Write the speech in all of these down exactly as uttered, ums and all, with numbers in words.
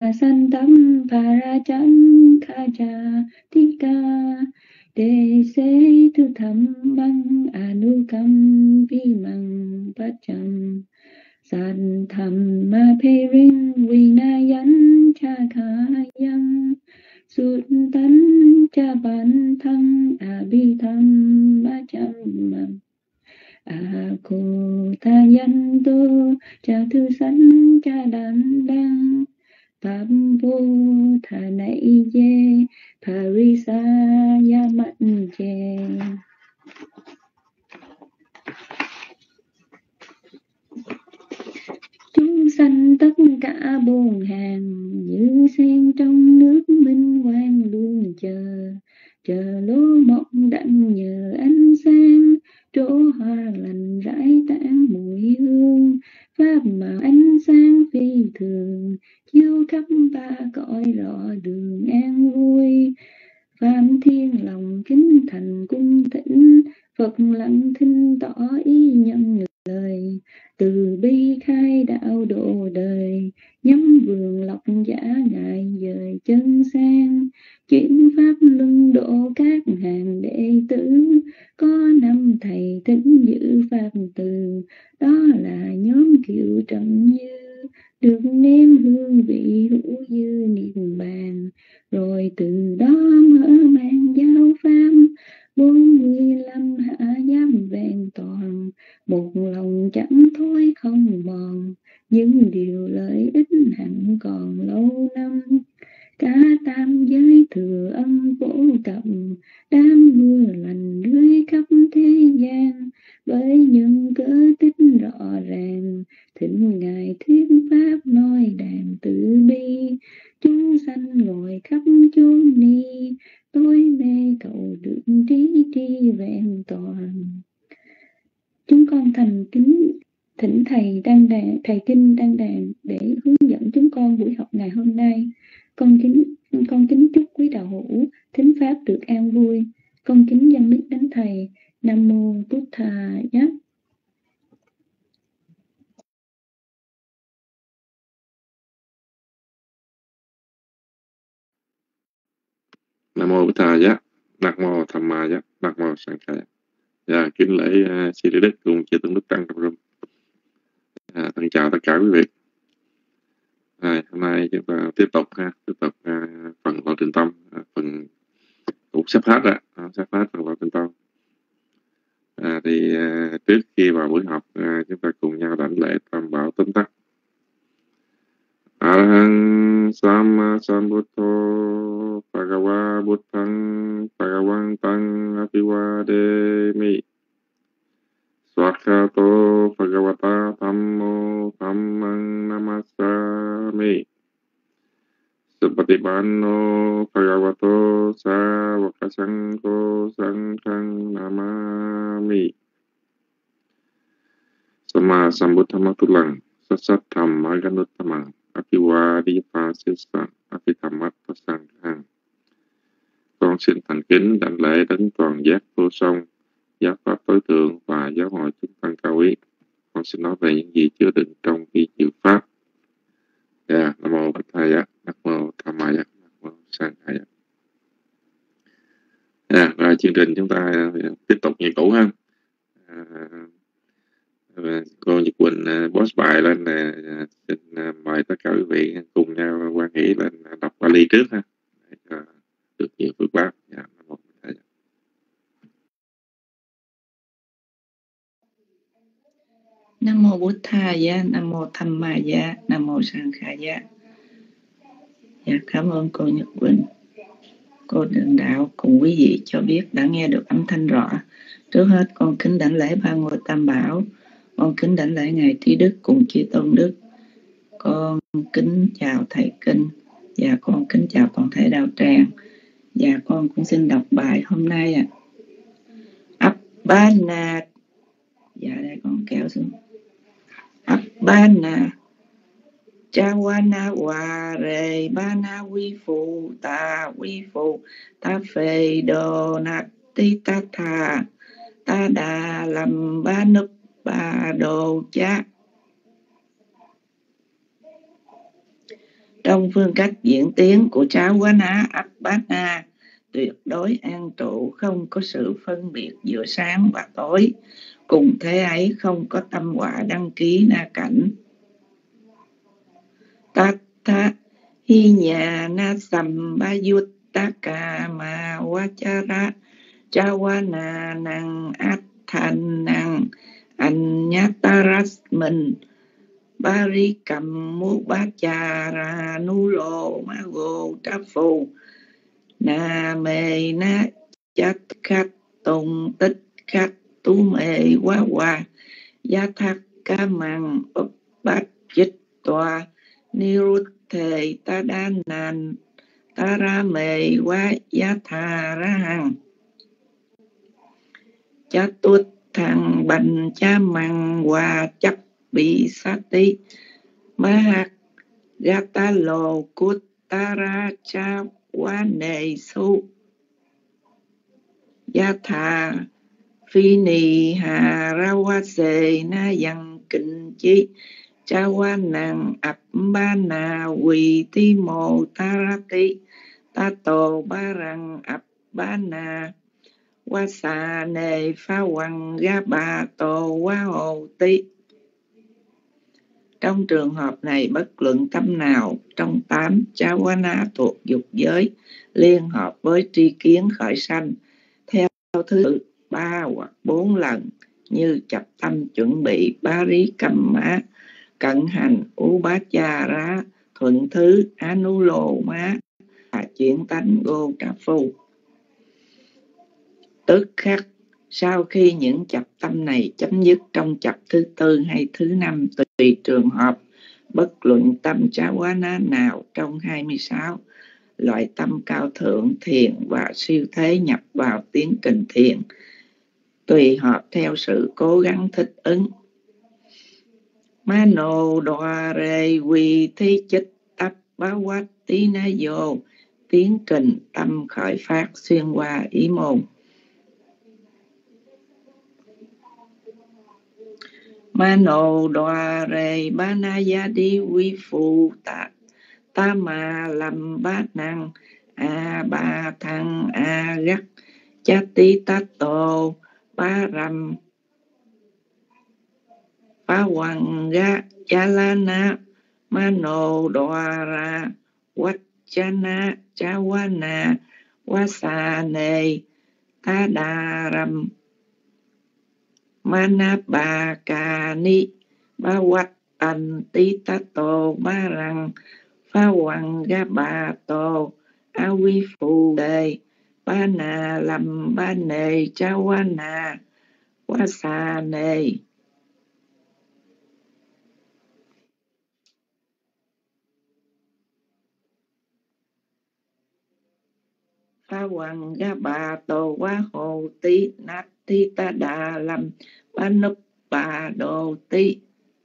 Santam Parachan Khaja Tika Đề Xế Thu Thầm Băng Anukam Vimang Pacham San Tham Ma Phê Rin Vinayan Cha Khayam Sut Tánh Cha Bản Thăng Abi Tham Ma Cham A Cô Ta Yan Tô Cha Thư Sánh Cha Đàn Đăng Phạm Vô Thà Nạy Dê Parisa Yamat Chê. Chúng sanh tất cả bồn hàng như sen trong nước minh quang luôn chờ chờ lố mộng đặng nhờ ánh sáng chỗ hoa lành rải tán mùi hương pháp mà ánh sáng phi thường chiếu khắp ba cõi rõ đường an vui. Phạm thiên lòng kính thành cung thỉnh Phật lặng thinh tỏ ý nhân lời từ bi khai đạo độ đời nhắm vườn lộc giả ngài dời chân sang chuyển pháp luân độ các hàng đệ tử có năm thầy thính giữ pháp từ đó là nhóm Kiệu Trần Như được nếm hương vị hữu dư niết bàn rồi từ đó mở mang giáo pháp bốn mươi lăm hạ giám vẹn toàn một lòng chẳng thối không mòn những điều lợi ích hẳn còn lâu năm cả tam giới thừa âm phổ cập đám mưa lành rưới khắp thế gian bởi những cớ tích rõ ràng thỉnh ngài thuyết pháp nói đàn từ bi chúng sanh ngồi khắp chốn ni tối mê cầu được trí tri vẹn toàn. Chúng con thành kính thỉnh thầy đăng đàn thầy kinh đăng đàn để hướng dẫn chúng con buổi học ngày hôm nay. Con kính con kính chúc quý đạo hữu thính pháp được an vui. Con kính dâng đức đến thầy. Nam mô Bụt Thaya. Nam mô Bụt Thaya. Nam mô Tham Maya. Nam mô Sankhaya. Dạ, kính lễ uh, sư Lý Đức cùng chư tôn đức tăng trong room. À, thân chào tất cả quý vị. À, hôm nay chúng ta tiếp tục ha, tiếp tục uh, phần vào trình tâm, uh, phần cũng sắp hết rồi, uh, sắp hết phần vào trình tâm. À, thì uh, trước khi vào buổi học, uh, chúng ta cùng nhau đảnh lễ tam bảo tóm tắt. Arahang Sama Sambuddho Bhagava Buddhang Bhagavantang Abhivademi Swakato Bhagavata Dhammo Dhammang Namasami Supatipanno Bhagavato Savakasangho Sanghang Namami. Sama Sambuddhamma Tulang Satsat Dhamma Ganuttamang Abhivadipasisa Abhidhammat Sanghang. Con xin thành kính đảnh lễ đến toàn giác vô song, giáo pháp tối thượng và giáo hội chúng tăng cao quý. Con xin nói về những gì chứa đựng trong khi chịu pháp. Yeah, Nam mô Bụt Thaya, Nam mô Tham Maya, Nam mô Sankhaya. Yeah, rồi chương trình chúng ta tiếp tục như cũ ha. À, cô Nhật Quỳnh boss bài lên nè, xin mời tất cả quý vị cùng nhau quan hỷ lên đọc Bali trước ha, để cho được nhiều phước báo. Yeah, Nam mô Bụt Thaya. Nam mô Bụt Thaya, Nam mô Tham Maya, Nam mô Sankhaya. Dạ, cảm ơn cô Nhật Quỳnh. Cô Đường Đạo cùng quý vị cho biết đã nghe được âm thanh rõ. Trước hết con kính đảnh lễ ba ngôi Tam Bảo, con kính đảnh lễ ngài Trí Đức cùng chư tôn đức, con kính chào thầy kinh và con kính chào toàn thể đạo tràng. Và con cũng xin đọc bài hôm nay ạ. À. Appana. Dạ đây con kéo xuống. Appana Chawana Ware Bana Vi Phụ Ta Vi Phụ Ta Phê Đô Nạc Tí Ta Thà Ta Đà Lâm Ba Núp Ba Đồ Chá. Trong phương cách diễn tiến của Chávana Appana, tuyệt đối an trụ, không có sự phân biệt giữa sáng và tối. Cùng thế ấy không có tâm quả đăng ký na cảnh. Tattha hi nhà na sambhayuttaka ma vachara chawana năng athan năng anyatarasmin barikam mubachara nulo mago trafu na mê na chát khát tùng tích khát tu mê quá hoa gia thác ca măng ấp bát chích tòa nirut thề ta đa nàn ta ra mê quá gia thà ra hằng cha tuốt thằng bành cha măng hòa chấp bị sát tí ma hạt gata lô cút ta ra cha quá nề su gia thà phi nì hà ra wa sề na yang kinh chi cha wa nàng ập ba na quỳ ti mô ta ra ti ta tổ ba răng ập ba na wa sa nề pha hoàng ga ba tổ wa hồ ti. Trong trường hợp này, bất luận tâm nào trong tám Chawana thuộc dục giới liên hợp với tri kiến khởi sanh theo thứ ba hoặc bốn lần như chập tâm chuẩn bị Parikama, cận hành Upachara, thuận thứ Anuloma và chuyển tánh Gotrafu. Tức khắc sau khi những chập tâm này chấm dứt trong chập thứ tư hay thứ năm tùy trường hợp, bất luận tâm Chawana nào trong hai mươi sáu loại tâm cao thượng thiền và siêu thế nhập vào tiến trình thiền, tùy hợp theo sự cố gắng thích ứng. Mano đoà rê quy thi chích tắp bá quát tí na vô, tiến trình tâm khởi phát xuyên qua ý môn. Mano đoà rê ba na ya đi quy phụ tạ ta ma lâm bát năng a ba thăng a gắc chát tí tát tô ba rầm ba hoàng ga cha la na mano đoà ra quát cha na cha wa na wa sa nê ta đà rầm mana ba ca ni ba wat tần tí ta tô ba răng pha hoàng ga ba tô a quy phù đề ba na lâm ba nề cha wa na wa sa nê. Pha hoàng ga ba tô wa hồ tí nát tí ta đà lâm ba núp ba đồ tí.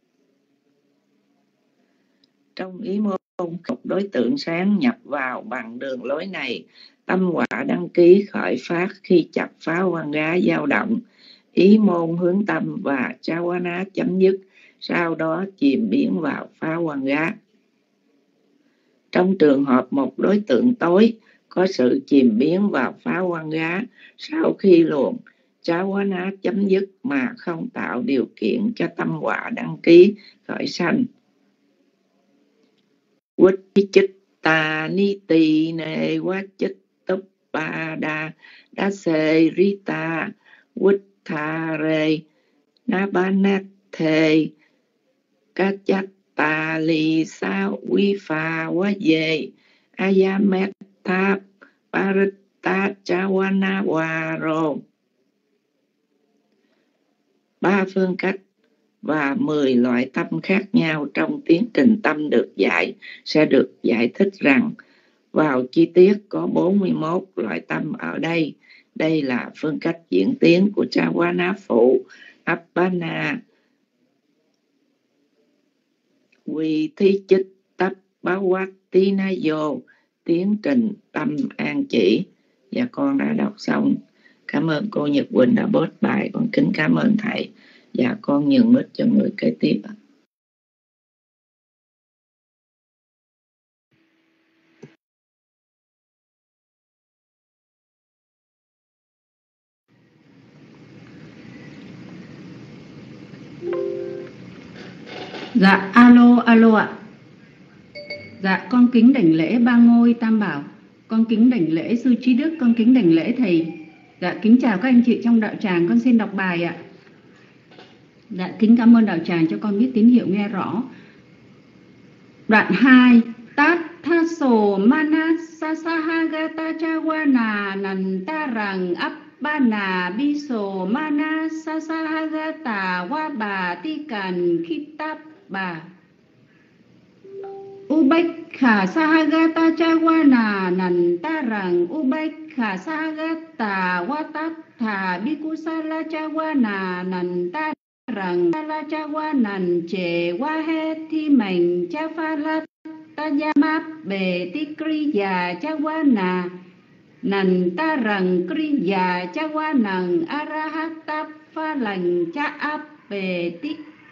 Trong ý môn, một đối tượng sáng nhập vào bằng đường lối này, tâm quả đăng ký khởi phát khi chập pháo hoàng gá dao động, ý môn hướng tâm và Chawana chấm dứt, sau đó chìm biến vào pháo hoàng gá. Trong trường hợp một đối tượng tối có sự chìm biến vào pháo hoàng gá sau khi luồng Chawana chấm dứt mà không tạo điều kiện cho tâm quả đăng ký khởi sanh. Quất chích tà ni tì nê quá chích túc ba đa đa sê ri ta quất thà rê na ba nát thê ca chát tà lì sao quy phà quá dê ayamet tháp parita chawana hòa rô. Ba phương cách và mười loại tâm khác nhau trong tiến trình tâm được dạy sẽ được giải thích rằng vào chi tiết có bốn mươi mốt loại tâm ở đây. Đây là phương cách diễn tiến của Chawana phụ Appana Quy thi chích tắp báo quát tí na vô, tiến trình tâm an chỉ. Và con đã đọc xong. Cảm ơn cô Nhật Quỳnh đã post bài. Con kính cảm ơn thầy. Và con nhường mic cho người kế tiếp. Dạ, alo, alo ạ. Dạ, con kính đảnh lễ ba ngôi tam bảo. Con kính đảnh lễ sư trí đức, con kính đảnh lễ thầy. Dạ, kính chào các anh chị trong đạo tràng, con xin đọc bài ạ. Dạ, kính cảm ơn đạo tràng cho con biết tín hiệu nghe rõ. Đoạn hai. Tát tha sổ mana sasahagata chawana nantarang appana biso mana sasahagata waba tikan kitab bà. Ubekha sahagata chawana nantarang ubekha sahagata watatha bikusala chawana nantarang sala chawanan che wahethi mình cha phalat tajamap bề ti kriya chawana nantarang kriya chawanang arahata pha lành cha áp bề ti.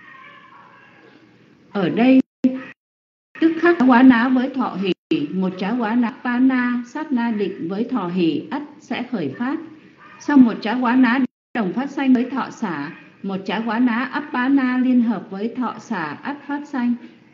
Ở đây tức khắc quả ná với thọ hỷ, một chá quả ná pana sát na định với thọ hỷ ắt sẽ khởi phát. Sau một chá quả ná đồng phát sanh với thọ xả, một chá quả ná appana liên hợp với thọ xả ắt phát sanh.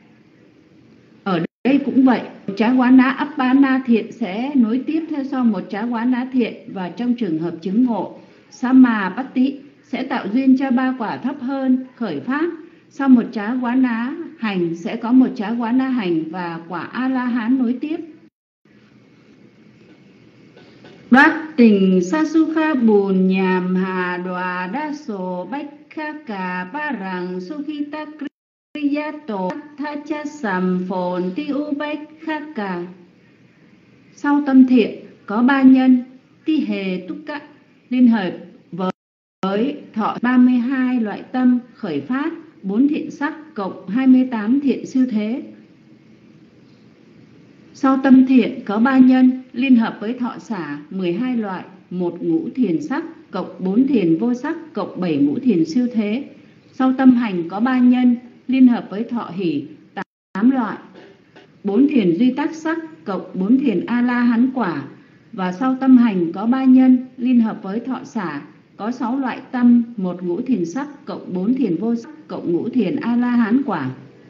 Ở đây cũng vậy, một chá quả ná appana thiện sẽ nối tiếp theo sau một chá quả ná thiện, và trong trường hợp chứng ngộ samapatti sẽ tạo duyên cho ba quả thấp hơn khởi phát. Sau một chá quả ná hành sẽ có một chá quả ná hành và quả A-la-hán nối tiếp. Bát tình Sasukha bùn nhàm hà đoà đa sổ bách kha cà ba rằng Sukhita kriyato tha cha sầm phồn ti u bách kha cà. Sau tâm thiện có ba nhân ti hề túc cạ liên hợp với, với thọ ba mươi hai loại tâm khởi phát, bốn thiện sắc cộng hai mươi tám thiện siêu thế. Sau tâm thiện có ba nhân liên hợp với thọ xả mười hai loại, một ngũ thiền sắc cộng bốn thiền vô sắc cộng bảy ngũ thiền siêu thế. Sau tâm hành có ba nhân liên hợp với thọ hỷ tám loại, bốn thiền duy tác sắc cộng bốn thiền A-la-hán quả. Và sau tâm hành có ba nhân liên hợp với thọ xả có sáu loại tâm, một ngũ thiền sắc cộng bốn thiền vô sắc cộng ngũ thiền A-la-hán quả.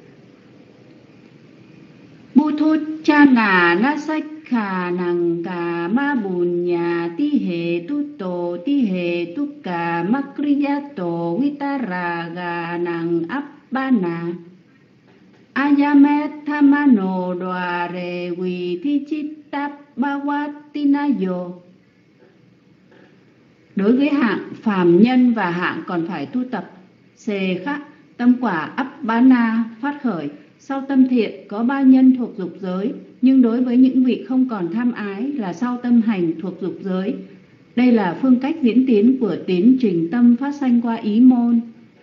Butut cha nà na sách khà năng cà ma bùn nhà ti hề tu tổ ti hề tu cà ma kriya tổ vitara gà năng áp ba nà ayamet thamano đoà rề quỳ thi chittap bhavatinayo. Đối với hạng phàm nhân và hạng còn phải tu tập xê khắc, tâm quả Appana phát khởi. Sau tâm thiện có ba nhân thuộc dục giới, nhưng đối với những vị không còn tham ái là sau tâm hành thuộc dục giới. Đây là phương cách diễn tiến của tiến trình tâm phát sanh qua ý môn.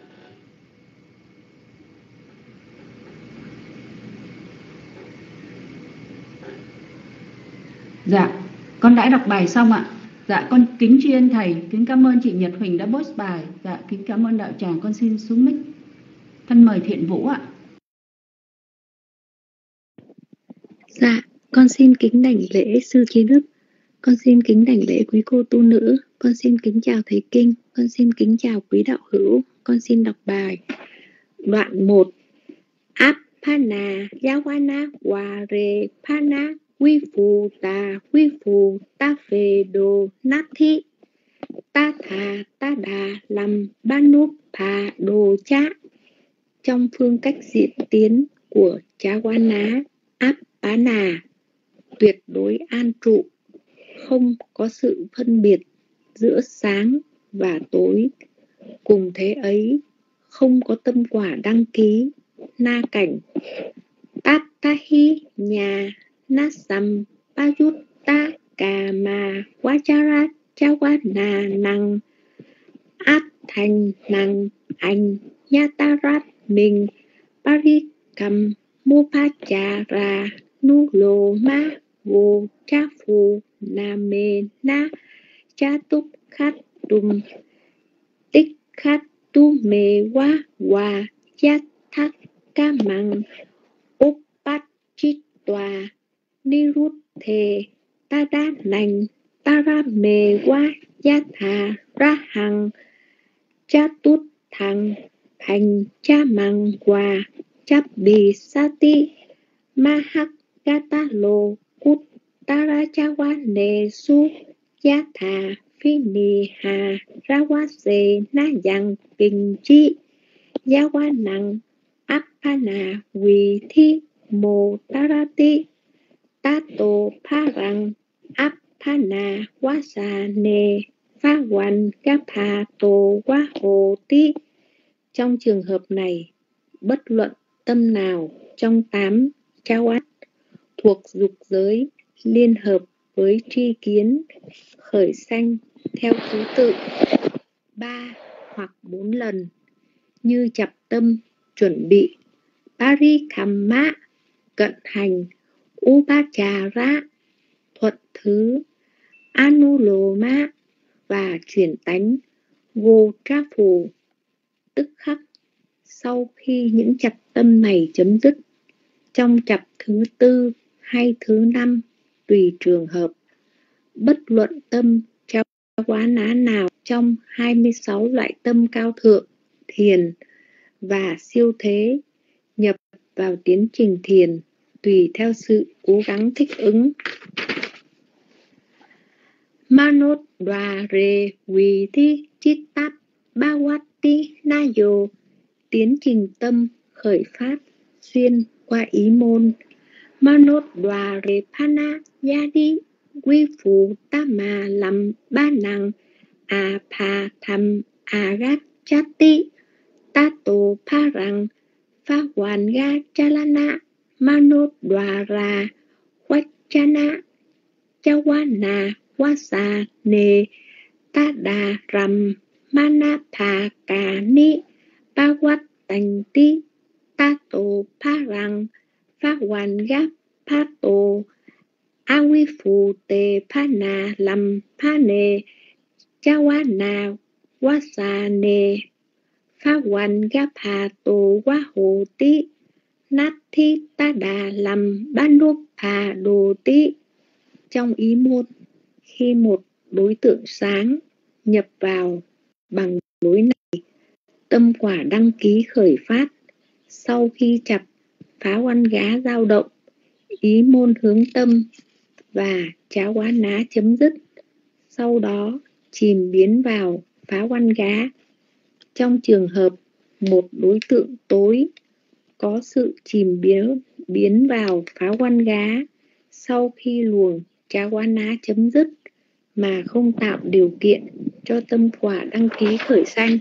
Dạ, con đã đọc bài xong ạ. Dạ, con kính tri ân thầy, kính cảm ơn chị Nhật Huỳnh đã post bài. Dạ, kính cảm ơn đạo tràng, con xin xuống mic. Thân mời Thiện Vũ ạ. Dạ, con xin kính đảnh lễ sư trí đức, con xin kính đảnh lễ quý cô tu nữ, con xin kính chào thầy Kinh, con xin kính chào quý đạo hữu, con xin đọc bài. Đoạn một. Appana yawana ware pana quy phù tà quy phù ta phê đồ nát thị ta thà ta đà làm ba núp phà đồ chá. Trong phương cách diễn tiến của Chawana Appana, tuyệt đối an trụ, không có sự phân biệt giữa sáng và tối. Cùng thế ấy, không có tâm quả đăng ký, na cảnh. Tatahi nhà nasam payutta kama vajara chawana năng át thành năng anh nhatarat mình parikam mupachara nulo ma vô cha phu name na cha túc khát tum tích khát tu mê wa wa yat thác ca măng upat chít tòa ni rút thề ta đa nành ta ra mê wa ya thà ra hằng cha tút thằng thành cha măng hòa Chabisati Mahakatalo Uttarachawane Su Yatha Phiniha Rawase Na Yang Kinh Chi Yawanang Appana Vithi Mô Tarati Tato Parang Appana Wasane Phá Hoành Gapha Tô Quá Hồ Tí. Trong trường hợp này, bất luận tâm nào trong tám chawat thuộc dục giới liên hợp với tri kiến khởi sanh theo thứ tự ba hoặc bốn lần, như chập tâm chuẩn bị, parikamma cận hành, upachara thuận thứ, anuloma và chuyển tánh, vô trác phù. Tức khắc sau khi những chập tâm này chấm dứt, trong chập thứ tư hay thứ năm tùy trường hợp, bất luận tâm trao quá ná nào trong hai mươi sáu loại tâm cao thượng, thiền và siêu thế nhập vào tiến trình thiền tùy theo sự cố gắng thích ứng. Manot Dware Vithi Chittap Bhavati Nayo, tiến trình tâm khởi phát xuyên qua ý môn. Manot Dware Pana Yadi Quy Phụ Tama Lam Ba Năng Apha Tham Agat Chati Tato Parang Phá Hoàn Ga Chalana Manot Dwara Vachana Chawana Wasa Ne Tada Ram Manatha Kani Bawat Tanti Tato Parang Phá Hoàn Ga Pato Awifu Te Pana Lam Pane Chawana Wasa Ne Phá Hoàn Ga Pato Quá Hồ Tí Nathi Tada Lam Banupha Đồ Tí. Trong ý môn, khi một đối tượng sáng nhập vào bằng lối này, tâm quả đăng ký khởi phát. Sau khi chập phá oan gá dao động, ý môn hướng tâm và cháo quá ná chấm dứt. Sau đó chìm biến vào phá oan gá. Trong trường hợp một đối tượng tối có sự chìm biến, biến vào phá oan gá sau khi luồng cháo quá ná chấm dứt mà không tạo điều kiện cho tâm quả đăng ký khởi sanh.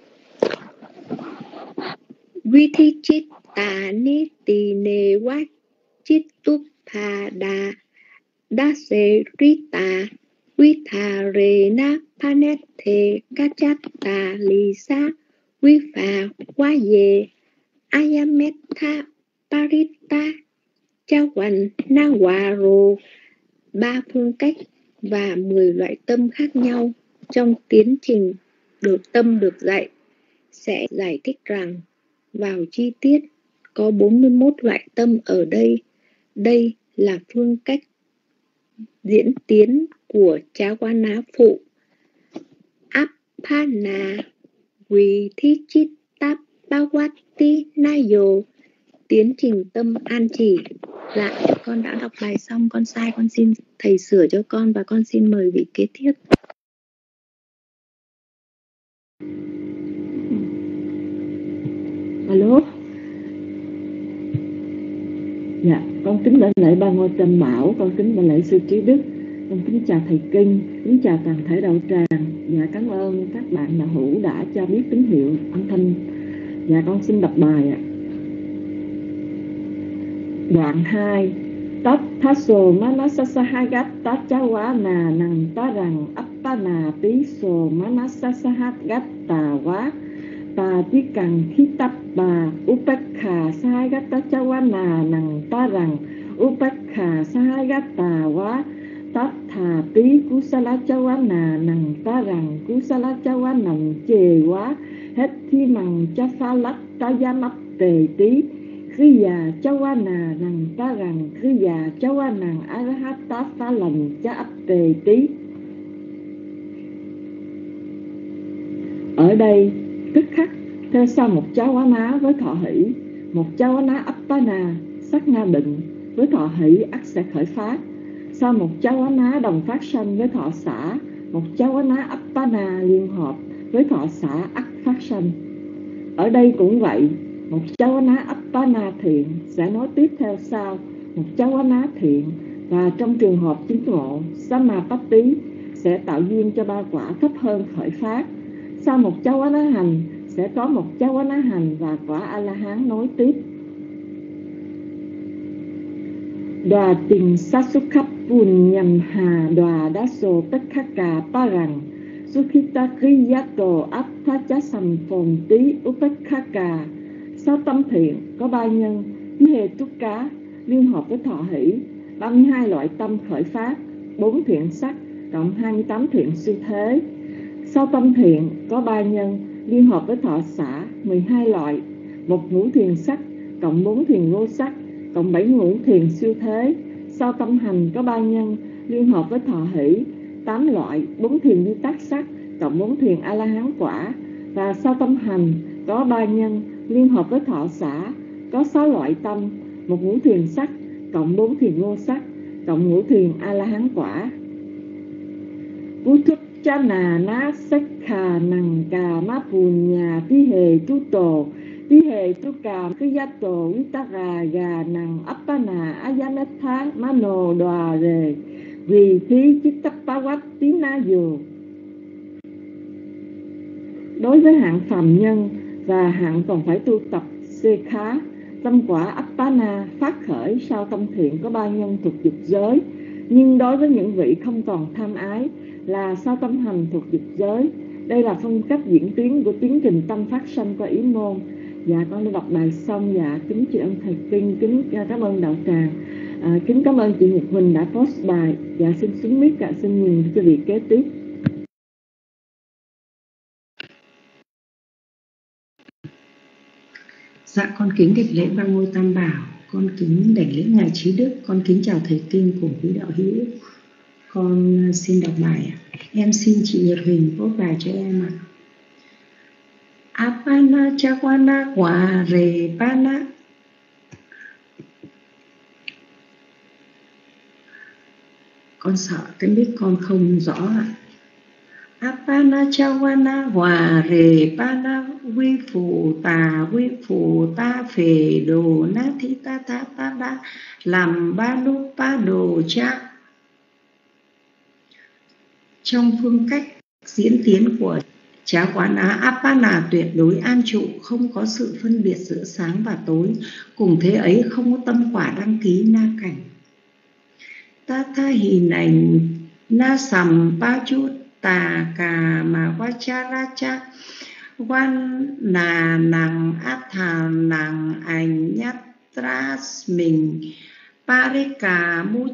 Vithichitta niti ne wa chittupada daserita vitharena panethe kachatta lisa vifa vaye ayametha parita chawan nawaro. Ba phương cách và mười loại tâm khác nhau trong tiến trình được tâm được dạy sẽ giải thích rằng vào chi tiết có bốn mươi mốt loại tâm ở đây. Đây là phương cách diễn tiến của chá quá ná phụ. Appana Vithichitta Bhavati Nayo, tiến trình tâm an chỉ. Dạ, con đã đọc bài xong, con sai con xin thầy sửa cho con và con xin mời vị kế tiếp. Alo. Dạ, con kính đảnh lễ ba ngôi Tam Bảo, con kính đảnh lễ sư Trí Đức, con kính chào thầy Kinh, kính chào toàn thể đạo tràng. Dạ, cảm ơn các bạn đạo hữu đã cho biết tín hiệu âm thanh. Dạ, con xin đọc bài ạ. Đoạn hai. Tát thaso manasasahagat tachawana nang tarang appana tiso manasasahagat tawa ta tí cần khí tắp bà upekha sahagata chawana nang tarang upekha sahagata wa tát thà tí kusala chawana nang tarang kusala chawana chề wa hết thi mằng cha pha lắc ta yanap tề tí kriya chawana nang tarang kriya chawana arahata pha lành cha ap tề tí. Ở đây tức khắc theo sau một cháo quá ná với thọ hỷ, một Chawana Appana sắc na định với thọ hỷ ắt sẽ khởi phát. Sau một Chawana đồng phát sanh với thọ xả, một Chawana Appana liên hợp với thọ xả ắt phát sanh. Ở đây cũng vậy, một Chawana Appana thiện sẽ nói tiếp theo sau một Chawana thiện, và trong trường hợp chứng ngộ Samapatti sẽ tạo duyên cho ba quả thấp hơn khởi phát. Sau một Chawana hành sẽ có một Chawana hành và quả A-la-hán nối tiếp. Đoà tình Sasukhap Punyam Hà Đoà Đá Sô Tất Khá Cà Pa Rằng Sukhita Kriyato Atthacha Sầm Phồn Tí Upekkhaka. Sau tâm thiện có ba nhân với hề túc cá liên hợp với thọ hỷ, ba mươi hai loại tâm khởi phát, bốn thiện sắc cộng hai mươi tám thiện siêu thế. Sau tâm thiện có ba nhân liên hợp với thọ xả, mười hai loại, một ngũ thiền sắc cộng bốn thiền vô sắc cộng bảy ngũ thiền siêu thế. Sau tâm hành có ba nhân liên hợp với thọ hỷ, tám loại, bốn thiền di tác sắc cộng bốn thiền A-la-hán quả. Và sau tâm hành có ba nhân liên hợp với thọ xả, có sáu loại tâm, một ngũ thiền sắc cộng bốn thiền vô sắc cộng ngũ thiền A-la-hán quả. Utthut chana na sekha nang ca ma punya pi hề tu tổ pi hề tu ca kriyato vitara ga nang appana ayanatha mano đoà rề vì thí chittapawat tína dù. Đối với hạng phàm nhân và hạng còn phải tu tập sekha, tâm quả appana phát khởi sau tâm thiện có ba nhân thuộc dục giới. Nhưng đối với những vị không còn tham ái là sau tâm hành thuộc dục giới. Đây là phong cách diễn tiến của tiến trình tâm phát sanh qua ý môn. Dạ, con đã đọc bài xong. Dạ, kính tri ân thầy Kinh, kính cảm ơn đạo tràng, à, kính cảm ơn chị Nhật Huỳnh đã post bài. Dạ, xin xuống mic ạ, xin nhìn cái việc kế tiếp. Dạ, con kính đảnh lễ ba ngôi tam bảo, con kính đảnh lễ ngài trí đức, con kính chào thầy Kinh cùng quý đạo hữu. Con xin đọc bài ạ. Em xin chị Nhật Huỳnh post bài cho em ạ. Apana chawana wa re pana. Con sợ cái mic con không rõ ạ. Apana chawana wa re pana vi phụ tà vi phụ ta phề đồ na thi ta ta ta đa làm ba nu pa đồ cha. Trong phương cách diễn tiến của Chá Quán Á Appana tuyệt đối an trụ, không có sự phân biệt giữa sáng và tối, cùng thế ấy không có tâm quả đăng ký na cảnh. Ta tha hì nành na sầm ba chút tà cà mà qua cha ra cha quan nà nàng át thà nàng ảnh nhát tras mình parika mu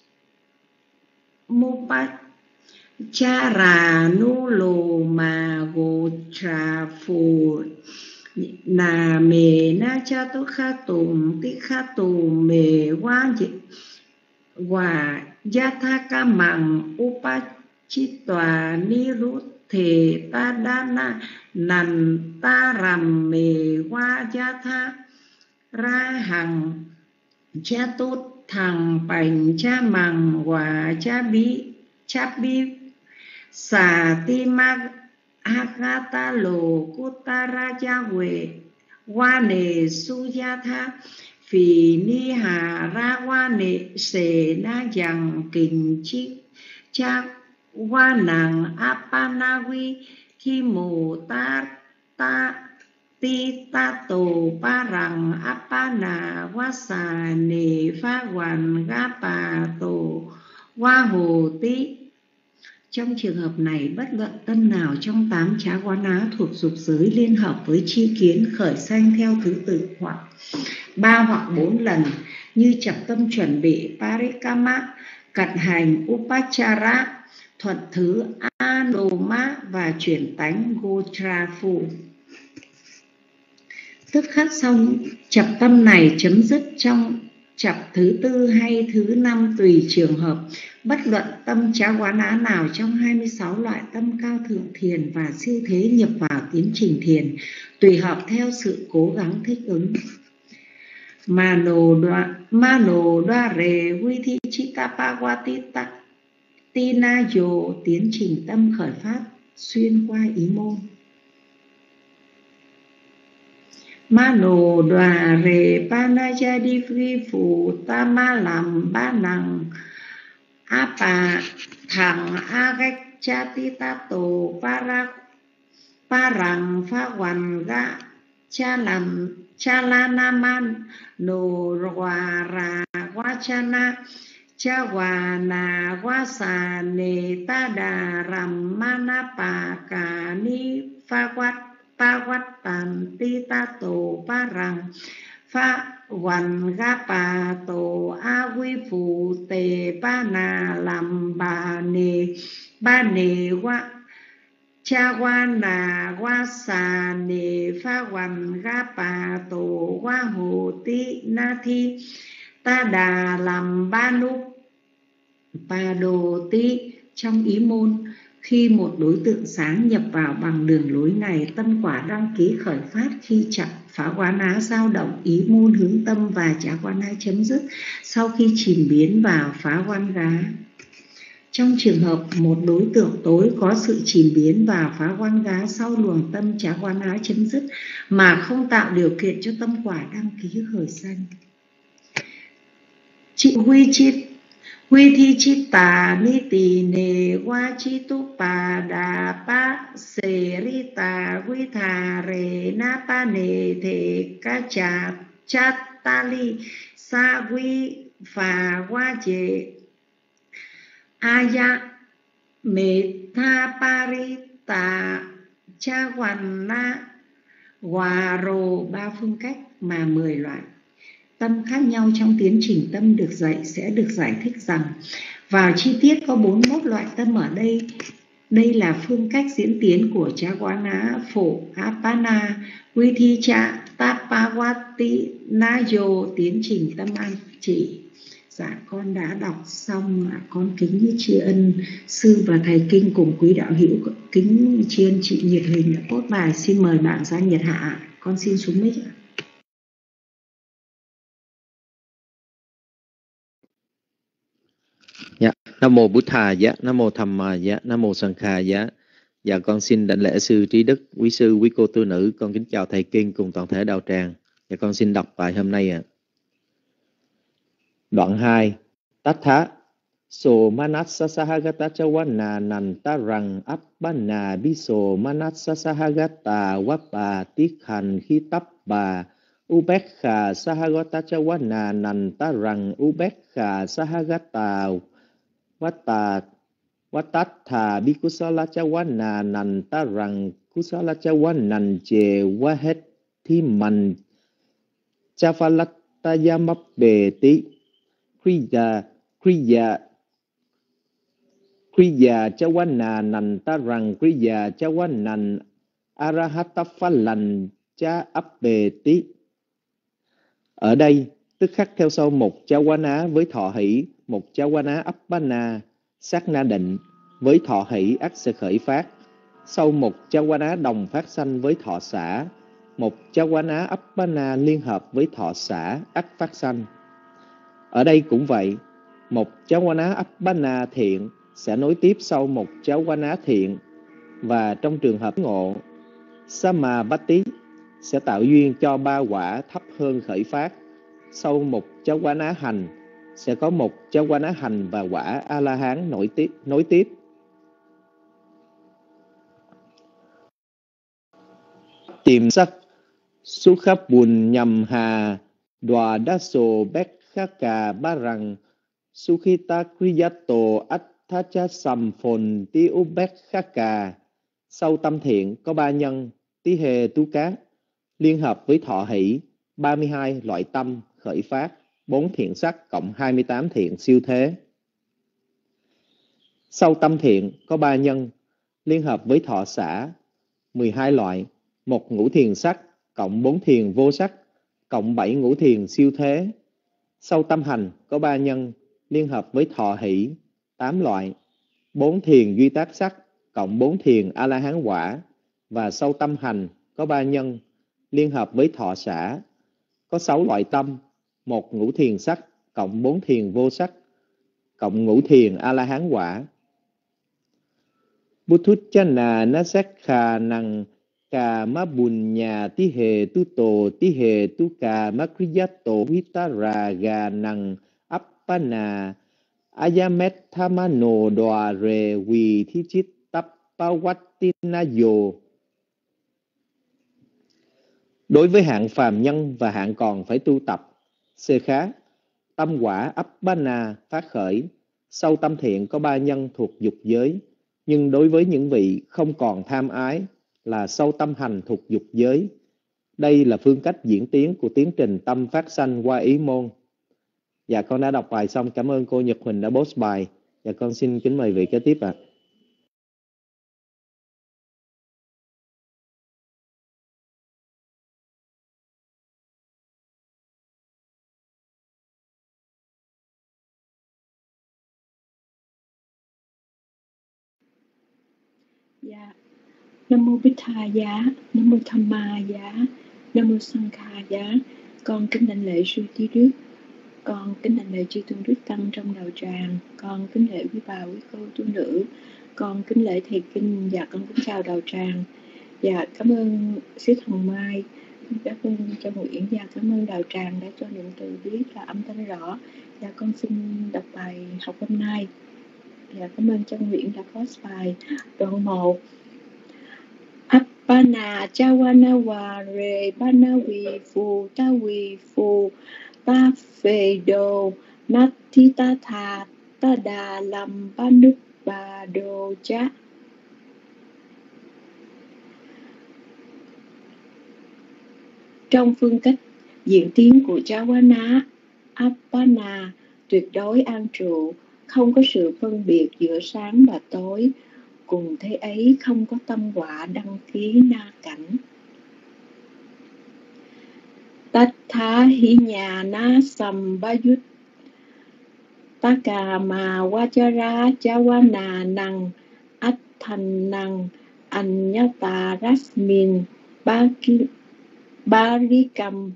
mu pa cha ra nu lô mà gô trà phù nà mê na cha tu kha tùng tí kha tùng mê qua quả gia tha ca mằng upa chi tòa ni rút thể ta đa na nằn ta rằm mê qua gia tha ra hằng cha tốt thằng bành cha mằng quả cha bí cha bí Sa ti ma agata lo kutara jawe wane suyatha phi ni hà ra wane se na yang kinh chi cha wanang apanawi ki mo ta ta ti ta to parang apana wasa ne pha wan ga pa to wa hồ ti. Trong trường hợp này, bất luận tâm nào trong tám chá quán á thuộc dục giới liên hợp với chi kiến khởi sanh theo thứ tự hoặc ba hoặc bốn lần như chập tâm chuẩn bị parikama, cận hành upachara, thuận thứ anoma và chuyển tánh gotrafu. Tức khắc sau chập tâm này chấm dứt trong chập thứ tư hay thứ năm tùy trường hợp. Bất luận tâm chá quán á nào trong hai mươi sáu loại tâm cao thượng thiền và siêu thế nhập vào tiến trình thiền, tùy hợp theo sự cố gắng thích ứng. Mano đoa Mano đoa rề huy thi chita pawatita tina yo, tiến trình tâm khởi phát xuyên qua ý môn. Mano đoa rề panajadi phi phụ ta ma làm ba năng apa thằng agách cha ti ta tổ para parang pha hoàn ga cha làm cha la naman no roa ra wachana cha wa na wa sa ne ta đà ram mana pa ka ni pha quát pa quát tàn ti ta tổ parang pha hoàn ga pa tổ a quy phụ tề pa na làm bà nề ba nề wa cha wa na wa sa nề pha hoàn ga pa tổ wa hồ ti na thi ta đà làm ba núp pa đồ ti. Trong ý môn, khi một đối tượng sáng nhập vào bằng đường lối này, tâm quả đăng ký khởi phát. Khi chặt phá quán á dao động, ý môn hướng tâm và trả quán á chấm dứt sau khi chìm biến vào phá quan gá. Trong trường hợp một đối tượng tối có sự chìm biến vào phá quan gá sau luồng tâm trả quán á chấm dứt mà không tạo điều kiện cho tâm quả đăng ký khởi sanh. Chị huy chít Quy thi chi tà ni tì nề qua chi tu pa đà pa sê ri tà quy thà rề na pa nề thể ca chà chát ta li sa quy phà qua chê aya mê tha pa ri tà cha hoàn na hòa rồ. Ba phương cách mà mười loại tâm khác nhau trong tiến trình tâm được dạy sẽ được giải thích rằng vào chi tiết có bốn mươi mốt loại tâm ở đây. Đây là phương cách diễn tiến của Chakwana Phổ Apana Vithi Cha Tapawati Nayo, tiến trình tâm an trị. Dạ con đã đọc xong, con kính tri ân sư và thầy kinh cùng quý đạo hữu, kính tri ân chị Nhiệt Huỳnh đã post bài. Xin mời bạn Gia Nhật Hạ, con xin xuống mic ạ. Dạ, Nam mô Bụt Thà giá, Nam mô Tham Ma giá, Nam mô Sang Kha giá. Dạ con xin đảnh lễ sư Trí Đức, quý sư, quý cô tu nữ, con kính chào thầy kinh cùng toàn thể đạo tràng. Dạ con xin đọc bài hôm nay ạ. À. Đoạn hai. Tát thá so manassa sahagata chawana nanta rang appana biso manassa sahagata wapa tikhan hitappa ubekha sahagata chawana nanta rang ubekha sahagata wata watatha bikusala chawana nanta rang kusala chawana je wahet thi man chafalata yamabbe ti kriya kriya kriya chawana nanta rang kriya chawana arahata phalan cha abbe ti. Ở đây tức khắc theo sau một chawana với thọ hỷ, một chawana appana sát na định với thọ hỷ ắt sẽ khởi phát. Sau một chawana đồng phát sanh với thọ xả, một chawana appana liên hợp với thọ xả ắt phát sanh. Ở đây cũng vậy, một chawana appana thiện sẽ nối tiếp sau một chawana thiện, và trong trường hợp ngộ, samabatti sẽ tạo duyên cho ba quả thấp hơn khởi phát. Sau một chawana hành sẽ có một chawana hành và quả A-la-hán nối tiếp. Nối tiếp. Tìm sắc sukha bùn nhầm hà đoà đa sô bách khá cà ba rằng sukhita kriyato atthacha sam phồn ti ubek khá cà. Sau tâm thiện có ba nhân tí hề tú cá liên hợp với thọ hỷ, ba mươi hai loại tâm khởi phát, bốn thiện sắc cộng hai mươi tám thiện siêu thế. Sau tâm thiện có ba nhân liên hợp với thọ xả, mười hai loại, một ngũ thiền sắc cộng bốn thiền vô sắc cộng bảy ngũ thiền siêu thế. Sau tâm hành có ba nhân liên hợp với thọ hỷ, tám loại, bốn thiền duy tác sắc cộng bốn thiền A-la-hán quả. Và sau tâm hành có ba nhân liên hợp với thọ xả, có sáu loại tâm một ngũ thiền sắc cộng bốn thiền vô sắc cộng ngũ thiền A-la-hán quả. Buddhuchana nasekha năng cà má bùn nhà tí hề tu tổ tí hề tu cà má kriyato vitara gà năng appana ayamet thamano đoà rề quỳ thí chít tắp pawatinayo. Đối với hạng phàm nhân và hạng còn phải tu tập xê khá, tâm quả appana phát khởi, sau tâm thiện có ba nhân thuộc dục giới, nhưng đối với những vị không còn tham ái là sâu tâm hành thuộc dục giới. Đây là phương cách diễn tiến của tiến trình tâm phát sanh qua ý môn. Dạ con đã đọc bài xong, cảm ơn cô Nhật Huỳnh đã post bài. Dạ con xin kính mời vị kế tiếp ạ. À. Dạ. Nam mô Bích Tha Giá, Nam mô Tham Ma Giá, Nam mô Sanh Kha Giá. Con kính đảnh lễ sư trí đức, con kính đảnh lễ chư tôn đức tăng trong đạo tràng, con kính lễ quý bà quý cô tu nữ, con kính lễ thầy kinh và con kính chào đạo tràng. Dạ cảm ơn sư Hồng Mai, cảm ơn cho Nguyễn và cảm ơn đạo tràng đã cho niệm từ biết là âm thanh rõ. Dạ con xin đọc bài học hôm nay. Dạ cảm ơn cho Nguyễn đã post bài. Đoạn một. Appana Chawanawa Re Banawi Phu Tawi Phu Ta Phê Đô Nati Ta Tha Ta Đà Lâm Banup Bà Đô Chá. Trong phương cách diễn tiến của Chawana Appana, tuyệt đối an trụ, không có sự phân biệt giữa sáng và tối, cùng thế ấy không có tâm quả đăng ký na cảnh. Tattha hi nhà na sambayut takama vajara chawana năng athan năng anyata rasmin barikam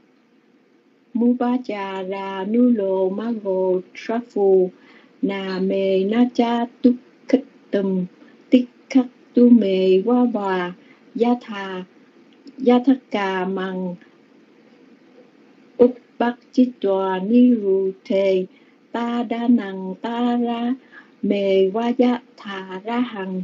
mubachara nulo mago trafu na me na cha tukhitum tikhat tu me wa ba yatha yathaka mang uppakchitwa nirute ta đa năng ta ra me wa yatha ra hằng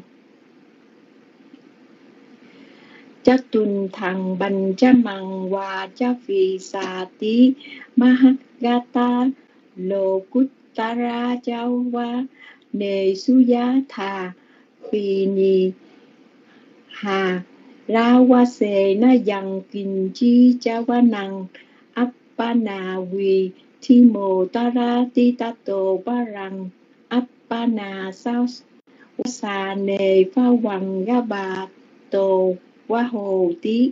Chatun thằng bành cha mằng hòa cha phi sa tí mahagata lô kuttara chao va nề su giá thà phi ni hà ra wa se na yang kin chi cha wa năng appana vi thi mô tara ti tato barang appana sao sa nề pha hoàng ga bà tô qua hồ tí.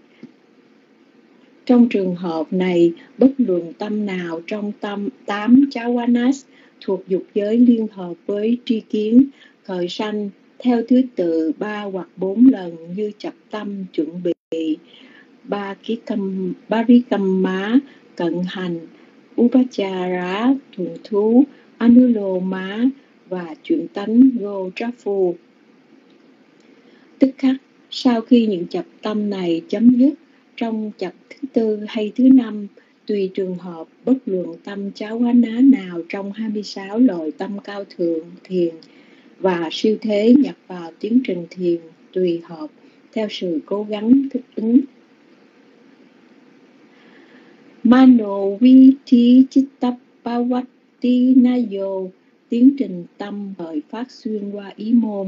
Trong trường hợp này, bất luận tâm nào trong tâm tám chawanas thuộc dục giới liên hợp với tri kiến khởi sanh theo thứ tự ba hoặc bốn lần như chập tâm chuẩn bị, ba ký cầm barikamma cận hành, upachara thuần thú, anuloma và chuyển tánh gotrafu. Tức khắc sau khi những chập tâm này chấm dứt, trong chập thứ tư hay thứ năm, tùy trường hợp, bất luận tâm chawana nào trong hai mươi sáu loại tâm cao thượng thiền và siêu thế nhập vào tiến trình thiền tùy hợp theo sự cố gắng thích ứng. Mano viti chittapavati nayo, tiến trình tâm khởi phát xuyên qua ý môn.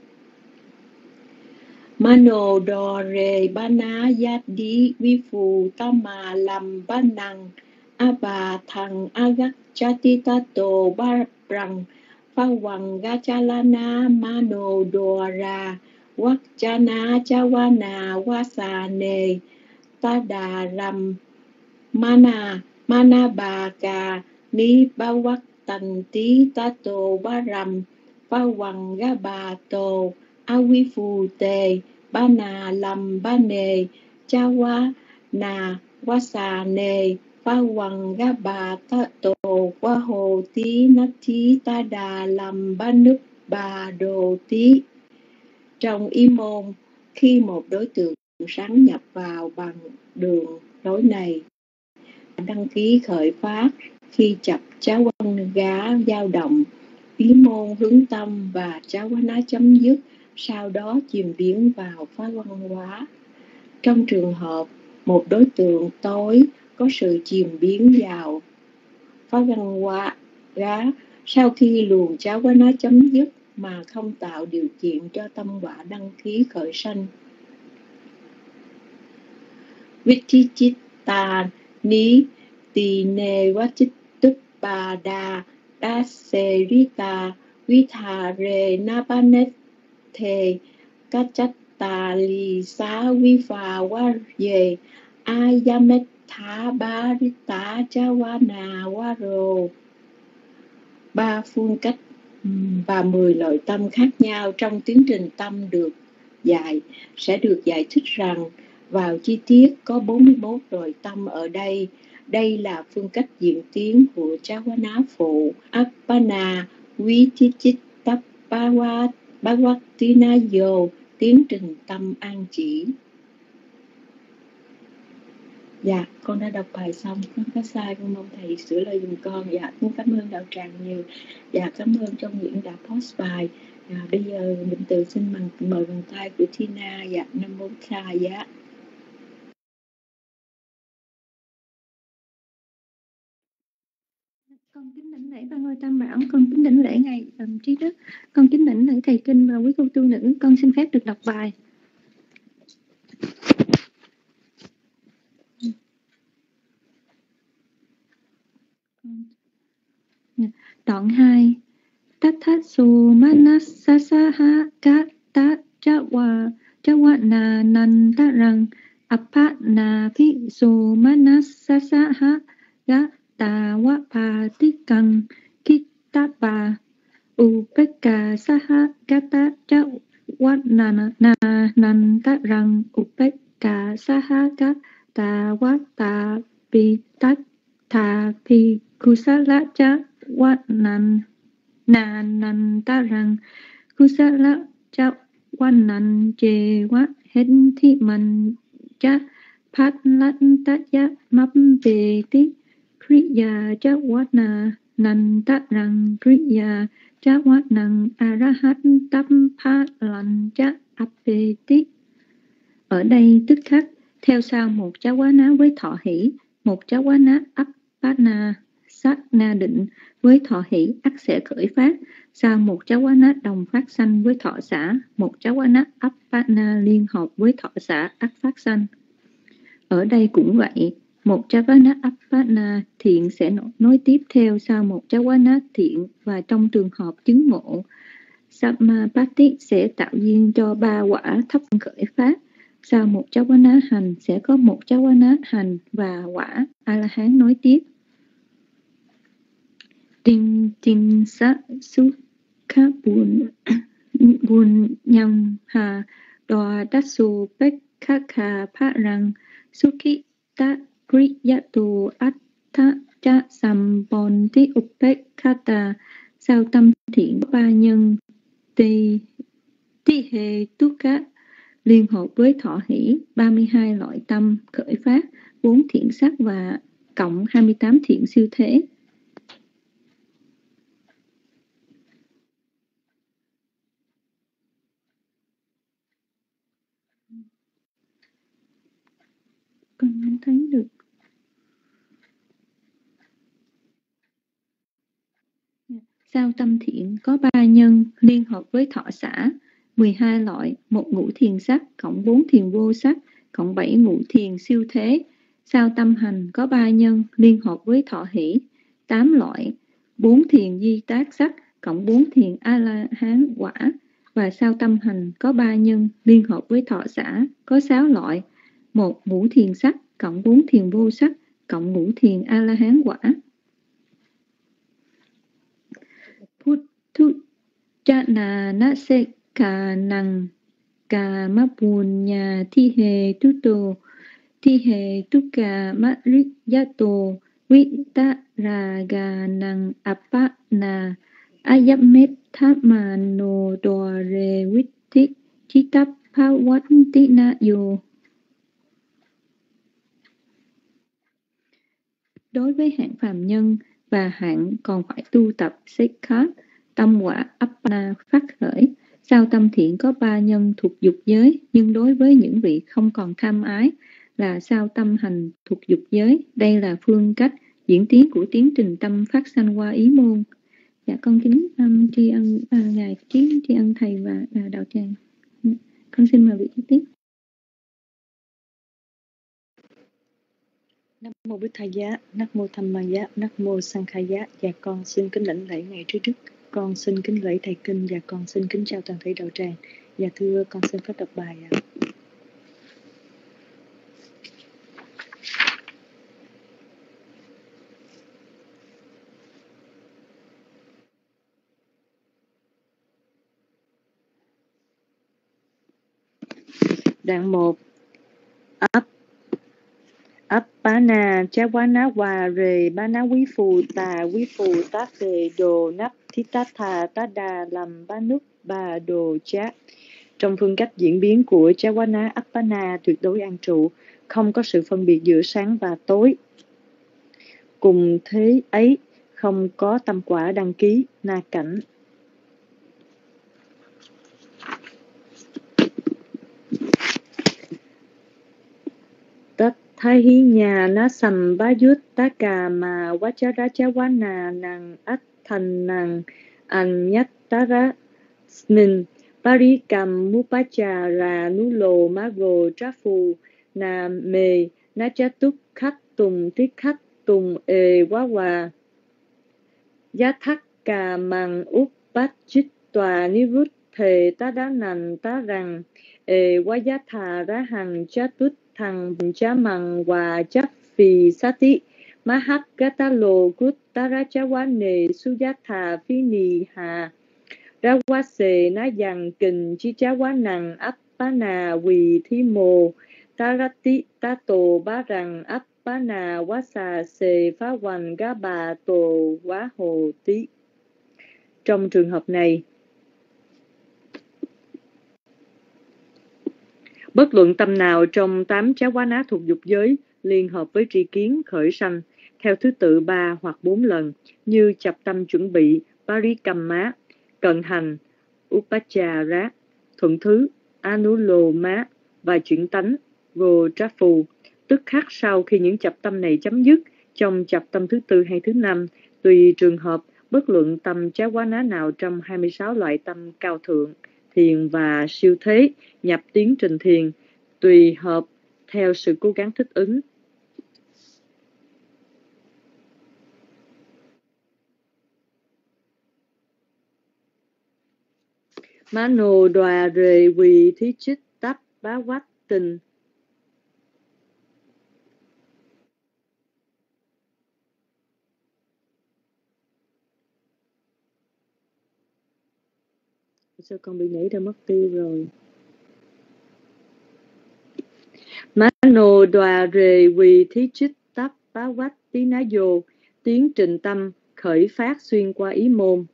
Mano do re bana yadi vifu tama lam banang aba thang agat chati tato barang phawang gachalana mano do ra wakchana chawana wasane tada ram mana mana baka ni bawak tanti tato baram phawang gabato awifu te bana lam bane chawa na wasa ne Pha Hoàng Ga Bà Ta Tổ Qua Hồ Tí Nát Tí Ta Đà Làm Ba Nức Bà Đồ Tí. Trong ý môn, khi một đối tượng sáng nhập vào bằng đường lối này, đăng ký khởi phát khi chập cháo văn gá dao động, ý môn hướng tâm và cháo quán á chấm dứt, sau đó chìm biến vào phá văn hóa. Trong trường hợp một đối tượng tối có sự chìm biến vào phá văn hóa gá sau khi luồng cháo quán á chấm dứt mà không tạo điều kiện cho tâm quả đăng ký khởi sanh. Vichichitta ni tỳ nê vachit tức bà đà đa sê rita vitha re napanet thề kachatta li sa vi phà wa ye ayamet tha ba rita chawana waro. Ba phương cách và mười loại tâm khác nhau trong tiến trình tâm được dạy sẽ được giải thích rằng vào chi tiết có bốn mươi mốt loại tâm ở đây. Đây là phương cách diễn tiến của Chawana phụ Appana Vichichitta Bhavattinayo, tiến trình tâm an chỉ. Dạ, con đã đọc bài xong, con có sai con mong thầy sửa lời dùm con. Dạ, con cảm ơn đạo tràng nhiều. Dạ, cảm ơn trong Nguyễn đã post bài. Dạ, bây giờ Bình Từ xin mời, mời bàn tay của Tina. Dạ, Nam Mô Tha. Dạ. Con kính đảnh lễ Ba Ngôi Tam Bảo, con kính đảnh lễ ngài um, Trí Đức, con kính đảnh lễ thầy kinh và quý cô tu nữ. Con xin phép được đọc bài. Đoạn hai. Tathasu manasasaha kata jawa jawana nantarang apana pisu manasasaha gata wapatikang kitapa upekka saha gata jawana nantarang upekka saha gata wapapitattha pi kusala jawanan nantarang kusala jawanan jewa henti man ja patlataya mapeti kriya jawana nantarang kriya jawanang arahat tampalan ja apeti. Ở đây tức khắc theo sau một chawana với thọ hỷ, một chawana appana sát na định với thọ hỷ ắt sẽ khởi phát. Sau một chawana đồng phát sanh với thọ xả, một chawana appana liên hợp với thọ xả ắt phát sanh. Ở đây cũng vậy, một chawana appana thiện sẽ nối tiếp theo sau một chawana thiện, và trong trường hợp chứng ngộ Samapatti sẽ tạo duyên cho ba quả thấp khởi phát. Sau một chawana hành sẽ có một chawana hành và quả A-la-hán nối tiếp. Tinh tinh sa su kha bun bun nham ha đòa đát su bách kha kha phá răng sukhi ta kriyatu attha cha sam bon ti upekkata. Sau tâm thiện có ba nhân tỳ ti hề tu cá liên hợp với thọ hỷ, ba mươi hai loại tâm khởi phát, bốn thiện sắc và cộng hai mươi tám thiện siêu thế. Con không thấy được. Sao tâm thiện có ba nhân liên hợp với thọ xả, mười hai loại, một ngũ thiền sắc cộng bốn thiền vô sắc cộng bảy ngũ thiền siêu thế. Sao tâm hành có ba nhân liên hợp với thọ hỷ, tám loại, bốn thiền di tác sắc cộng bốn thiền A-la-hán quả. Và sao tâm hành có ba nhân liên hợp với thọ xả có sáu loại, một ngũ thiền sắc cộng bốn thiền vô sắc cộng ngũ thiền A-la-hán quả. Puttu chana nase ka nang ka ma punya thi hề tu tô Thi hề tukka mariyato vitaraganang apana ayamethmano dore vitti chitappavatinayo. Đối với hạng phàm nhân và hạng còn phải tu tập Sikha, tâm quả Appana phát khởi. Sao tâm thiện có ba nhân thuộc dục giới, nhưng đối với những vị không còn tham ái là sao tâm hành thuộc dục giới. Đây là phương cách diễn tiến của tiến trình tâm phát sanh qua ý môn. Dạ con kính um, tri ân uh, ngài trí tri ân thầy và uh, đạo tràng. Con xin mời vị trí tiếp. Nam mô Bụt Thầy Giá, Nam mô Tham Ma Giá, Nam mô Sang Khai Giá. Và con xin kính lãnh lễ ngày trước đức. Con xin kính lễ thầy kinh và con xin kính chào toàn thể đạo tràng. Và thưa con xin phép đọc bài ạ. Đoạn một. Ấp Appana Chawana Wa Re Bana Quý Phù Tà Quý Phù Tá Phề Đồ Nắp Thí Tá Thà Tá Đà Làm Ba Núc Bà Đồ Chá. Trong phương cách diễn biến của Chawana Appana tuyệt đối an trụ, không có sự phân biệt giữa sáng và tối. Cùng thế ấy, không có tâm quả đăng ký, na cảnh. Thái hí nhà ná sầm bá yút tá cà mà quá chá rá chá quá nà nàng ách thành nàng anh nhất tá rá mình bá rí cầm mú bá trà rà nú lồ má gồ trá phù nà mề ná chá túc khách tùng tí khách tùng ề quá hòa giá thắc cà mằng út bát chích tòa ní rút thề tá đá nành tá rằng ề quá giá thà rá hằng chá tút thằng cha mằng và chắc phì sát tí má hắc gata lô cút ta ra cha quá nề su giá thà phi nì hà ra quá xề ná dằng kình chi cha quá nằng áp bá nà quỳ thi mồ ta ra tí ta tổ bá rằng áp bá nà quá xà xề phá hoành gá bà tổ quá hồ tí. Trong trường hợp này, bất luận tâm nào trong tám chá quá ná thuộc dục giới liên hợp với tri kiến khởi sanh theo thứ tự ba hoặc bốn lần, như chập tâm chuẩn bị Parikamma, cận hành Upachara, thuận thứ Anuloma và chuyển tánh Gotrafu, tức khắc sau khi những chập tâm này chấm dứt trong chập tâm thứ tư hay thứ năm, tùy trường hợp, bất luận tâm chá quá ná nào trong hai mươi sáu loại tâm cao thượng, thiền và siêu thế nhập tiến trình thiền, tùy hợp theo sự cố gắng thích ứng. Mano đoà rề quỳ thí chích tắp bá quách tình. Sao con bị nhảy ra mất tiêu rồi. Mano đoà rề quỳ thí chích tắp bá quách tí ná vô, tiến trình tâm khởi phát xuyên qua ý môn.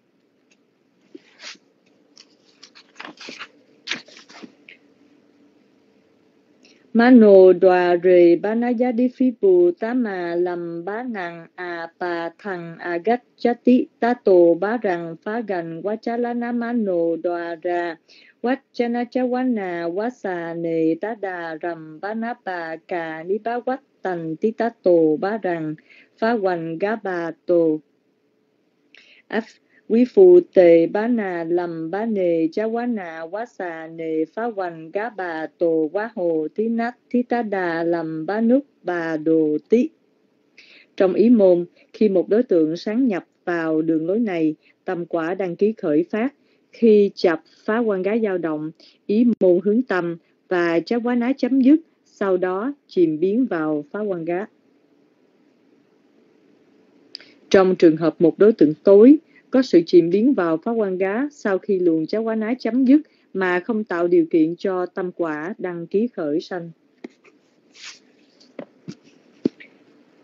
Mano đoà rề bá ná giá đi phi bù tá mà lầm bá nàng à bà thằng à gách chá tí tá tổ bá rằng phá gần quá chá lá ná mano đoà ra quát chá ná chá quá nà quá xà nề tá đà rầm bá ná bà cà ní bá quát tành tí tá tổ bá rằng phá hoành gá bà tổ. F. Quý phụ tề bá nà lầm bá nề chá quá nà quá xà nề phá hoành gá bà tổ quá hồ tí nát tí tá đà lầm bá nút bà đồ tí. Trong ý môn, khi một đối tượng sáng nhập vào đường lối này, tâm quả đăng ký khởi phát. Khi chập phá quan gá dao động, ý môn hướng tâm và chá quá ná chấm dứt, sau đó chìm biến vào phá quan gá. Trong trường hợp một đối tượng tối, có sự chìm biến vào phá quan gá sau khi luồng chá quá ná chấm dứt mà không tạo điều kiện cho tâm quả đăng ký khởi sanh.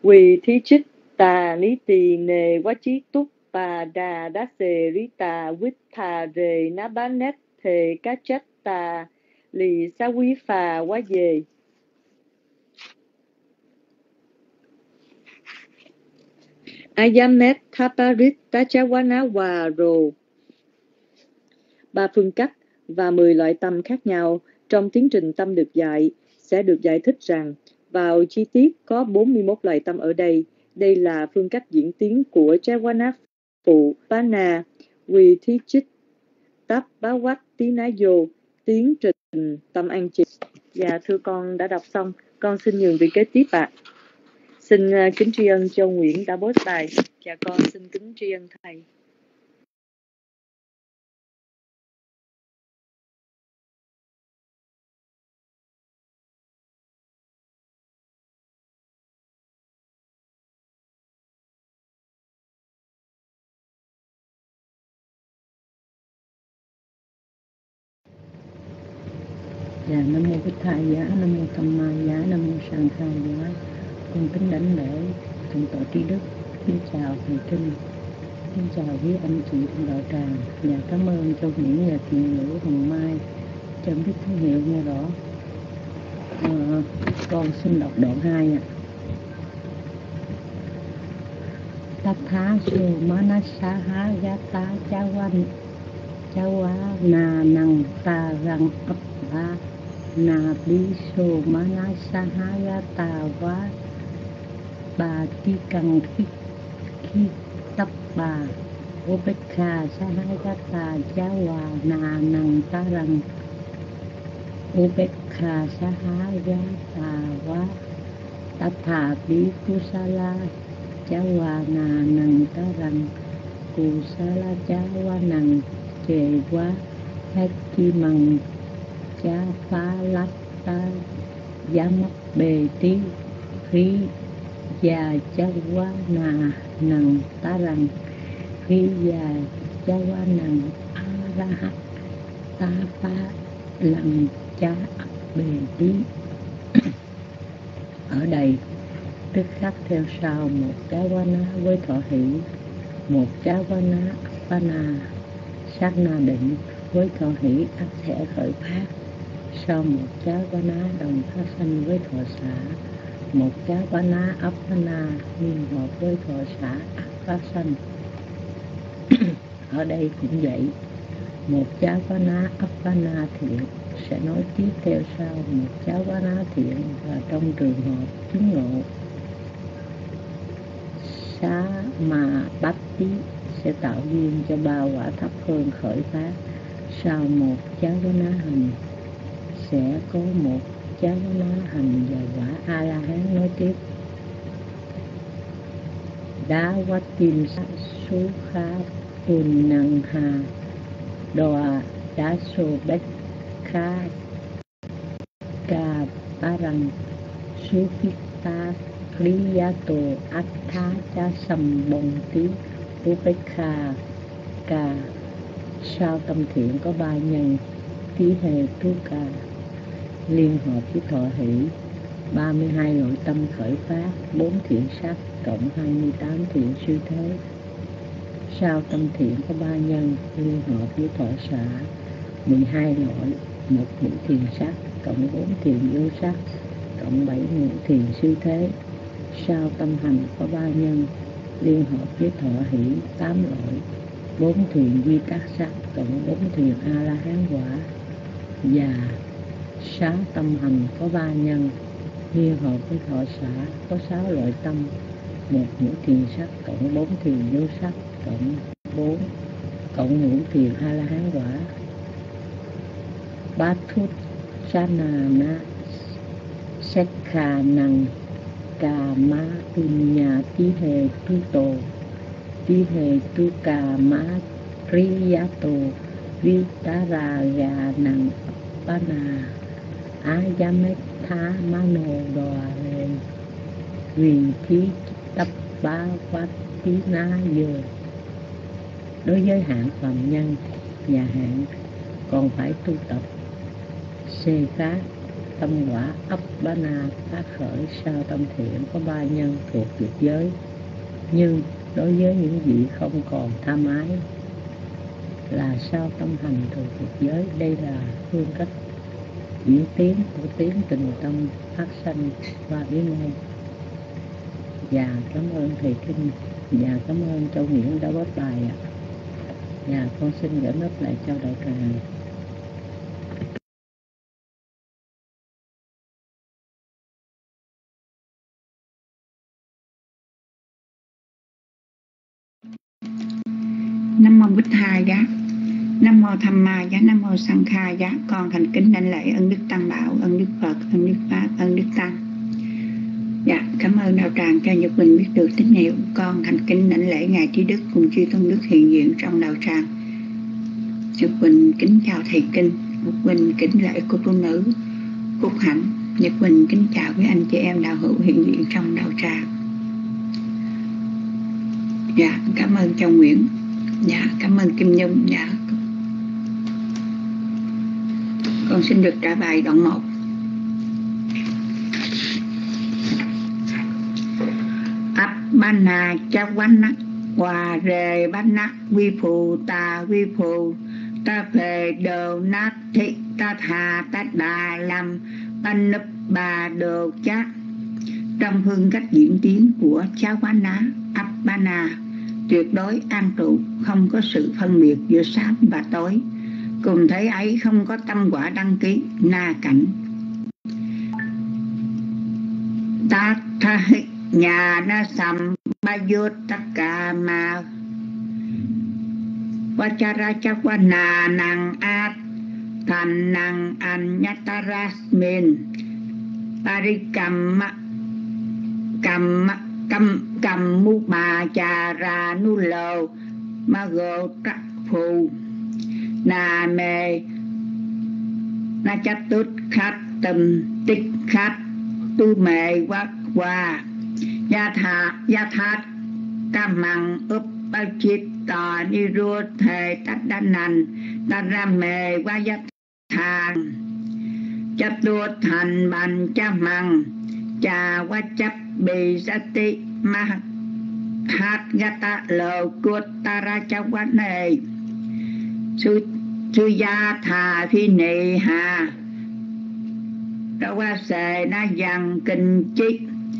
Quỳ thí chích tà ní tỳ nề quá chí túc bà đà đá xề rí tà quýt thà rề ná bá nét thề cá trách tà lì xá quý phà quá về. Ayamet Thaparit Tachawana Hòa Rồ. Ba phương cách và mười loại tâm khác nhau trong tiến trình tâm được dạy sẽ được giải thích rằng vào chi tiết có bốn mươi mốt loại tâm ở đây. Đây là phương cách diễn tiến của Chawana phụ Pana Vithichit Tap Bawat Tinayo, tiến trình tâm an trì. Dạ thưa con đã đọc xong, con xin nhường vị kế tiếp ạ. À. Xin uh, kính tri ân Châu Nguyễn đã bối bài. Dạ con xin kính tri ân thầy. Dạ, Nam Mô Bích Thầy Giá, Nam Mô Tham Ma Giá, Nam Mô Sàng Khai Giá. Con kính đảnh lễ thượng tọa Trí Đức, kính chào thầy Trinh, kính chào quý anh chị trong đạo tràng. Dạ, cảm ơn Châu Nguyễn và Thiện Nữ Hồng Mai cho biết thương hiệu nghe rõ. À, con xin đọc đoạn hai ạ. Tatha su manasaha gata chawan chawa na nang ta rang appa na biso manasahayata va bà ti cần khi khi tập bà Upekha sahayata jawa na nang tarang Upekha sahayata va tatha bi kusala jawa na nang tarang kusala jawa nang chề quá hết chi măng cha phá lát ta giá mất bề tí khí già cha quá nà nằng ta rằng khí già cha quá nằng a ra hát ta phá lần cha bề tí. Ở đây tức khắc theo sau một chá quá ná với thọ hỷ, một chá quá ná apana sát na định với thọ hỷ ắt sẽ khởi phát. Sau một chá quá ná đồng phát sanh với thọ xả, một chá quá ná apana liên hợp với thọ xả ắt phát sanh. Ở đây cũng vậy, một chá quá ná apana thiện sẽ nói tiếp theo sau một chá quá ná thiện, và trong trường hợp chứng ngộ xá mà bát tí sẽ tạo duyên cho ba quả thấp hơn khởi phát. Sau một chá quá ná hành sẽ có một chá quá ná hành và quả A La Hán nói tiếp. Đá quá tim số khá tùn năng hà đòa đá sô bách khá ca ba răng số phít ta lý giá tổ ác thá cha sầm bồng tí Upekha ca. Sau tâm thiện có ba nhân tí hề tu ca liên hợp với thọ hỷ, ba mươi hai nội tâm khởi phát, bốn thiện sắc cộng hai mươi tám thiện siêu thế. Sau tâm thiện có ba nhân liên hợp với thọ xả, mười hai loại, một ngũ thiện sắc cộng bốn thiện vô sắc cộng bảy ngũ thiện siêu thế. Sau tâm hành có ba nhân liên hợp với thọ hỷ, tám loại, bốn thiện duy tác sắc cộng bốn thiện A La Hán quả. Và sáu tâm hành có ba nhân liên hợp với thọ xả có sáu loại tâm, một ngũ thiện sắc cộng bốn thiện vô sắc cộng bốn cộng ngũ thiện A La Hán quả. Bát thút sana na sekha năng cà má punya tí hề tu tổ tí hề tu cà má riya tổ vi tá ra gà năng apana ayamet tha mano đòa lệ vì thí tập ba quát tí ná dơ. Đối với hạng phàm nhân và hạng còn phải tu tập xê khác tâm quả Appana phát khởi sau tâm thiện có ba nhân thuộc dục giới, nhưng đối với những vị không còn tham ái là sao tâm hành thuộc dục giới. Đây là phương cách diễn tiến của tiếng tình tâm phát sanh qua ý môn. Và cảm ơn thầy Kinh, và cảm ơn Châu Nguyễn đã bớt bài ạ. Và con xin gửi nốt lại cho đại ca. Nam mô Bụt Thầy giá, Nam mô Tham Ma giá, Nam mô Sang Kha giá. Con thành kính đảnh lễ ân đức Tam Bảo, ân đức Phật, ân đức Pháp, ân đức Tăng. Dạ, cảm ơn đạo tràng cho Nhật Quỳnh biết được tín hiệu. Con thành kính đảnh lễ ngài Trí Đức cùng chư tôn đức hiện diện trong đạo tràng. Nhật Quỳnh kính chào thầy Kinh, Nhật Quỳnh kính lễ cô tu nữ Cúc Hạnh. Nhật Quỳnh kính chào quý anh chị em đạo hữu hiện diện trong đạo tràng. Dạ, cảm ơn Châu Nguyễn. Dạ, cảm ơn Kim Nhung. Dạ, con xin được trả bài đoạn một. Appana Chawana Hòa Rề Bana Vi Phù Ta Vi Phù Ta Phê Đồ Nát Thị Ta Thà Ta Đà Lâm Ban Nấp Bà Đồ Chá. Trong phương cách diễn tiến của Chawana Appana, tuyệt đối an trụ, không có sự phân biệt giữa sáng và tối. Cùng thấy ấy không có tâm quả đăng ký na cảnh. Ta tha nhà na sam ba yốt tất cả mà vachara chakwana năng át thành năng anyatarasmin parikam kam kam kam mu ba cha ra nu lô ma gô trắc phù na mê na chát tút khát tâm tích khát tu mê quát qua gia thà gia thát cam măng úp bao chít tò ni ruột thề tát đa nành ta ra mê qua gia thang chát tuột thành bàn cha măng cha qua chấp bì sa ti ma hát gata lầu cuột ta ra cha quát này sư sư gia thà phi nị hà đó qua sề na dằng kinh chích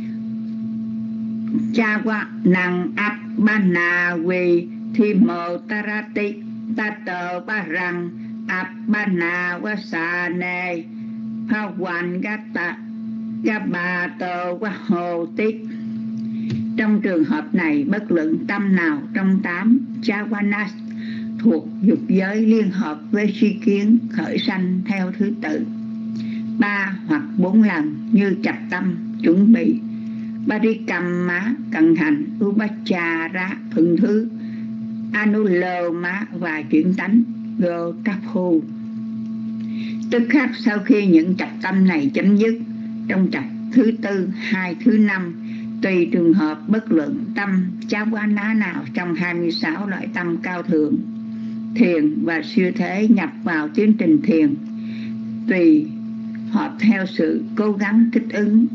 cha qua năng áp ba na quỳ thi mô tarati ta tờ ba rằng áp ba na qua xà nê phá hoàn gata ga bà tờ qua hồ tích. Trong trường hợp này, bất luận tâm nào trong tám Javanas thuộc dục giới liên hợp với suy kiến khởi sanh theo thứ tự ba hoặc bốn lần như chập tâm chuẩn bị, Parikama cận hành, Upachara thuận thứ, Anuloma và chuyển tánh, Gotaphu. Tức khắc sau khi những chập tâm này chấm dứt, trong chập thứ tư, hai, thứ năm, tùy trường hợp bất luận tâm Jhavana nào trong hai mươi sáu loại tâm cao thượng, thiền và siêu thế nhập vào tiến trình thiền, tùy hợp theo sự cố gắng thích ứng.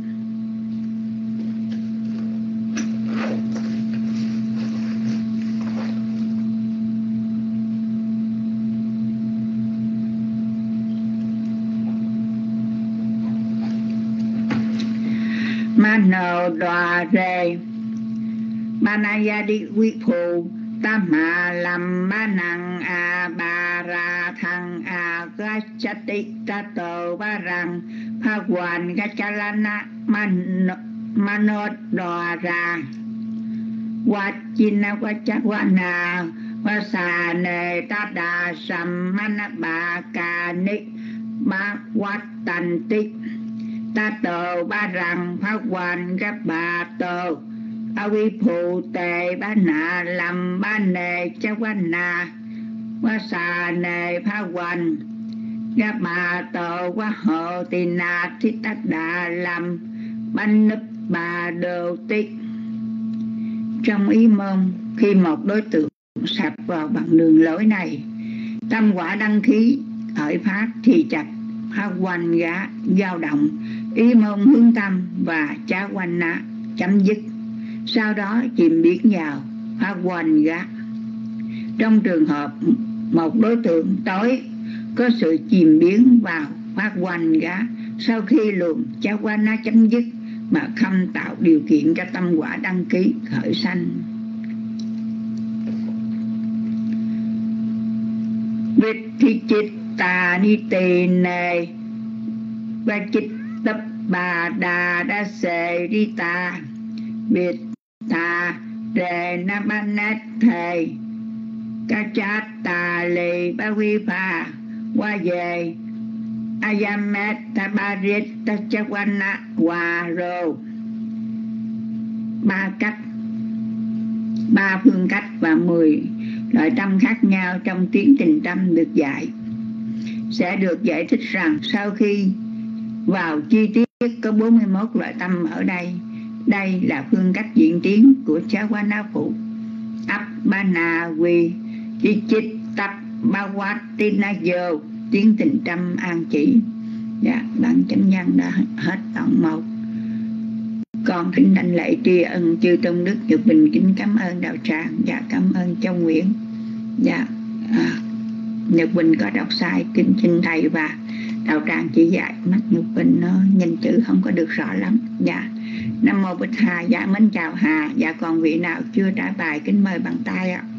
Mano đoà rề Banayadi quy phù ta mà làm ba năng a ba ra thăng a gachati ta tờ ba rằng pha hoàn gachalana mano đoà ra Vachina vachawana vasa nê ta đà sam mana ba ca ni ba wat tần tích ta tờ ba rằng phá hoàn các bà tờ a vi phụ tề ba nà làm ba nề cha quan nà quá xà nề phá hoàn các bà tờ quá hộ tì nà thích tác đà làm bánh nấp bà đồ tích. Trong ý môn, khi một đối tượng sạp vào bằng đường lối này, tâm quả đăng khí khởi phát thì chặt Pháp Hoành Gá dao động, ý môn hướng tâm và Chá Quanh Ná chấm dứt. Sau đó chìm biến vào Pháp Hoành Gá. Trong trường hợp một đối tượng tối có sự chìm biến vào Pháp Hoành Gá sau khi luồng Chá Quanh Ná chấm dứt mà không tạo điều kiện cho tâm quả đăng ký khởi sanh. Vitthichitta nitene vachitta bada dase rita vittha re namanathe kachata le bavipa qua về ayameta barita chawana waro. Ba cách, ba phương cách và mười loại tâm khác nhau trong tiến trình tâm được dạy. Sẽ được giải thích rằng sau khi vào chi tiết có bốn mươi mốt loại tâm ở đây. Đây là phương cách diễn tiến của Chawana Phụ Appana Vi Vichitta Bhavatinayo, tiến trình tâm an chỉ. Dạ, bản chánh nhân đã hết đoạn một. Con kính đảnh lễ tri ân chư tôn đức Nhật Bình, kính cảm ơn đạo tràng và dạ, cảm ơn Châu Nguyễn. Dạ, à, Nhật Bình có đọc sai, kính xin thầy và đạo tràng chỉ dạy. Mắt Nhật Bình nó nhìn chữ không có được rõ lắm. Dạ, Nam Mô Bích Hà. Dạ, mến chào Hà. Dạ, còn vị nào chưa trả bài kính mời bằng tay ạ.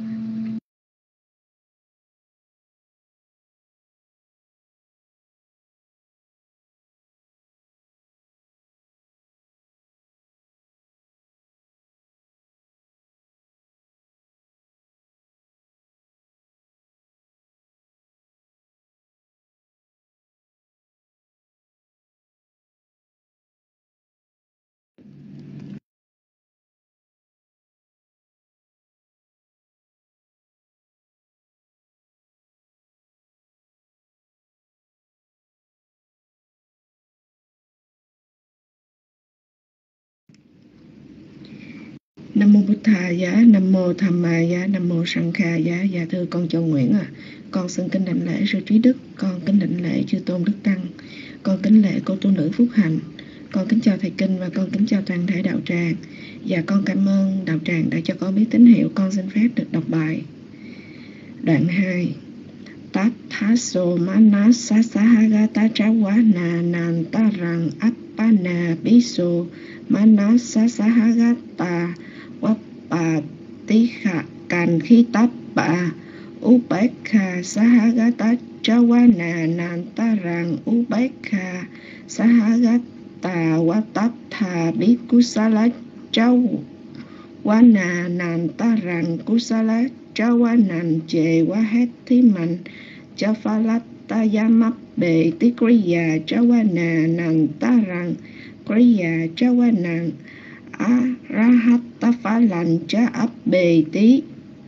Nam mô Bụt Thà giá, Nam mô Tham Ma giá, Nam mô Sang Kha giá. Dạ thưa con Châu Nguyễn à, con xin kính đảnh lễ sư Trí Đức, con kính đảnh lễ chư tôn đức tăng, con kính lễ cô tu nữ Phúc Hạnh, con kính chào thầy kinh và con kính chào toàn thể đạo tràng. Và con cảm ơn đạo tràng đã cho con biết tín hiệu. Con xin phép được đọc bài. Đoạn hai. Tát thá sô má ná sá sá ha ga tá trá quá nà nàn ta rằng áp pa nà bí sô má ná sá sá ha ga ta wá bà tí khả càn khi táp bà u bách khà sá ha ga tá trá quá nà nàn ta rằng u bách khà sá ha ga ta wá tát thà bí cú sa lá cháu quá nà nàn ta rằng cú sa lá cháu quá nàn chề quá hết thí mạnh cha pha lát ta ya mắp bề tí kriya cháu quá nà nàn ta rằng kriya cháu quá nàn a ra hát ta phá lành cha ấp bề tí.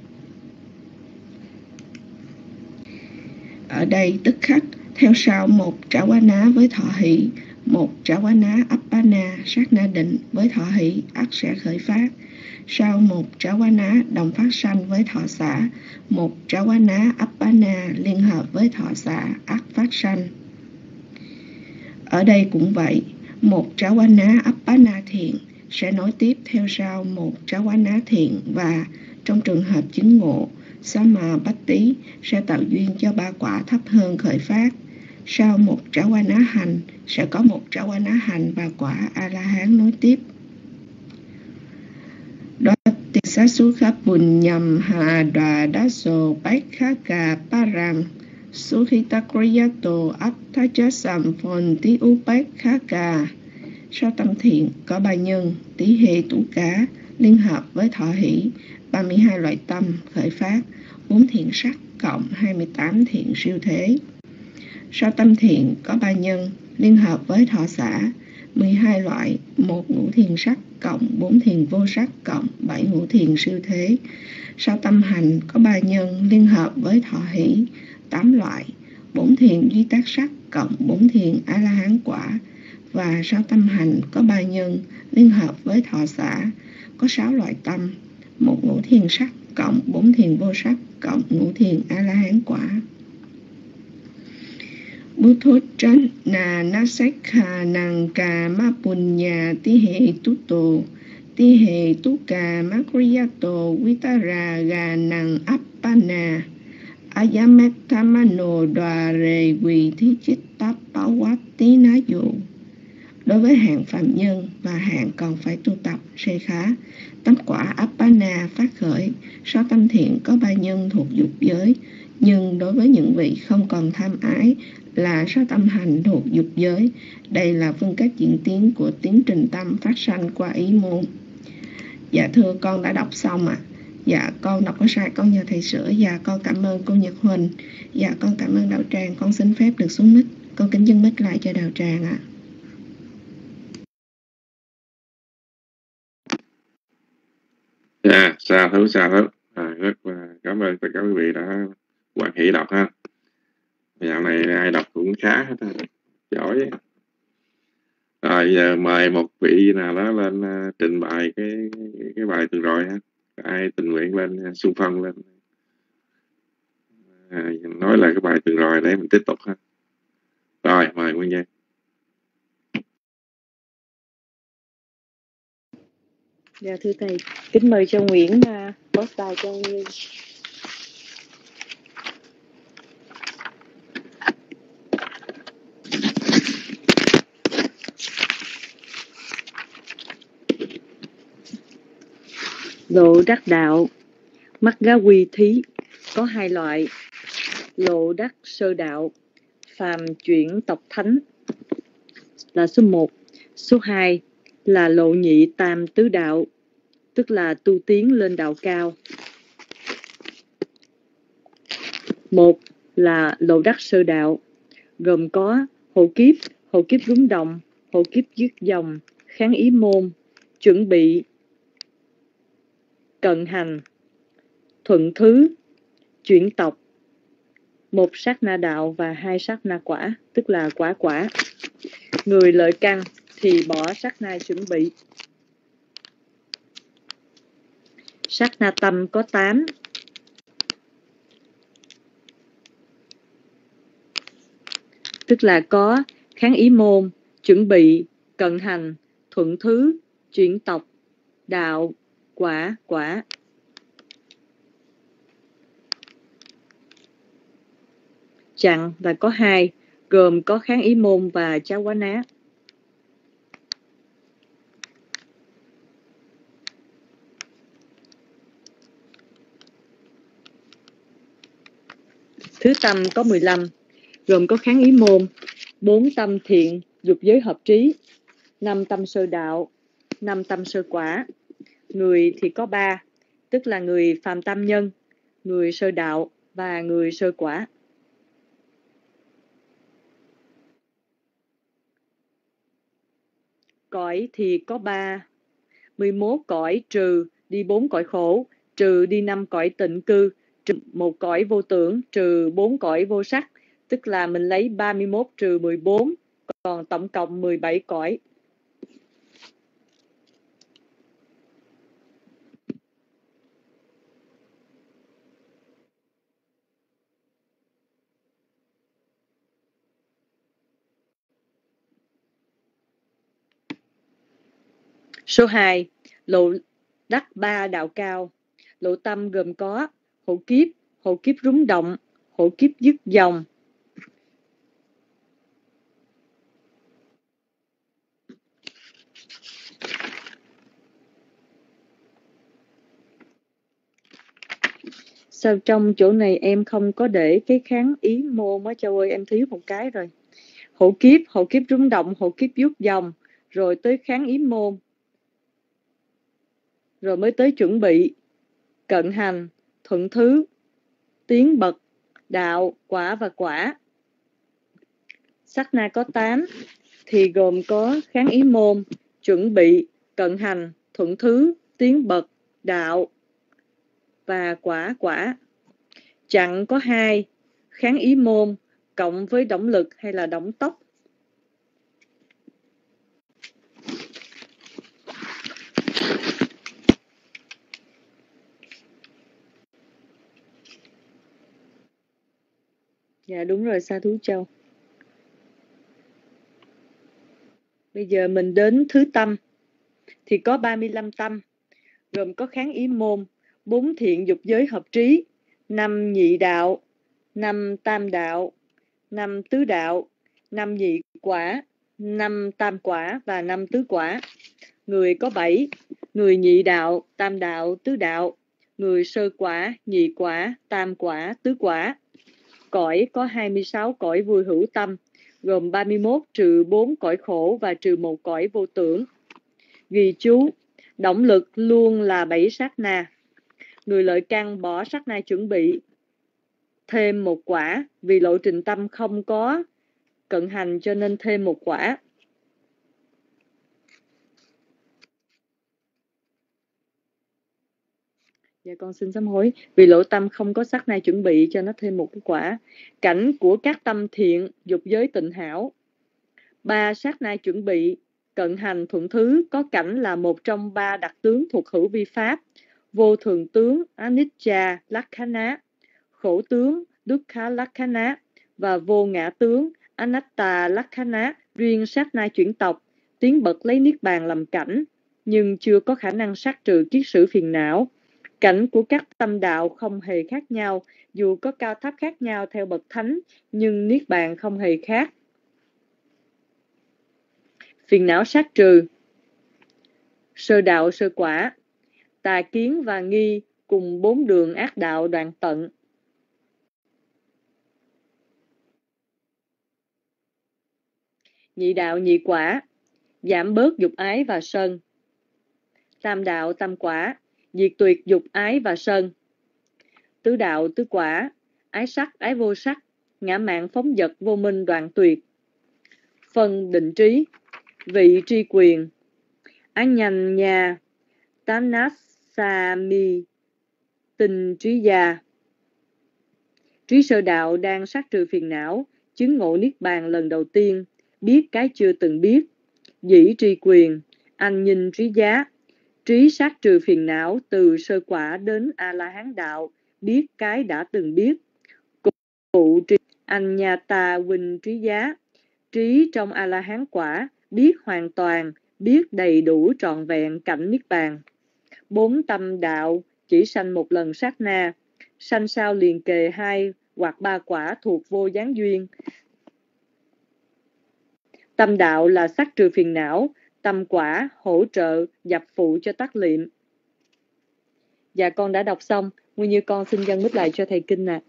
Ở đây tức khắc theo sau một trả quá ná với thọ hỷ, một trả quá ná appana sát na định với thọ hỷ ắt sẽ khởi phát. Sau một trả quá ná đồng phát sanh với thọ xả, một trả quá ná appana liên hợp với thọ xả ắt phát sanh. Ở đây cũng vậy, một trả quá ná appana thiện sẽ nối tiếp theo sau một trả quá ná thiện, và trong trường hợp chứng ngộ Sama Bách Tý sẽ tạo duyên cho ba quả thấp hơn khởi phát. Sau một trả quá ná hành sẽ có một trả quá ná hành và quả A-la-hán nối tiếp. Đó tiết sát sú khắp bùn nhầm hà đà đá sồ bách khá gà ba ràng sú khi ta kriya tổ áp thá chá sàm phồn tí ú bách khá gà. Sau tâm thiện có ba nhân tí hệ tủ cá liên hợp với thọ hỷ, ba mươi hai loại tâm khởi phát, bốn thiện sắc cộng hai mươi tám thiện siêu thế. Sau tâm thiện có ba nhân liên hợp với thọ xả, mười hai loại, một ngũ thiền sắc cộng bốn thiền vô sắc cộng bảy ngũ thiền siêu thế. Sau tâm hành có ba nhân liên hợp với thọ hỷ, tám loại, bốn thiền duy tác sắc cộng bốn thiền A-la-hán quả. Và sau tâm hành có ba nhân liên hợp với thọ xả, có sáu loại tâm, một ngũ thiền sắc cộng bốn thiền vô sắc cộng ngũ thiền A-la-hán quả. Bút thốt tránh nà na sách khà nàng cà ma bùn nhà tí hệ tú tổ tí hệ tú cà ma kriya tổ vitara gà nàng appana ayametamano đoà rề quỳ thí chít táp báo quát tí ná dụ. Đối với hạng phạm nhân và hạng còn phải tu tập say khá, tâm quả appana phát khởi, so tâm thiện có ba nhân thuộc dục giới, nhưng đối với những vị không còn tham ái là so tâm hành thuộc dục giới. Đây là phương cách diễn tiến của tiến trình tâm phát sanh qua ý môn. Dạ thưa con đã đọc xong ạ. À. Dạ con đọc có sai con nhờ thầy sửa. Dạ con cảm ơn cô Nhật Huỳnh. Dạ con cảm ơn Đạo Tràng. Con xin phép được xuống mic. Con kính dâng mic lại cho Đạo Tràng ạ. À. Dạ, xa thứ xa thứ. À, rất là cảm ơn tất cả quý vị đã quan hệ đọc ha. Dạo này ai đọc cũng khá hết ha. Giỏi. Rồi giờ mời một vị nào đó lên uh, trình bày cái cái bài tuần rồi ha. Ai tình nguyện lên uh, xung phong lên. À, nói là cái bài tuần rồi để mình tiếp tục ha. Rồi mời Nguyên Giang. Dạ thưa thầy, kính mời cho Nguyễn uh, post bài cho Nguyên. Lộ đắc đạo, mắc gá quy thí có hai loại. Lộ đắc sơ đạo, phàm chuyển tộc thánh là số một. Số hai là lộ nhị tam tứ đạo, tức là tu tiến lên đạo cao. Một là lộ đắc sơ đạo, gồm có hộ kiếp, hộ kiếp rúng động, hộ kiếp dứt dòng, kháng ý môn, chuẩn bị, cận hành, thuận thứ, chuyển tộc, một sát na đạo và hai sát na quả, tức là quả quả. Người lợi căn thì bỏ sát na chuẩn bị. Sát na tâm có tám. Tức là có kháng ý môn, chuẩn bị, cận hành, thuận thứ, chuyển tộc, đạo, quả, quả. Chặn là có hai, gồm có kháng ý môn và cháo quá ná. Thứ tâm có mười lăm, gồm có kháng ý môn, bốn tâm thiện, dục giới hợp trí, năm tâm sơ đạo, năm tâm sơ quả. Người thì có ba, tức là người phàm tam nhân, người sơ đạo và người sơ quả. Cõi thì có ba, mười mốt cõi trừ đi bốn cõi khổ, trừ đi năm cõi tịnh cư, trừ một cõi vô tưởng, trừ bốn cõi vô sắc, tức là mình lấy ba mươi mốt trừ mười bốn, còn tổng cộng mười bảy cõi. Số hai, lộ đắc ba đạo cao. Lộ tâm gồm có hộ kiếp, hộ kiếp rúng động, hộ kiếp dứt dòng, sao trong chỗ này em không có để cái kháng ý môn á Châu ơi, em thiếu một cái rồi. Hộ kiếp, hộ kiếp rúng động, hộ kiếp dứt dòng, rồi tới kháng ý môn, rồi mới tới chuẩn bị, cận hành, thuận thứ, tiến bậc, đạo, quả và quả. Sát na có tám, thì gồm có kháng ý môn, chuẩn bị, cận hành, thuận thứ, tiến bậc, đạo và quả quả. Chặn có hai, kháng ý môn cộng với động lực hay là động tốc. Dạ đúng rồi, sa thú Châu. Bây giờ mình đến thứ tâm. Thì có ba mươi lăm tâm, gồm có kháng ý môn, bốn thiện dục giới hợp trí, năm nhị đạo, năm tam đạo, năm tứ đạo, năm nhị quả, năm tam quả và năm tứ quả. Người có bảy, người nhị đạo, tam đạo, tứ đạo, người sơ quả, nhị quả, tam quả, tứ quả. Cõi có hai mươi sáu cõi vui hữu tâm, gồm ba mươi mốt trừ bốn cõi khổ và trừ một cõi vô tưởng. Ghi chú, động lực luôn là bảy sát na. Người lợi căn bỏ sát na chuẩn bị thêm một quả, vì lộ trình tâm không có cận hành cho nên thêm một quả. Dạ con xin sám hối. Vì lộ tâm không có sát na chuẩn bị cho nó thêm một cái quả. Cảnh của các tâm thiện, dục giới tịnh hảo. Ba sát na chuẩn bị, cận hành thuận thứ, có cảnh là một trong ba đặc tướng thuộc hữu vi pháp. Vô thường tướng, anicca, lakkhana, khổ tướng, dukkha lakkhana và vô ngã tướng, anatta lakkhana. Riêng sát na chuyển tộc, tiến bậc lấy niết bàn làm cảnh, nhưng chưa có khả năng sát trừ kiết sử phiền não. Cảnh của các tâm đạo không hề khác nhau, dù có cao thấp khác nhau theo bậc thánh, nhưng niết bàn không hề khác. Phiền não sát trừ. Sơ đạo sơ quả, tà kiến và nghi cùng bốn đường ác đạo đoạn tận. Nhị đạo nhị quả, giảm bớt dục ái và sân. Tam đạo tam quả, diệt tuyệt dục ái và sân. Tứ đạo tứ quả, ái sắc ái vô sắc, ngã mạn phóng dật vô minh đoạn tuyệt. Phân định trí, vị tri quyền, Anyanya nhà, Tanasami, tình trí già. Trí sơ đạo đang sát trừ phiền não, chứng ngộ niết bàn lần đầu tiên, biết cái chưa từng biết. Dĩ tri quyền, anh nhìn trí giá. Trí sát trừ phiền não từ sơ quả đến A-la-hán đạo, biết cái đã từng biết. Cụ trí Anyata huynh trí giá. Trí trong A-la-hán quả, biết hoàn toàn, biết đầy đủ trọn vẹn cảnh niết bàn. Bốn tâm đạo chỉ sanh một lần sát na, sanh sao liền kề hai hoặc ba quả thuộc vô gián duyên. Tâm đạo là sát trừ phiền não, tâm quả hỗ trợ dập phụ cho tác liệm. Dạ con đã đọc xong, Nguyên Như con xin dâng mic lại cho thầy Kinh ạ.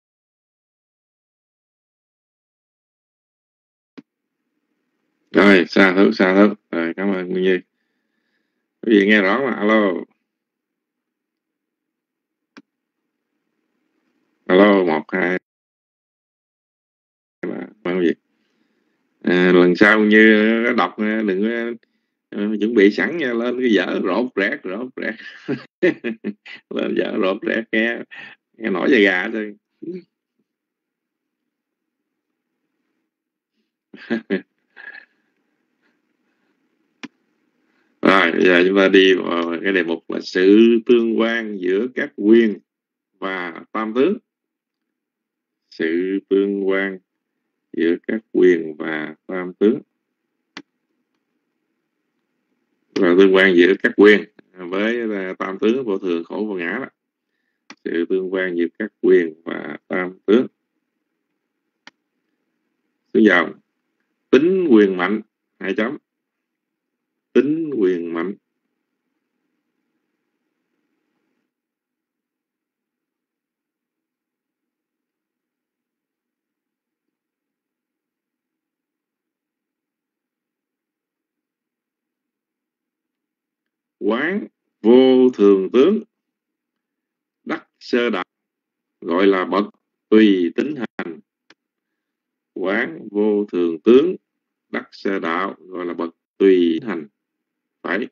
Rồi, xa thấu, xa thấu. Rồi, cảm ơn Nguyên Như. Quý vị nghe rõ mà, alo. Alo, một, hai. Bao nhiêu? À, lần sau như đọc đừng uh, chuẩn bị sẵn nha, lên cái dở rột rẽt rột rẽt lên dở rột rẽt nghe nghe nổi da gà thôi. Rồi bây giờ chúng ta đi vào cái đề mục là sự tương quan giữa các quyền và tam tướng. Sự tương quan giữa các quyền và tam tướng. Và tương quan giữa các quyền với tam tướng vô thường khổ vô ngã đó. Sự tương quan giữa các quyền và tam tướng. Thứ dòng tính quyền mạnh, hai chấm. Tính quyền mạnh. Quán vô thường tướng, đắc sơ đạo, gọi là bậc tùy tính hành. Quán vô thường tướng, đắc sơ đạo, gọi là bậc tùy hành. Phải.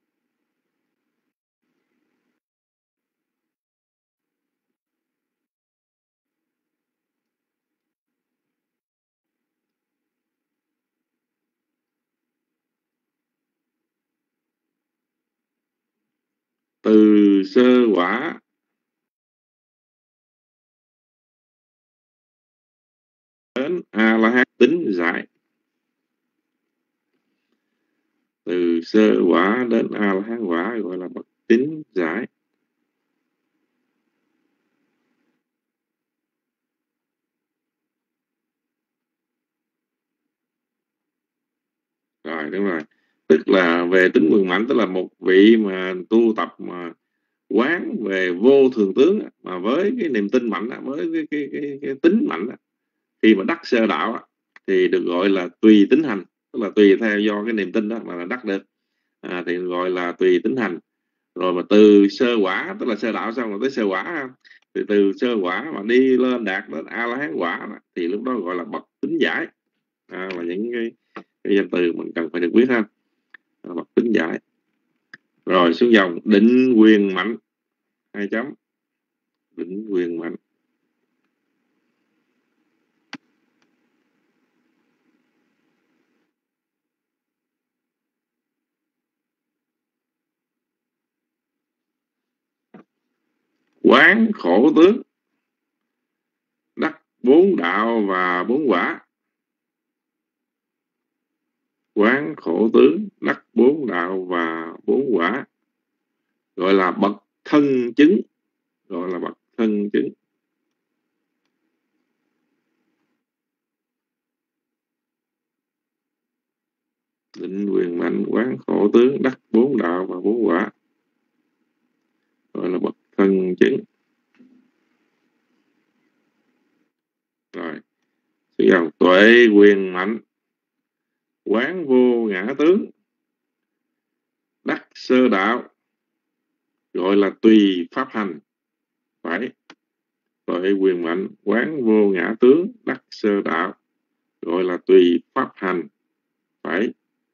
Từ sơ quả đến A-la-hán tính giải. từ sơ quả đến a la hán quả gọi là bậc tín giải. Rồi đúng rồi, tức là về tính quyền mãnh, tức là một vị mà tu tập mà quán về vô thường tướng mà với cái niềm tin mạnh, với cái cái cái, cái tính mạnh, khi mà đắc sơ đạo thì được gọi là tùy tính hành, tức là tùy theo do cái niềm tin đó mà là đắc được, à, thì gọi là tùy tính hành. Rồi mà từ sơ quả, tức là sơ đạo xong rồi tới sơ quả, thì từ sơ quả mà đi lên đạt đến a la hán quả thì lúc đó gọi là bậc tính giải. À, và những cái, cái danh từ mình cần phải được biết ha, à, bậc tính giải. Rồi xuống dòng định quyền mạnh, hai chấm, định quyền mạnh. Quán khổ tướng, đắc bốn đạo và bốn quả. Quán khổ tướng, đắc bốn đạo và bốn quả, gọi là bậc thân chứng, gọi là bậc thân chứng. Định quyền mạnh, quán khổ tướng, đắc bốn đạo và bốn quả, gọi là bậc thân chứng. Rồi, sử dụng tuệ quyền mạnh, quán vô ngã tướng, đắc sơ đạo, gọi là tùy pháp hành. Phải, tuệ quyền mạnh, quán vô ngã tướng, đắc sơ đạo, gọi là tùy pháp hành. Phải.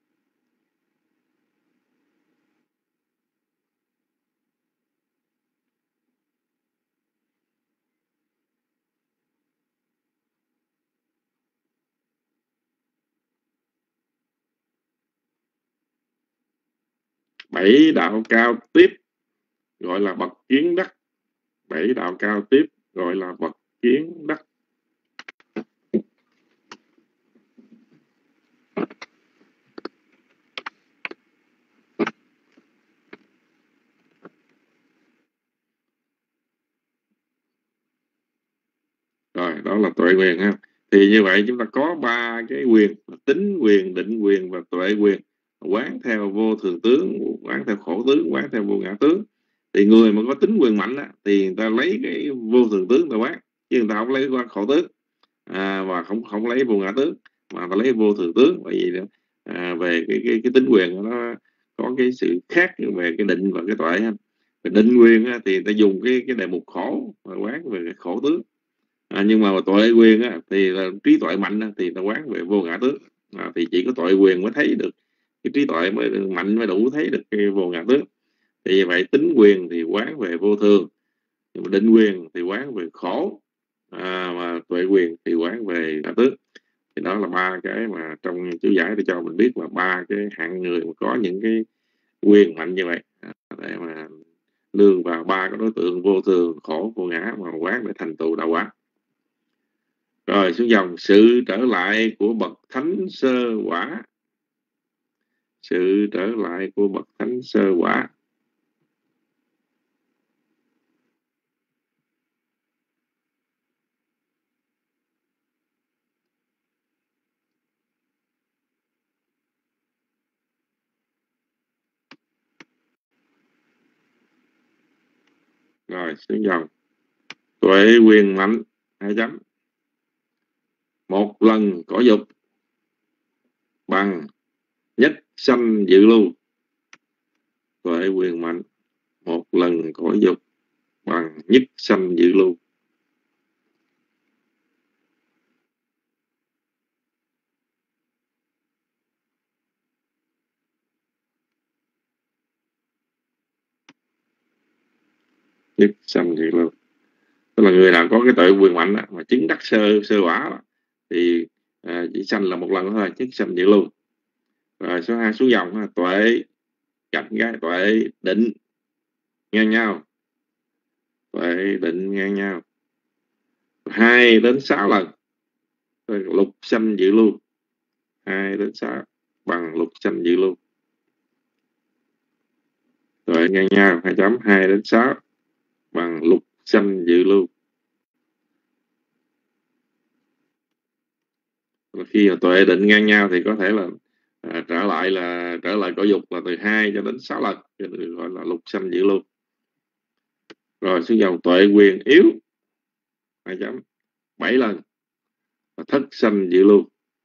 Bảy đạo cao tiếp gọi là bậc kiến đắc. Bảy đạo cao tiếp gọi là bậc kiến đắc. Rồi, đó là tuệ quyền ha. Thì như vậy chúng ta có ba cái quyền: tính quyền, định quyền và tuệ quyền. Quán theo vô thường tướng, quán theo khổ tướng, quán theo vô ngã tướng. Thì người mà có tính quyền mạnh á, thì người ta lấy cái vô thường tướng ta quán, chứ người ta không lấy quán khổ tướng, à, và không không lấy vô ngã tướng, mà ta lấy vô thường tướng. Bởi vì à, về cái, cái cái tính quyền nó có cái sự khác về cái định và cái tuệ ha. Về định quyền á, thì ta dùng cái cái đề mục khổ và quán về cái khổ tướng. À, nhưng mà tuệ quyền á, thì là trí tuệ mạnh á, thì ta quán về vô ngã tướng. À, thì chỉ có tuệ quyền mới thấy được cái trí tuệ mới mạnh, mới đủ thấy được cái vô ngã tướng. Thì vậy tính quyền thì quán về vô thường, nhưng mà định quyền thì quán về khổ, à, mà tuệ quyền thì quán về ngã tướng. Thì đó là ba cái mà trong chú giải để cho mình biết là ba cái hạng người mà có những cái quyền mạnh như vậy, à, để mà lương vào ba cái đối tượng vô thường, khổ, vô ngã mà quán để thành tựu đạo quả. Rồi xuống dòng sự trở lại của bậc thánh sơ quả. Sự trở lại của bậc thánh sơ quả. Rồi xuống dòng tuệ quyền mạnh, hai chấm, một lần cõi dục bằng nhất sanh dự lưu. Tuệ quyền mạnh, một lần cõi dục bằng nhất sanh dự lưu. Nhất sanh dự lưu, tức là người nào có cái tuệ quyền mạnh đó, mà chứng đắc sơ sơ quả đó, thì à, chỉ sanh là một lần thôi, nhất sanh dự lưu. Rồi số hai xuống dòng ha, tuệ cạnh cái tuệ định ngang nhau, tuệ định ngang nhau hai đến sáu lần, lục sanh dự lưu. Hai đến sáu bằng lục sanh dự lưu. tuệ ngang nhau hai chấm hai đến sáu bằng lục sanh dự lưu. Khi mà tuệ định ngang nhau thì có thể là à, trở lại là trở lại cõi dục là từ hai cho đến sáu lần, cho nên gọi là lục sanh dự lưu. Rồi xuống dòng tuệ quyền yếu hai chấm bảy lần là thất sanh dự lưu.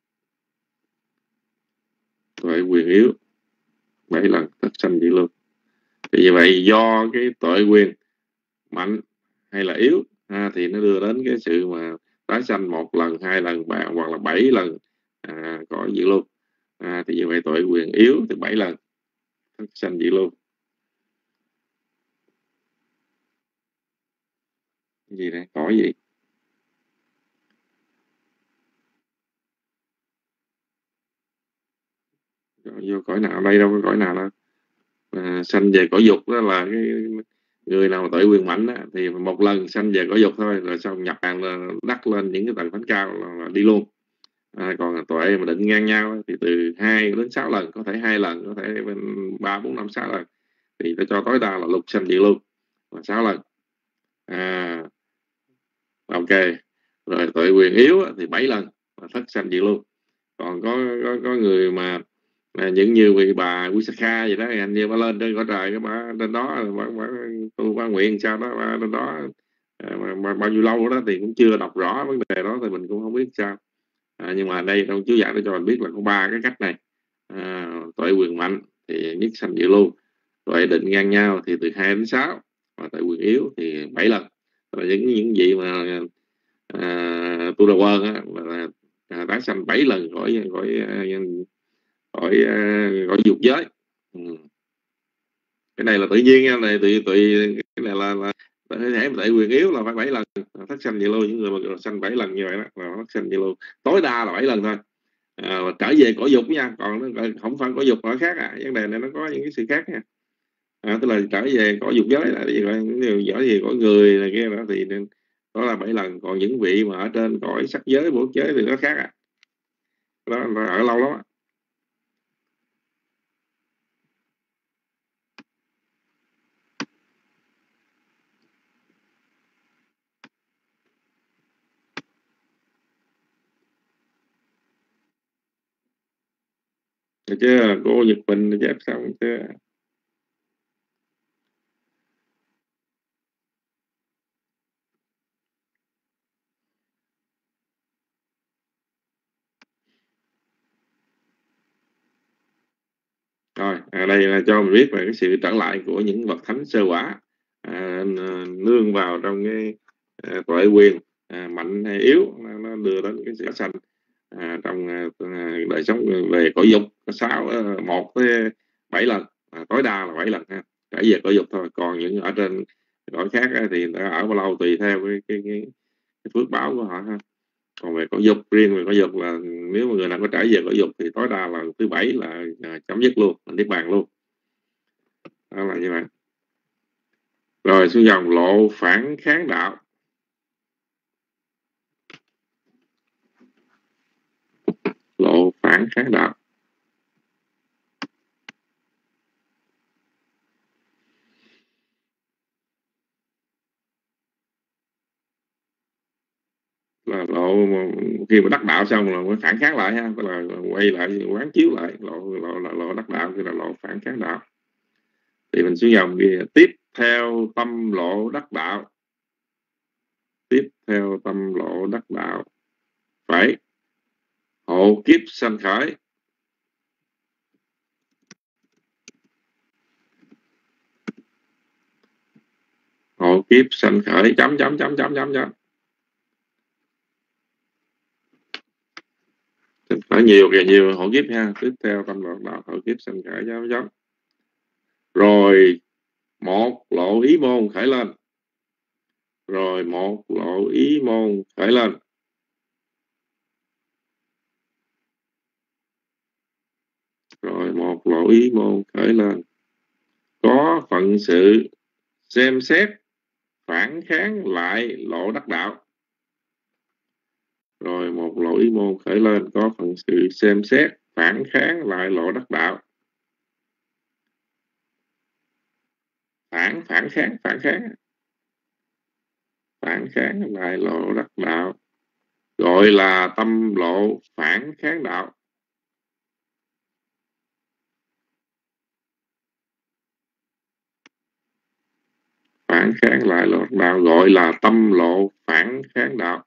Tuệ quyền yếu bảy lần thất sanh dự lưu. Thì như vậy do cái tuệ quyền mạnh hay là yếu à, thì nó đưa đến cái sự mà tái sanh một lần, hai lần, ba hoặc là bảy lần à, có dự lưu. À, thì như vậy tuệ quyền yếu thì bảy lần thất sanh dự lưu. Cái gì đây? Cõi gì? Vô cõi nào đây, đâu có cõi nào đâu. À, sanh về cõi dục đó là cái người nào mà tuệ quyền mạnh đó, thì một lần sanh về cõi dục thôi, rồi xong nhập hàng là đắc lên những cái tầng thánh cao là, là đi luôn. À, còn tuệ mà định ngang nhau thì từ hai đến sáu lần, có thể hai lần, có thể ba bốn năm sáu lần, thì ta cho tối đa là lục sanh dự lưu là sáu lần. À, ok. Rồi tuệ quyền yếu thì bảy lần là thất sanh dự lưu. Còn có có, có người mà à, những như vị bà Quý Sa Kha vậy đó, anh như bà lên trên cõi trời, cái bà trên đó bà, bà, tu bà nguyện sao đó, bà trên đó à, mà, mà, bao nhiêu lâu đó thì cũng chưa đọc rõ vấn đề đó, thì mình cũng không biết sao. À, nhưng mà đây trong chú giải để cho mình biết là có ba cái cách này. À, tuệ quyền mạnh thì nhất sanh dự lưu, tuệ định ngang nhau thì từ hai đến sáu, và tuệ quyền yếu thì bảy lần. Là những những gì mà à, tu đà quên á là à, tái sanh bảy lần khỏi khỏi khỏi khỏi dục giới. Ừ. Cái này là tự nhiên nha, này tùy tùy cái này là, là thể tuệ quyền yếu là phải bảy lần thất sanh dự lưu. Những người mà sanh bảy lần như vậy đó là thất sanh dự lưu, tối đa là bảy lần thôi. À, trở về cõi dục nha, còn nó không phải cõi dục là khác à, vấn đề này nó có những cái sự khác nha. À, tức là trở về cõi dục giới là gì vậy, những điều giỏi gì cõi người này kia đó thì đó là bảy lần. Còn những vị mà ở trên cõi sắc giới, bổ giới thì nó khác à, đó là ở lâu lắm. Được chưa? Cô Nhật Bình chép xong chưa? Rồi, à, đây là cho mình biết về cái sự trở lại của những bậc thánh sơ quả, à, nương vào trong cái à, tuệ quyền à, mạnh hay yếu, nó, nó đưa đến cái sự sanh à, trong à, đời sống về cõi dục có sáu à, một tới bảy lần, à, tối đa là bảy lần ha, trở về cõi dục thôi. Còn những ở trên cõi khác á, thì nó ở bao lâu tùy theo cái, cái, cái, cái phước báo của họ ha. Còn về cõi dục, riêng về cõi dục là nếu mà người nào có trở về cõi dục thì tối đa là thứ bảy là à, chấm dứt luôn, niết bàn luôn. Đó là như vậy. Rồi xuống dòng lộ phản kháng đạo. Lộ phản kháng đạo. Là lộ mà khi mà đắc đạo xong là mới phản kháng lại ha, tức là quay lại quán chiếu lại. Lộ lộ là lộ đắc đạo, thì là lộ phản kháng đạo. Thì mình xuống dòng ghi tiếp theo tâm lộ đắc đạo. Tiếp theo tâm lộ đắc đạo phải hộ kiếp sanh khởi. Hộ kiếp sanh khởi chấm chấm chấm chấm chấm chấm. Phải nhiều kìa, nhiều hộ kiếp ha. Tiếp theo tâm lộ đạo hộ kiếp sanh khởi chấm chấm. Rồi một lộ ý môn khởi lên. Rồi một lộ ý môn khởi lên. Rồi một lộ ý môn khởi lên. Có phận sự xem xét phản kháng lại lộ đắc đạo. Rồi một lộ ý môn khởi lên, có phận sự xem xét phản kháng lại lộ đắc đạo. phản phản kháng phản kháng phản kháng lại lộ đắc đạo, gọi là tâm lộ phản kháng đạo. Phản kháng lại lộ đắc đạo gọi là tâm lộ phản kháng đạo.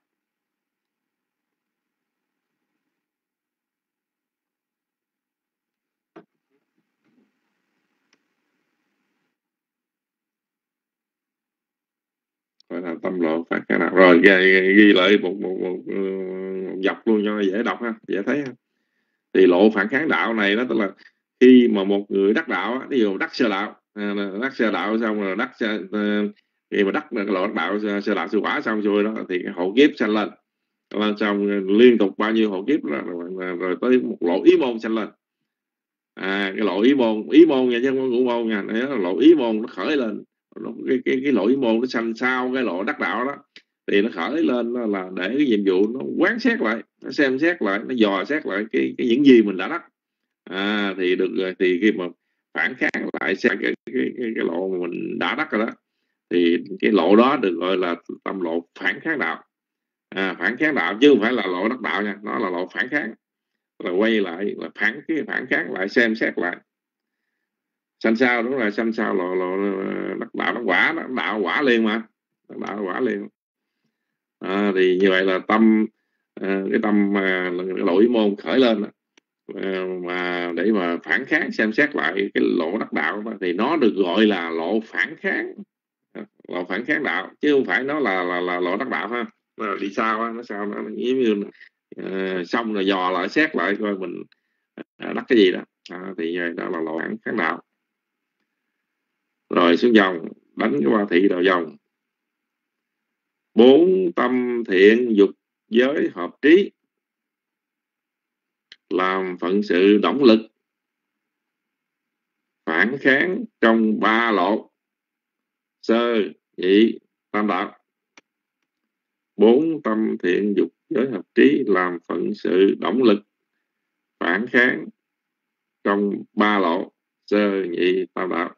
Gọi là tâm lộ phản kháng đạo. Rồi ghi, ghi lại một, một, một, một dọc luôn cho dễ đọc ha, dễ thấy ha. Thì lộ phản kháng đạo này đó tức là khi mà một người đắc đạo, ví dụ đắc sơ đạo, đắc sơ đạo xong rồi đắc khi mà đắc lộ đắc đạo sơ đạo sư quả xong rồi đó thì cái hộ kiếp sanh lên, xong liên tục bao nhiêu hộ kiếp đó, rồi, rồi tới một lộ ý môn sanh lên. À, cái lộ ý môn, ý môn nha chứ không có ngũ môn nha, nó lộ ý môn nó khởi lên, cái cái cái lộ ý môn nó sanh sau cái lộ đắc đạo đó thì nó khởi lên đó là để cái nhiệm vụ nó quán xét lại, nó xem xét lại, nó dò xét lại cái cái những gì mình đã đắc. À, thì được rồi, thì khi mà phản kháng lại xem cái, cái, cái, cái lộ mà mình đã đắc rồi đó thì cái lộ đó được gọi là tâm lộ phản kháng đạo. À, phản kháng đạo chứ không phải là lộ đắc đạo nha, nó là lộ phản kháng, là quay lại là phản cái phản kháng lại, xem xét lại. Sanh sao đúng là sanh sao lộ lộ đắc đạo đắc quả, đắc đạo quả liền mà, đắc đạo quả liền. À, thì như vậy là tâm à, cái tâm à, cái lộ ý môn khởi lên à, mà để mà phản kháng xem xét lại cái lộ đắc đạo đó, thì nó được gọi là lộ phản kháng, lộ phản kháng đạo chứ không phải nó là là, là lộ đắc đạo ha. Nó đi sao á, nó sao nó giống như uh, xong rồi dò lại xét lại coi mình uh, đắc cái gì đó. À, thì đó là lộ phản kháng đạo. Rồi xuống dòng đánh cái ba thị đầu dòng. Bốn tâm thiện dục giới hợp trí, làm phận sự động lực phản kháng trong ba lộ sơ nhị tam đạo. Bốn tâm thiện dục giới hợp trí làm phận sự động lực phản kháng trong ba lộ sơ nhị tam đạo.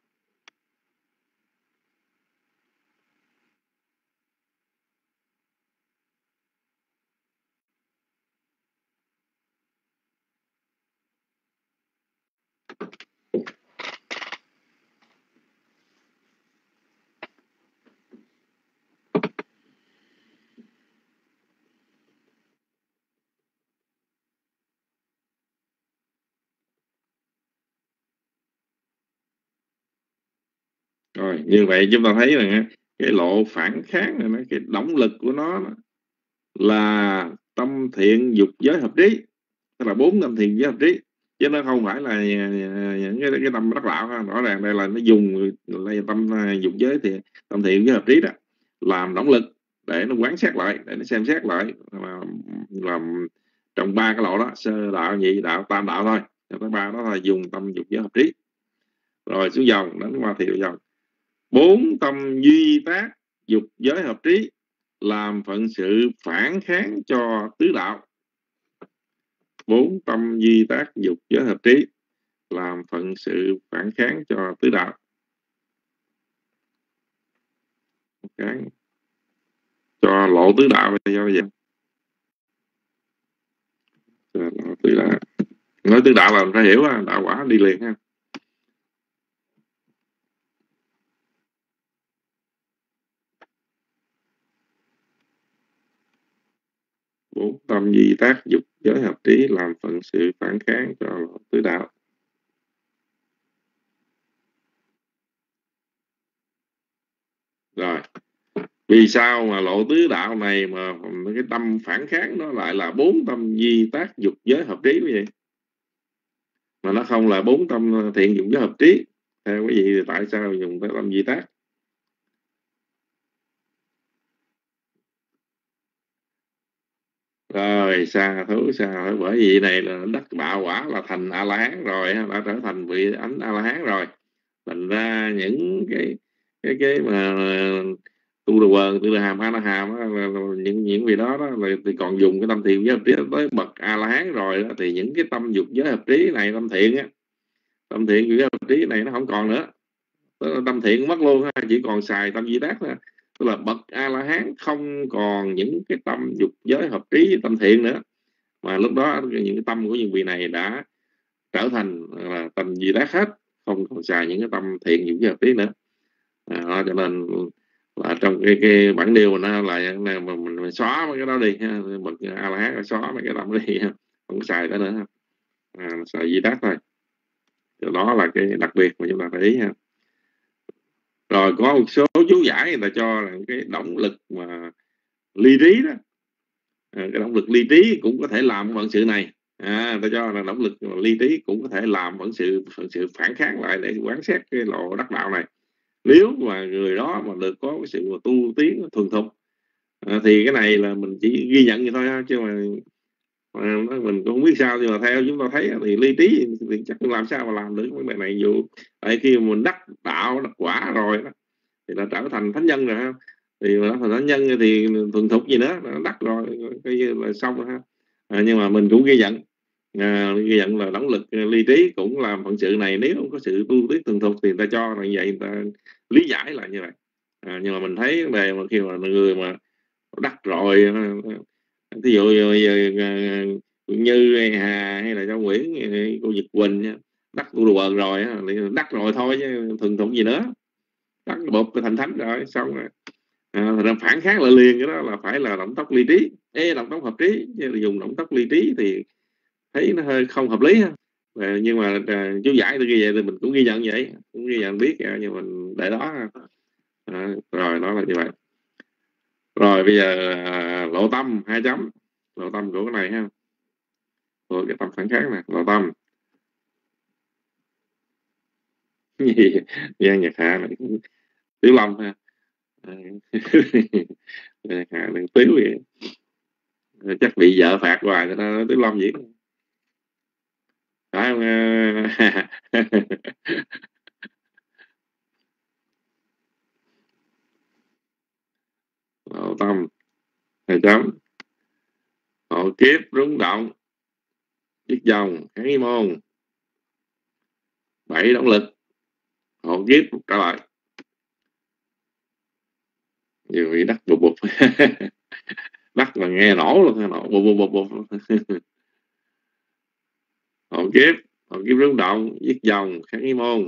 Rồi, như vậy chúng ta thấy là cái lộ phản kháng này, cái động lực của nó là tâm thiện dục giới hợp trí, tức là bốn tâm thiện giới hợp trí, chứ nó không phải là những cái, cái tâm đắc đạo ha. Rõ ràng đây là nó dùng là tâm dục giới thì tâm thiện giới hợp trí đó làm động lực để nó quán xét lại, để nó xem xét lại làm trong ba cái lộ đó, sơ đạo, nhị đạo, tam đạo thôi, cái ba đó là dùng tâm dục giới hợp trí. Rồi xuống dòng đánh qua thị dòng. Bốn tâm duy tác dục giới hợp trí làm phận sự phản kháng cho tứ đạo. Bốn tâm duy tác dục giới hợp trí làm phận sự phản kháng cho tứ đạo. Okay. Cho lộ tứ đạo bây giờ vậy. Cho lộ tứ đạo. Nói tứ đạo là mình phải hiểu ha, đạo quả đi liền ha. Bốn tâm duy tác dục giới hợp trí làm phận sự phản kháng cho lộ tứ đạo. Rồi, vì sao mà lộ tứ đạo này mà cái tâm phản kháng nó lại là bốn tâm duy tác dục giới hợp trí như vậy, mà nó không là bốn tâm thiện dục giới hợp trí? Theo cái gì thì tại sao dùng cái tâm duy tác? Rồi xa thú xa thú, bởi vì này là đắc đạo quả là thành A La Hán rồi, đã trở thành vị ánh A La Hán rồi. Thành ra những cái cái cái mà tu đồ quần, tu đồ hàm, ha hàm đó, là, là, những những vị đó, đó là, thì còn dùng cái tâm thiện giới hợp trí tới bậc A La Hán rồi đó, thì những cái tâm dục giới hợp trí này, tâm thiện á, tâm thiện giới hợp trí này nó không còn nữa. tức là tâm thiện mất luôn ha, chỉ còn xài tâm Di Tác thôi. Tức là bậc A La Hán không còn những cái tâm dục giới hợp trí tâm thiện nữa, mà lúc đó những cái tâm của những vị này đã trở thành là tâm Di Tác hết, không còn xài những cái tâm thiện dục giới hợp trí nữa. À, cho nên là trong cái cái bản điều nó là mình, mình, mình xóa mấy cái đó đi ha, bậc A La Hán xóa mấy cái tâm đi ha, không có xài đó nữa ha. À, xài Di Tác thôi. Đó là cái đặc biệt mà chúng ta phải ý ha. Rồi có một số chú giải người ta cho là cái động lực mà ly trí đó, à, cái động lực ly trí cũng có thể làm vận sự này. À, ta cho là động lực ly trí cũng có thể làm vận sự vận sự phản kháng lại để quán xét cái lộ đắc đạo này. Nếu mà người đó mà được có cái sự tu tiến thuần thục, à, thì cái này là mình chỉ ghi nhận vậy thôi ha, chứ mà, mà mình cũng không biết sao. Nhưng mà theo chúng ta thấy thì ly trí thì chắc làm sao mà làm được vấn đề này. Dù tại khi mình đắc đạo đắc quả rồi đó, thì là trở thành thánh nhân rồi ha, thì mà thành thánh nhân thì thuần thục gì nữa, nó đắc rồi coi như là xong rồi ha. À, nhưng mà mình cũng ghi nhận, à, ghi nhận là động lực ly trí cũng làm phận sự này. Nếu không có sự tu tiến thuần thục thì người ta cho là vậy, người ta lý giải là như vậy. À, nhưng mà mình thấy vấn đề mà khi mà người mà đắc rồi, ví dụ như Như Hà hay là Châu Nguyễn, cô Nhật Quỳnh đắc tu đồ bờn rồi, đắc rồi thôi chứ thuần thục gì nữa, đắc bột thành thánh rồi xong rồi. À, thành ra phản kháng lại liền, cái đó là phải là động tác ly trí, Ê, động tác hợp trí, chứ dùng động tác ly trí thì thấy nó hơi không hợp lý ha. À, nhưng mà à, chú giải tôi ghi vậy thì mình cũng ghi nhận vậy, cũng ghi nhận biết, nhưng mình để đó. À, rồi đó là như vậy. Rồi bây giờ à, lộ tâm hai chấm, lộ tâm của cái này ha, của cái tâm phản kháng nè, lộ tâm gì Giang Nhật Hạ này Tiểu Long ha. Hạ đừng tiếu vậy, chắc bị vợ phạt hoài người ta nói Tiểu Long gì phải không? Lộ tâm hai chấm, hộ kiếp rung động viết dòng kháng y môn bảy động lực hộ kiếp trở lại. Nhiều vị đắc bụp bụp đắc mà nghe nổ luôn, nổ bụp bụp bụp bụp. Hộ kiếp, hộ kiếp rung động viết dòng kháng y môn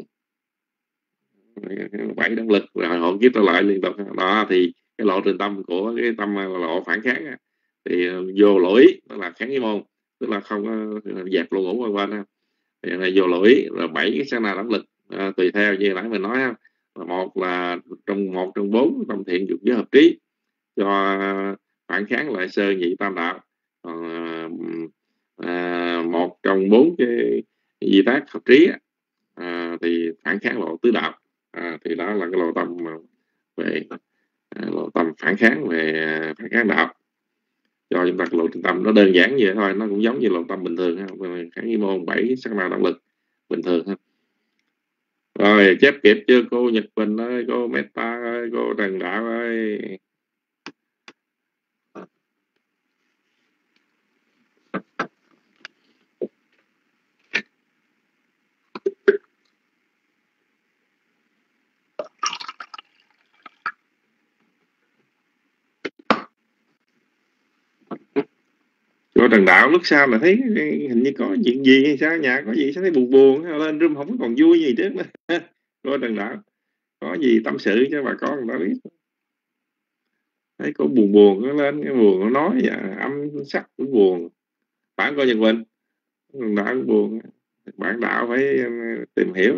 bảy động lực, rồi hộ kiếp trở lại liên tục. Đó thì cái lộ trình tâm của cái tâm là lộ phản kháng thì vô lỗi, đó là kháng y môn, tức là không có dẹp lộ ngủ qua quên. Thì là vô lỗi rồi bảy cái sát na động lực, à, tùy theo như nãy mình nói ha. Một là trong một trong bốn tâm thiện dục giới hợp trí cho phản kháng lại sơ nhị tam đạo. Còn à, một trong bốn cái di tác hợp trí à, thì phản kháng lộ tứ đạo. À, thì đó là cái lộ tâm về à, lộ tâm phản kháng về phản kháng đạo. Cho chúng ta lộ trình tâm nó đơn giản vậy thôi, nó cũng giống như lộ tâm bình thường ha, kháng y môn bảy sắc na động lực bình thường ha. Rồi chép kịp chưa cô Nhật Bình ơi, cô Meta ơi, cô Trần Đạo ơi? Cô Trần Đạo lúc sau là thấy hình như có chuyện gì hay sao, nhà có gì sao thấy buồn buồn, lên room không còn vui gì trước nữa. Cô Trần Đạo có gì tâm sự cho bà con người ta biết. Thấy có buồn buồn nó lên, cái buồn nó nói dạ, âm sắc cũng buồn. Bản coi Nhật Bình Trần Đạo cũng buồn, bản đạo phải tìm hiểu.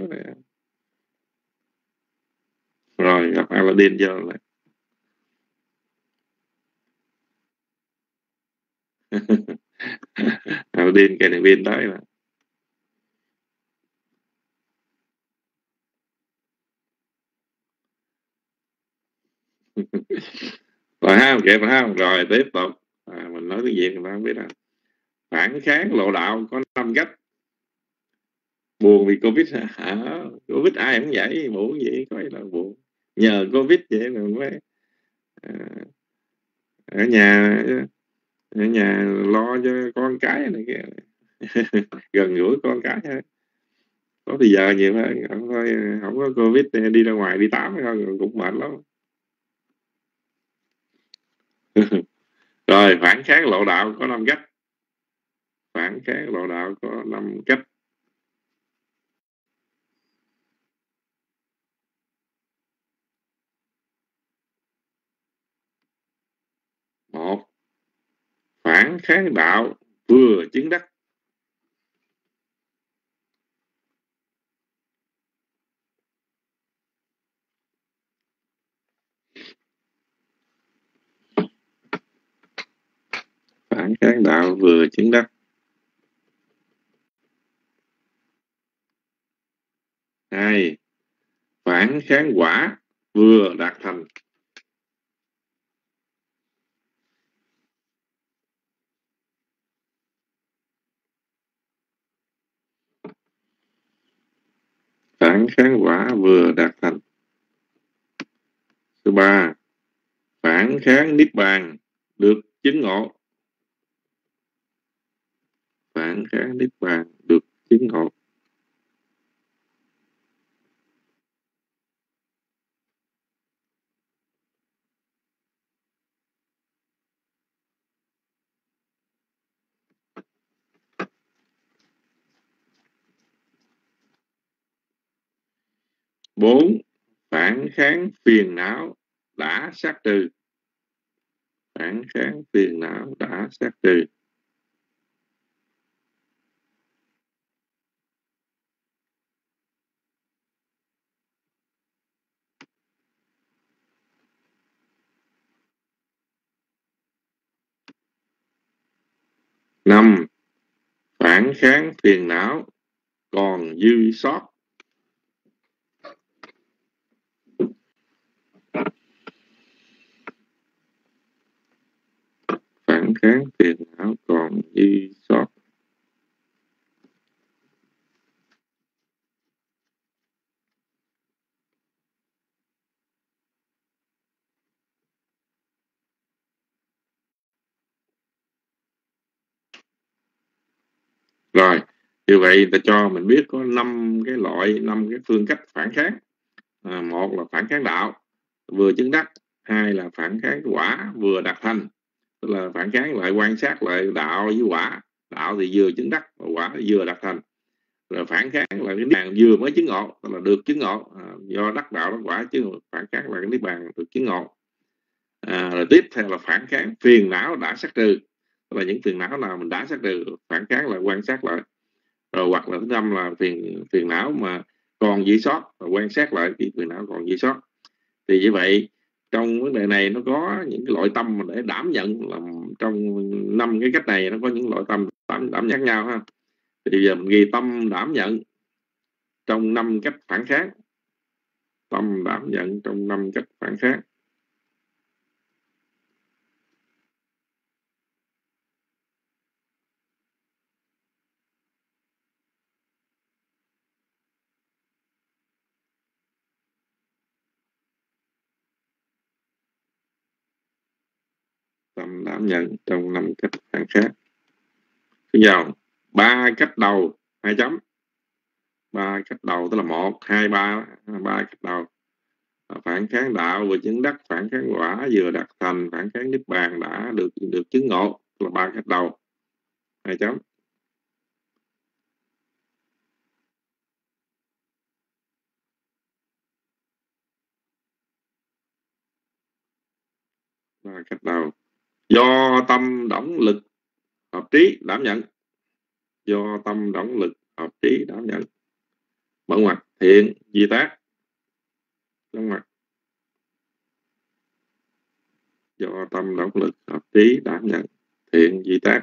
Rồi gặp Aladdin vô lại. Aladdin cây đèn pin tới là rồi ha, kịp rồi ha. Rồi tiếp tục à, mình nói cái gì người ta không biết đâu. Phản kháng lộ đạo có năm cách. Buồn vì Covid hả? Covid ai cũng vậy, buồn gì có là buồn. Nhờ Covid vậy mà mới à, ở nhà ở nhà lo cho con cái này kia. Gần gũi con cái thôi. có thì giờ nhiều hơn, không thôi không có Covid đi ra ngoài đi tắm không cũng mệt lắm. Rồi phản kháng lộ đạo có năm cách. Phản kháng lộ đạo có năm cách. Một, phản kháng đạo vừa chứng đắc. Phản kháng đạo vừa chứng đắc. Hai, phản kháng quả vừa đạt thành. Phản kháng quả vừa đạt thành. Thứ ba, phản kháng niết bàn được chứng ngộ. Phản kháng niết bàn được chứng ngộ. Bốn, phản kháng phiền não đã sát trừ. Phản kháng phiền não đã sát trừ. Năm, phản kháng phiền não còn dư sót. Phản kháng phiền não còn dư sót. Rồi, như vậy người ta cho mình biết có năm cái loại, năm cái phương cách phản kháng. À, một là phản kháng đạo vừa chứng đắc. Hai là phản kháng quả vừa đạt thành. Tức là phản kháng lại quan sát lại đạo với quả. Đạo thì vừa chứng đắc, quả thì vừa đạt thành. Rồi phản kháng là cái niết bàn vừa mới chứng ngộ, tức là được chứng ngộ. À, do đắc đạo đắc quả chứ phản kháng là cái niết bàn được chứng ngộ. À, rồi tiếp theo là phản kháng phiền não đã sát trừ. Tức là những phiền não nào mình đã sát trừ, phản kháng là quan sát lại. Rồi hoặc là thứ năm là phiền phiền não mà còn dư sót, và quan sát lại cái phiền não còn dư sót. Thì như vậy trong vấn đề này nó có những cái loại tâm mà để đảm nhận, là trong năm cái cách này nó có những loại tâm đảm, đảm nhận nhau ha. Thì bây giờ mình ghi tâm đảm nhận trong năm cách phản kháng. Tâm đảm nhận trong năm cách phản kháng. Tâm đảm nhận trong năm cách phản kháng. Bây giờ ba cách đầu hai chấm. Ba cách đầu tức là một, hai, ba, ba cách đầu. Phản kháng đạo vừa chứng đắc, phản kháng quả vừa đạt thành, phản kháng niết bàn đã được được chứng ngộ, là ba cách đầu hai chấm. Ba cách đầu do tâm động lực hợp trí đảm nhận. Do tâm động lực hợp trí đảm nhận. Mở ngoặc thiện di tác. Đóng ngoặc. Do tâm động lực hợp trí đảm nhận. Thiện di tác.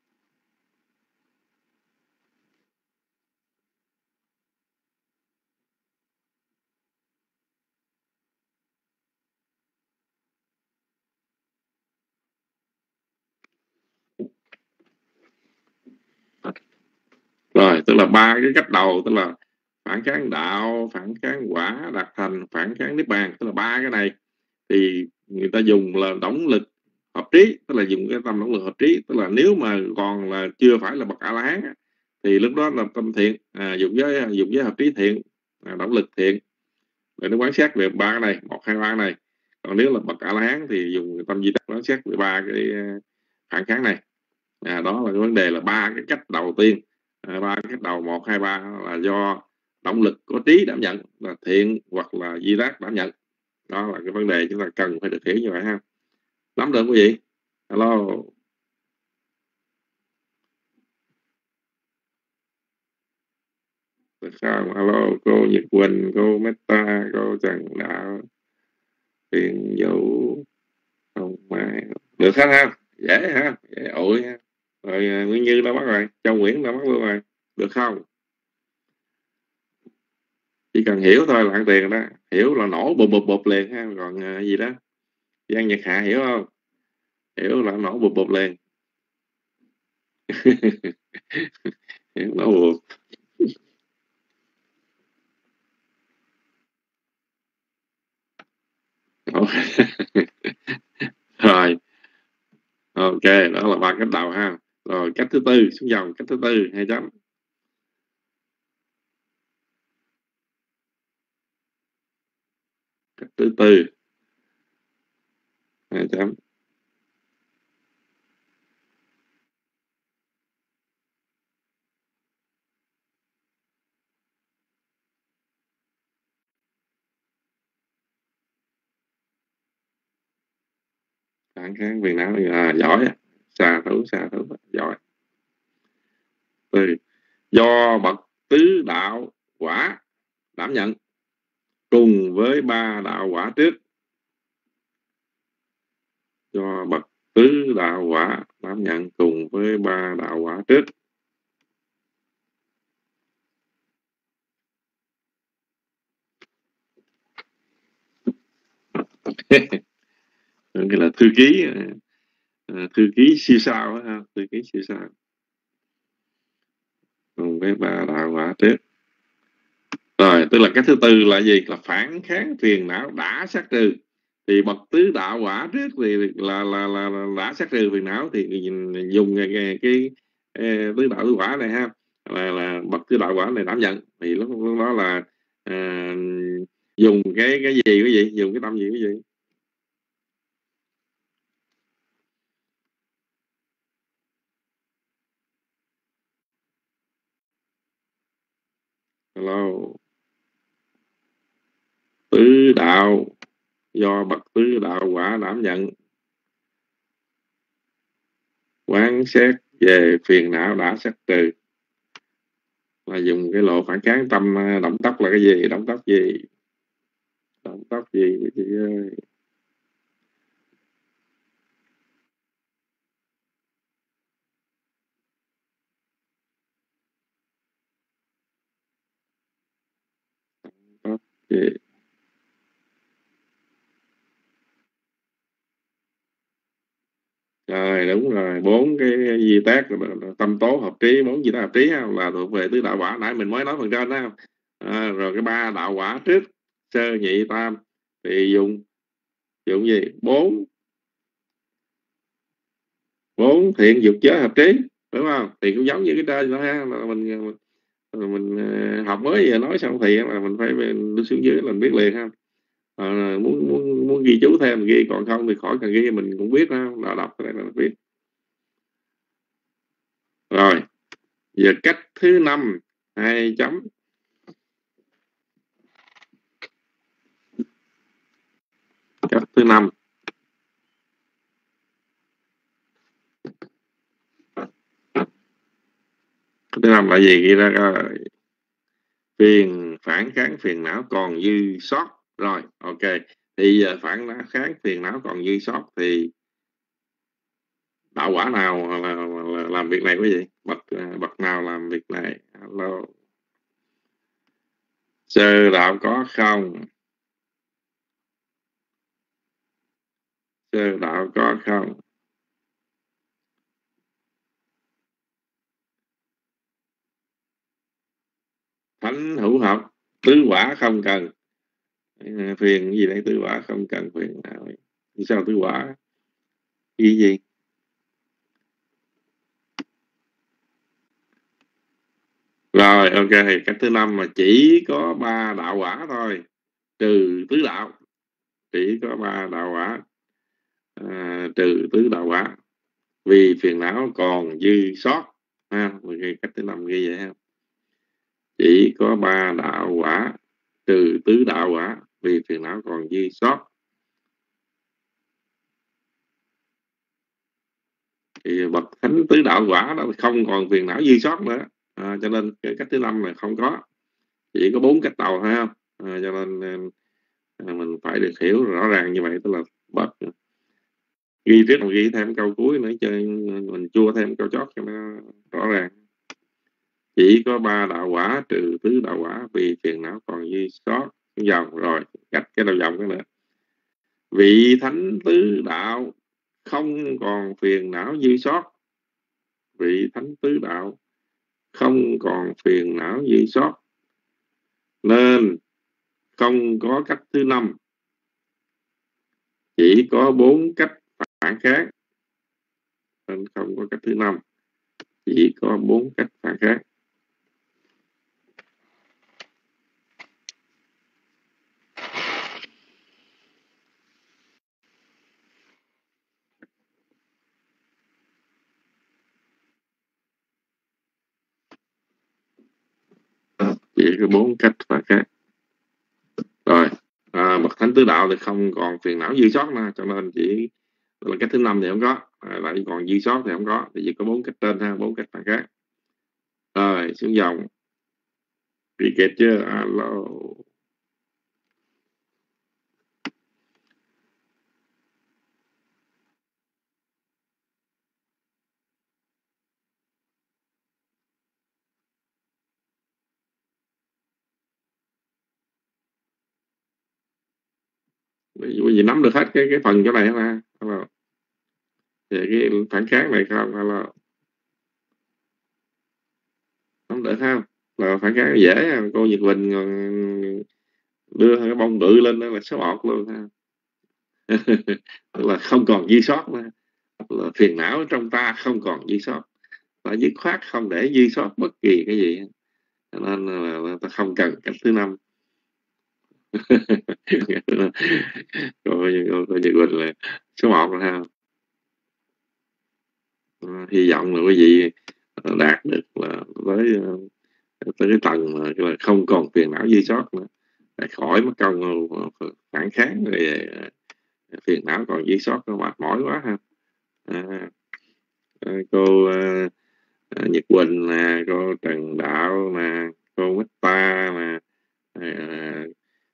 Rồi, tức là ba cái cách đầu, tức là phản kháng đạo, phản kháng quả đạt thành, phản kháng niết bàn, tức là ba cái này thì người ta dùng là động lực hợp trí, tức là dùng cái tâm động lực hợp trí, tức là nếu mà còn là chưa phải là bậc A La Hán thì lúc đó là tâm thiện, à, dục giới dục giới hợp trí thiện, à, động lực thiện, để nó quán sát về ba cái này, một hai ba này. Còn nếu là bậc A La Hán thì dùng tâm di tắc quán sát về ba cái phản kháng này. À, đó là cái vấn đề là ba cái cách đầu tiên, à, ba cái cách đầu một hai ba là do động lực có trí đảm nhận, là thiện hoặc là di tác đảm nhận. Đó là cái vấn đề chúng ta cần phải được hiểu như vậy ha. Nắm được quý vị? Alo. Được không? Alo, cô Nhật Quỳnh, cô Meta, cô Trần Đạo, Tiền Vũ, không Mai. Được hết ha? Dễ ha? Dễ ổi ha? Rồi Nguyễn Như đã bắt rồi, Châu Nguyễn đã bắt luôn rồi. Được không? Chỉ cần hiểu thôi là ăn tiền đó. Hiểu là nổ bụp bụp bụp liền ha. Còn uh, gì đó? Giang Nhật Hạ hiểu không? Hiểu là nổ bụp bụp liền. Hiểu nổ bụp. Rồi. Ok, đó là ba cách đầu ha. Rồi cách thứ tư, xuống dòng cách thứ tư, hai chấm. Cách thứ tư, hai chấm. Phản kháng phiền não, à, giỏi, xà thú, xà thú, giỏi. Từ do bậc tứ đạo quả đảm nhận cùng với ba đạo quả trước. Do bậc tứ đạo quả đảm nhận cùng với ba đạo quả trước. Cái là thư ký, thư ký siêu sao đó, ha, thư ký siêu sao cùng với ba đạo quả trước. Rồi, tức là cái thứ tư là gì? Là phản kháng phiền não đã sát trừ. Thì bậc tứ đạo quả trước thì là là là, là đã sát trừ phiền não, thì dùng cái, cái, cái, cái tứ đạo tứ quả này ha, là là bậc tứ đạo quả này đảm nhận. Thì lúc, lúc đó là à, dùng cái cái gì cái gì, dùng cái tâm gì cái gì? Hello. Tứ đạo, do bậc tứ đạo quả đảm nhận quán xét về phiền não đã sát trừ, là dùng cái lộ phản kháng tâm. Động tác là cái gì? Động tác gì? Động tác gì chị ơi? Động tác gì? Rồi đúng rồi, bốn cái di tác tâm tố hợp trí, bốn di tác hợp trí là thuộc về tứ đạo quả, nãy mình mới nói phần trên đó. À, rồi cái ba đạo quả trước, sơ nhị tam, thì dùng dùng gì? Bốn bốn thiện dục giới hợp trí, đúng không? Thì cũng giống như cái trên đó ha, là mình mình, mình học mới giờ nói xong thì là mình phải đi xuống dưới là mình biết liền ha. À, muốn muốn muốn ghi chú thêm mình ghi, còn không thì khỏi cần ghi, mình cũng biết ha, là đọc cái này là biết. Rồi giờ cách thứ năm, hai chấm. Cách thứ năm, cách thứ năm là gì? Ghi ra coi. Phiền phản kháng phiền não còn dư sót. Rồi ok, thì giờ phản kháng phiền não còn dư sót thì đạo quả nào là, là, là làm việc này quý vị? Bậc bậc nào làm việc này? Hello. Sơ đạo có không? Sơ đạo có không? Thánh hữu học, tứ quả không cần. Phiền gì đây? Tứ quả không cần phiền nào. Sao tứ quả? Gì gì? Rồi, ok, cách thứ năm mà chỉ có ba đạo quả thôi, trừ tứ đạo, chỉ có ba đạo quả, à, trừ tứ đạo quả, vì phiền não còn dư sót. Ha, cách thứ năm ghi vậy ha. Chỉ có ba đạo quả, trừ tứ đạo quả, vì phiền não còn dư sót. Thì bậc thánh tứ đạo quả đó không còn phiền não dư sót nữa, à, cho nên cái cách thứ năm là không có, chỉ có bốn cách đầu thôi không, à, cho nên à, mình phải được hiểu rõ ràng như vậy, tức là bậc ghi trước, ghi thêm câu cuối nữa cho mình chua thêm câu chót cho nó rõ ràng. Chỉ có ba đạo quả, trừ tứ đạo quả, vì phiền não còn dư sót. Dòng rồi cách cái đầu dòng cái nữa. Vị thánh tứ đạo không còn phiền não dư sót. Vị thánh tứ đạo không còn phiền não dư sót, nên không có cách thứ năm, chỉ có bốn cách phản khác. Nên không có cách thứ năm, chỉ có bốn cách phản khác. Chỉ có bốn cách phản khác. Rồi, à, bậc thánh tứ đạo thì không còn phiền não dư sót nè, cho nên chỉ là cách thứ năm thì không có, à, lại còn dư sót thì không có, thì chỉ có bốn cách trên ha, bốn cách phản khác. Rồi xuống dòng, bị kẹt chưa? Alo. Bởi vì nắm được hết cái cái phần chỗ này mà. Alo. Thì cái phản kháng này không? Alo. Nắm được không? Là phản kháng dễ, cô Nhật Bình đưa cái bông bự lên đó là số một luôn ha. Là không còn dư sót nữa. Là phiền não trong ta không còn dư sót, là dứt khoát không để dư sót bất kỳ cái gì, nên là, là ta không cần cách thứ năm. Cô cô Nhật Bình là số một rồi ha. À, hy vọng là quý vị đạt được là với tới cái tầng mà là không còn phiền não dư sót nữa, để khỏi mất công phản kháng rồi phiền não còn dư sót, nó mệt mỏi quá ha. À, cô à, Nhật Quỳnh nè, cô Trần Đạo nè, cô Mít Ta nè, à,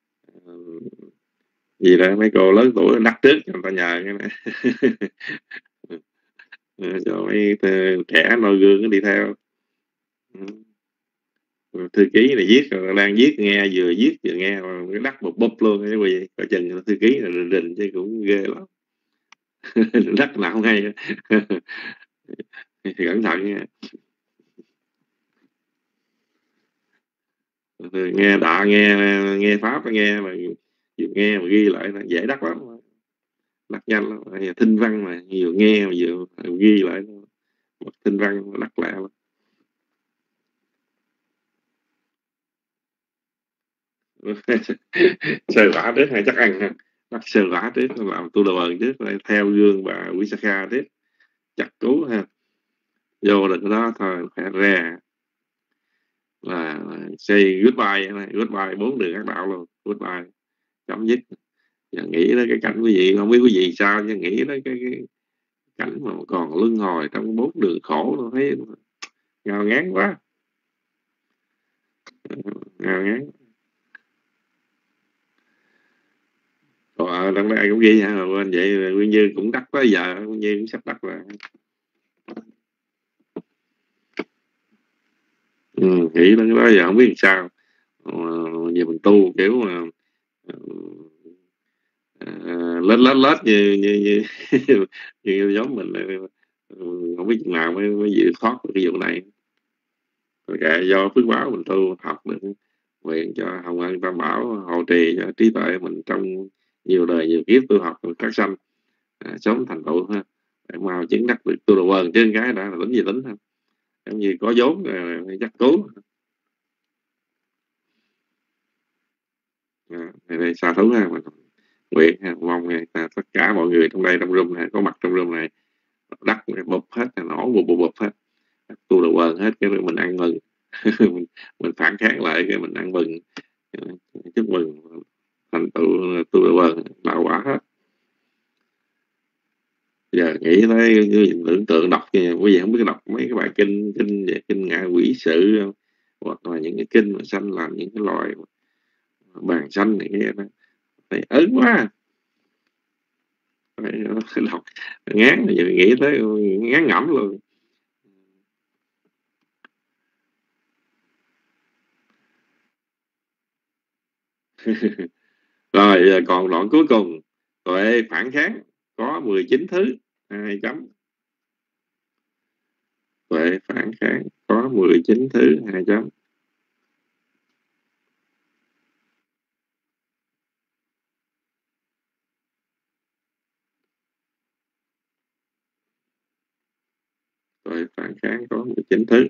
gì đó mấy cô lớn tuổi đắc trước cho người ta nhờ cái này. Cho mấy trẻ noi gương đi theo. Thư ký này viết rồi đang viết nghe, vừa viết vừa nghe cái đắc bụp bụp luôn cái gì, coi chừng thư ký là rình rình chứ cũng ghê lắm. Đắc nào không hay. Thì cẩn thận nha. Nghe đạ, nghe nghe pháp nghe mà vừa nghe mà ghi lại là dễ đắc lắm, đắc nhanh lắm. Thinh văn mà vừa nghe mà vừa ghi lại, thinh văn đắc lẹ lắm. Sơ vả trước hay chắc ăn ha, bắt sơ vả trước làm tu đồ trước, theo gương bà Wisaka tiếp chặt cứu ha, vô được đó thôi phải ra là say goodbye này, goodbye bốn đường ác đạo luôn, goodbye chấm dứt. Giờ nghĩ đến cái cảnh quý vị, không biết quý vị sao, nhưng nghĩ đến cái, cái cảnh mà còn luân hồi trong bốn đường khổ, tôi thấy ngao ngán quá, ngao ngán. Còn ở trong đây cũng ghi hả, quên vậy Nguyên Như cũng đắc tới giờ, Nguyên Như cũng sắp đắc rồi. Ừ, nghĩ đến đó giờ không biết làm sao. Giờ mình tu kiểu mà uh, lết lết lết như như như, như giống mình, không biết chừng nào mới mới dự thoát cái vụ này. Kệ do phước báo mình tu học được, nguyện cho Hồng Ân Tam Bảo hộ trì cho trí tuệ mình trong nhiều đời nhiều kiếp tu học các sanh à, sớm thành tựu ha, để mau chứng đắc được tu đồ quần chứ cái đã là tính gì tính ha, giống như có vốn chắc cứu. À, đây xa thú ha, mình nguyện ha, mong ha, ta, tất cả mọi người trong đây trong room này có mặt trong room này đắc bụp hết, nổ bụp bụp bụp hết, tu đầu quần hết, cái rồi mình ăn mừng. mình, mình phản kháng lại cái mình ăn mừng, chúc mừng thành tựu tu đầu quần đạo quả hết. Giờ nghĩ tới tưởng tượng đọc bây giờ không biết đọc mấy cái bài kinh kinh về kinh ngạ quỷ sự hoặc là những cái kinh mà sanh làm những cái loài bàn xanh này kia đó, này ớn quá. Đọc ngán, giờ nghĩ tới ngán ngẩm luôn. Rồi giờ còn đoạn cuối cùng, tuệ phản kháng có mười chín thứ, hai chấm. Tuệ phản kháng có mười chín thứ, hai chấm. Tuệ phản kháng có mười chín thứ.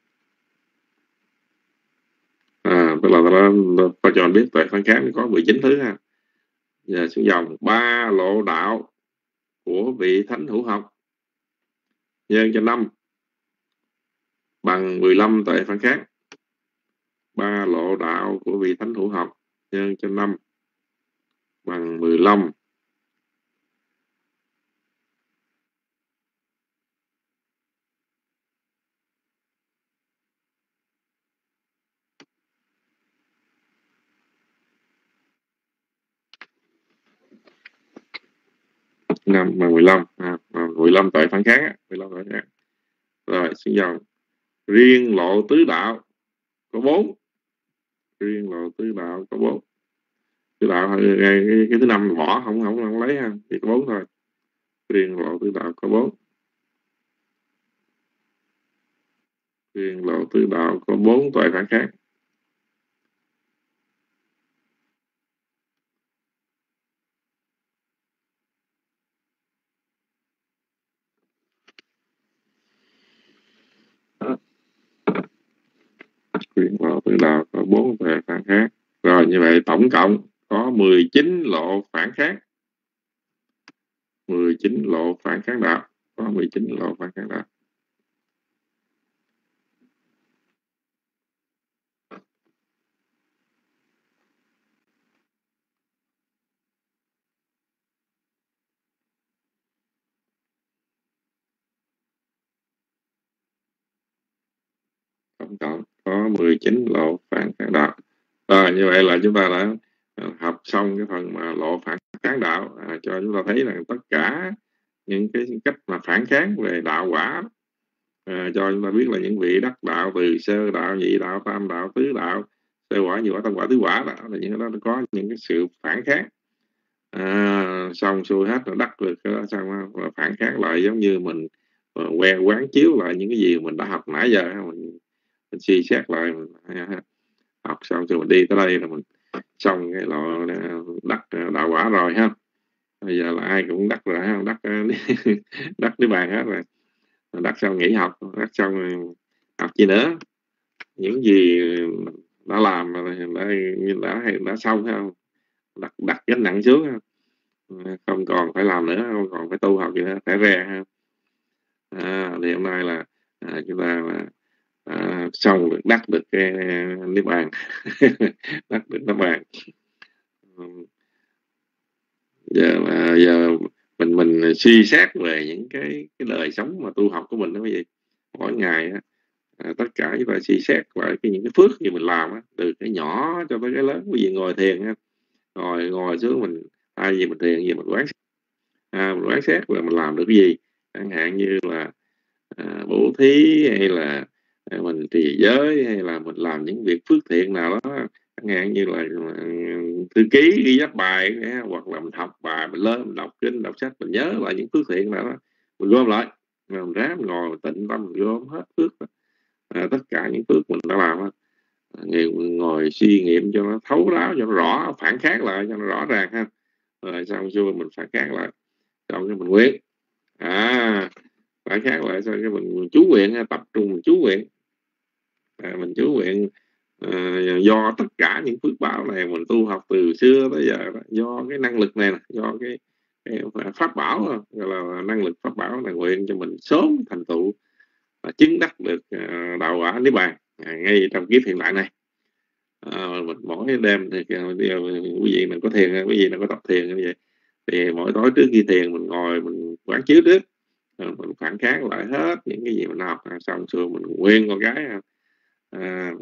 À, tức là tôi cho anh biết tuệ phản kháng có mười chín thứ ha. Giờ xuống dòng ba lộ đạo của vị thánh hữu học nhân cho năm bằng mười lăm tuệ phản kháng. Ba lộ đạo của vị thánh hữu học nhân cho năm bằng mười lăm. Năm bằng mười lăm, à, mười lăm tuệ phản kháng, mười lăm tuệ phản kháng. Rồi xuống dòng riêng lộ tứ đạo có bốn. Riêng lộ tứ đạo có bốn. Tứ đạo cái, cái, cái thứ năm bỏ không không không lấy ha, chỉ có bốn thôi. Riêng lộ tứ đạo có bốn. Riêng lộ tứ đạo có bốn tuệ phản kháng. Riêng lộ tứ đạo có bốn tuệ phản kháng. Rồi như vậy tổng cộng có mười chín lộ phản kháng. mười chín lộ phản kháng đạo, có mười chín lộ phản kháng đạo. Tổng cộng có mười chín lộ phản kháng đạo. Rồi như vậy là chúng ta đã học xong cái phần mà lộ phản kháng đạo, à, cho chúng ta thấy là tất cả những cái cách mà phản kháng về đạo quả, à, cho chúng ta biết là những vị đắc đạo từ sơ đạo, nhị đạo, tam đạo, tứ đạo, sơ quả, nhị quả, tam quả, tứ quả đó là những cái đó nó có những cái sự phản kháng. À, xong xuôi hết rồi đắc được cái đó xong rồi phản kháng lại, giống như mình quen quán chiếu lại những cái gì mình đã học nãy giờ, mình, mình suy xét lại, mình học xong rồi mình đi tới đây là mình xong cái lộ đắc đạo quả rồi ha. Bây giờ là ai cũng đắc rồi ha, đắc đắc cái bàn hết rồi, đắc xong nghỉ học, đắc xong học gì nữa, những gì đã làm đã đã, đã, đã xong ha, đặt đặt gánh nặng xuống ha. Không còn phải làm nữa, không còn phải tu học gì nữa, phải re ha. À, thì hôm nay là à, chúng ta là à, xong được đắc được cái niết bàn. Đắc được niết bàn. Giờ là giờ mình mình suy xét về những cái cái đời sống mà tu học của mình đó, cái gì mỗi ngày á, à, tất cả chúng ta suy xét lại cái những cái phước gì mình làm á, từ cái nhỏ cho tới cái lớn. Bây giờ ngồi thiền ha, ngồi ngồi xuống mình ai gì mình thiền gì mình quán à, mình quán xét là mình làm được cái gì, chẳng hạn như là à, bố thí, hay là à, mình trì giới, hay là mình làm những việc phước thiện nào đó, chẳng hạn như là thư ký ghi chép bài, hoặc là mình học bài, mình lên mình đọc kinh đọc sách, mình nhớ lại những phước thiện nào đó, mình gom lại, mình ráng ngồi mình tịnh tâm mình gom hết phước, à, tất cả những phước mình đã làm, ngồi, ngồi suy nghiệm cho nó thấu đáo, cho nó rõ, phản kháng lại cho nó rõ ràng ha. Rồi xong xuôi mình phản kháng lại, xong cái mình nguyện, à phản kháng lại, xong cái mình, mình chú nguyện, tập trung mình chú nguyện, à, mình chú nguyện à, do tất cả những phước báo này mình tu học từ xưa tới giờ đó, do cái năng lực này, do cái, cái pháp bảo, gọi là năng lực pháp bảo này, nguyện cho mình sớm thành tựu và chứng đắc được uh, đạo quả niết bàn à, ngay trong kiếp hiện tại này. À, mình mỗi đêm thì quý vị mình có thiền, quý vị mình có tập thiền như vậy, thì mỗi tối trước khi thiền mình ngồi mình quán chiếu trước, mình phản kháng lại hết những cái gì mình học, xong rồi mình nguyên con gái à,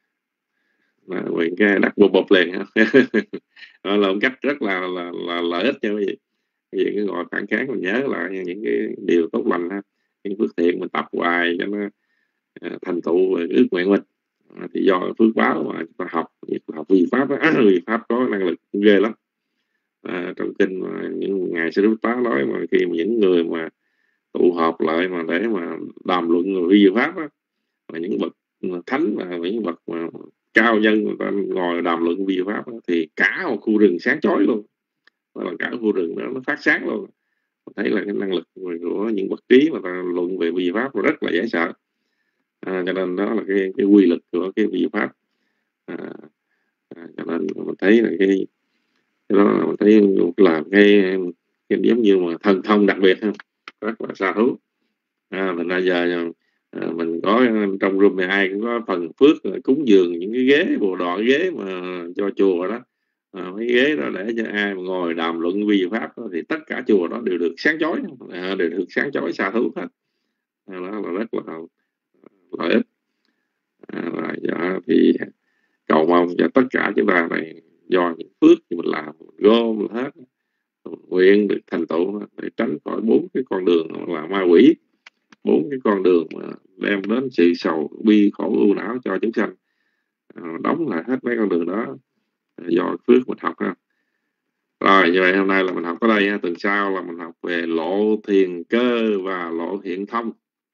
mà quyền cái đặt bột bột liền đó là một cách rất là là, là lợi ích cho quý vị. Quý vị cứ ngồi phản kháng mình nhớ lại những cái điều tốt lành ha, những phước thiện mình tập hoài cho nó à, thành tựu ước nguyện mình. À, thì do phước báo mà chúng ta học, học vì pháp á, vì pháp có năng lực ghê lắm. À, trong kinh mà những ngài Sư Đức Tá nói mà khi mà những người mà tụ họp lại mà để mà đàm luận vi diệu pháp á, mà những bậc thánh và những bậc mà cao nhân người ta ngồi đàm luận vi diệu pháp á, thì cả một khu rừng sáng chói luôn, và cả khu rừng đó nó phát sáng luôn. Mình thấy là cái năng lực của những bậc trí mà ta luận về vi diệu pháp rất là dễ sợ. À, cho nên đó là cái, cái quy lực của cái vi diệu pháp. À, à, cho nên mình thấy là cái, cái đó mình thấy là cái, cái giống như mà thần thông đặc biệt ha, rất là xa thú. À, mình bây giờ à, mình có trong room này ai cũng có phần phước cúng dường những cái ghế bồ đỏ ghế mà cho chùa đó, à, mấy ghế đó để cho ai mà ngồi đàm luận vi diệu pháp đó, thì tất cả chùa đó đều được sáng chói, à, đều được sáng chói xa thú hết. À, đó là rất là lợi ích. À, và dạ, thì cầu mong cho tất cả chúng ta này do những phước thì mình làm, mình gom hết, mình nguyện được thành tựu để tránh khỏi bốn cái con đường là ma quỷ, bốn cái con đường mà đem đến sự sầu bi khổ ưu não cho chúng sanh. À, đóng lại hết mấy con đường đó do phước mình học ha. Rồi như vậy hôm nay là mình học ở đây ha. Tuần sau là mình học về lộ thiền cơ và lộ hiện thông.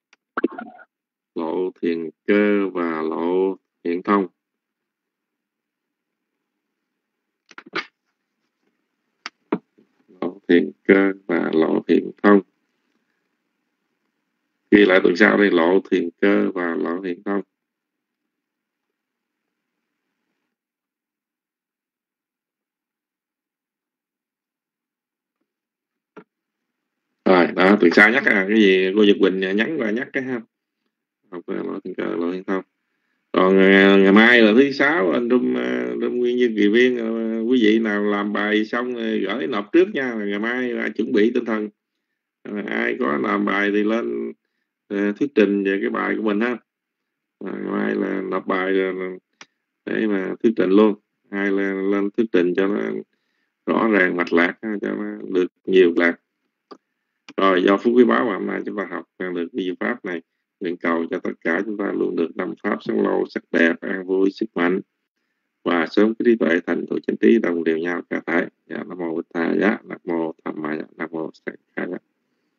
Lộ thiền cơ và lộ hiện thông. Lộ thiền cơ và lộ hiện thông. Ghi lại tuần sau đây, lộ thiền cơ và lộ hiện thông. Rồi đó, tuần sau nhắc à, cái gì cô Nhật Bình nhắn và nhắc cái ha, học về lộ thiền cơ lộ hiện thông. Còn ngày, ngày mai là thứ sáu, anh Trung Trung Nguyên Như Kỳ Viên, quý vị nào làm bài xong gửi nộp trước nha, ngày mai là chuẩn bị tinh thần. À, ai có làm bài thì lên uh, thuyết trình về cái bài của mình ha. À, ngày mai là nộp bài rồi để mà thuyết trình luôn, ai lên, lên thuyết trình cho nó rõ ràng mạch lạc, cho nó được nhiều lạc. Rồi do phúc quý báo mà hôm nay chúng ta học được vi diệu pháp này, nguyện cầu cho tất cả chúng ta luôn được năm pháp sống lâu, sắc đẹp, an vui, sức mạnh và sớm cái trí tuệ thành tựu chánh trí đồng đều nhau cả thể. Dạ, Nam mô Bổn Thầy giá, Nam mô Tham Ma giá, Nam mô Sang Khai giá.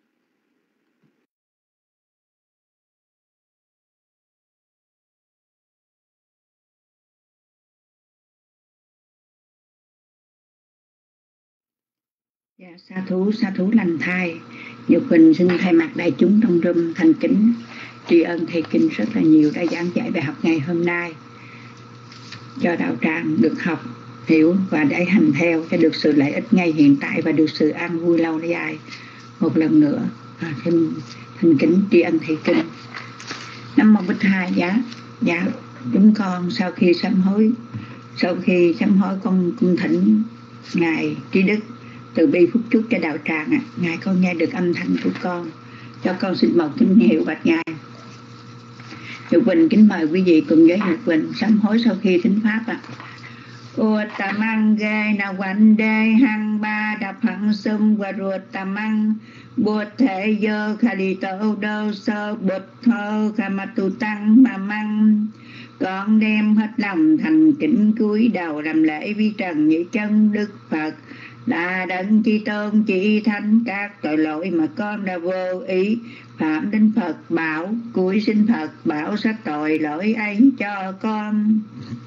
Dạ, sa thú, sa thú lành thai. Nhật Quỳnh xin thay mặt đại chúng trong room thành kính tri ân thầy Kinh rất là nhiều đã giảng dạy bài học ngày hôm nay, cho đạo tràng được học, hiểu và để hành theo, cho được sự lợi ích ngay hiện tại và được sự an vui lâu dài. Một lần nữa à, xin thành kính tri ân thầy Kinh. Nam mô Bích Hai giá. Dạ, chúng con sau khi sám hối, sau khi sám hối con cung thỉnh ngài Trí Đức từ bi phúc chúc cho đạo tràng ạ. À. Ngài con nghe được âm thanh của con, cho con xin một tín hiệu bạch ngài. Nhật Quỳnh kính mời quý vị cùng với Nhật Quỳnh sám hối sau khi thính pháp ạ. Uttamang gai na quan đê hăng ba đập hăng sum và ruột tamang bột thể dơ khali tâu đâu sơ bột thơ khamatu tăng mà măng. Con đem hết lòng thành kính cúi đầu làm lễ vi trần như chân Đức Phật, là đấng chi tôn chỉ thánh các tội lỗi mà con đã vô ý phạm đến Phật bảo, cúi xin Phật bảo sát tội lỗi ấy cho con.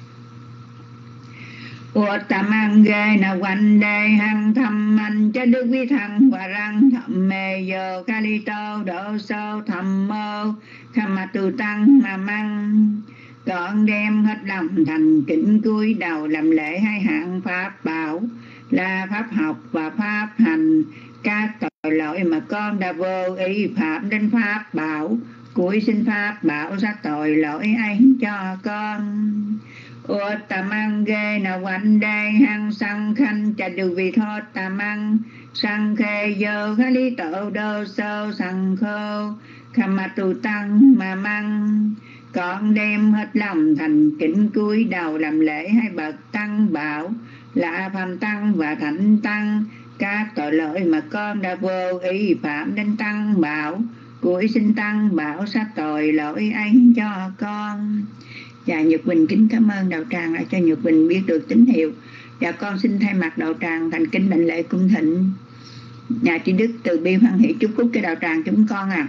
Uttamang gai na quan đê hăng thầm mạnh cho Đức Vi Thăng và răng thầm mê dơ kali tô độ sâu thầm mơ khamatu tăng mà măng. Con đem hết lòng thành kính cúi đầu làm lễ hai hạng pháp bảo là pháp học và pháp hành. Các tội lỗi mà con đã vô ý phạm đến pháp bảo, cúi xin pháp bảo ra tội lỗi ấy cho con. Uttamang ghê na quanh đây hăng sang khanh cha đu vi thốt tamang sang khê dơ khá lý tổ đô sâu sang khô khama tu tăng mà măng. Con đem hết lòng thành kính cúi đầu làm lễ hai bậc tăng bảo là phạm tăng và thánh tăng. Các tội lỗi mà con đã vô ý phạm đến tăng bảo, cúi xin tăng bảo sát tội lỗi ấy cho con. Và Nhật Bình kính cảm ơn đạo tràng đã cho Nhật Bình biết được tín hiệu. Và con xin thay mặt đạo tràng thành kính đảnh lễ cung thịnh nhà trí đức từ bi hoan hỷ chúc phúc cái đạo tràng chúng con ạ. À.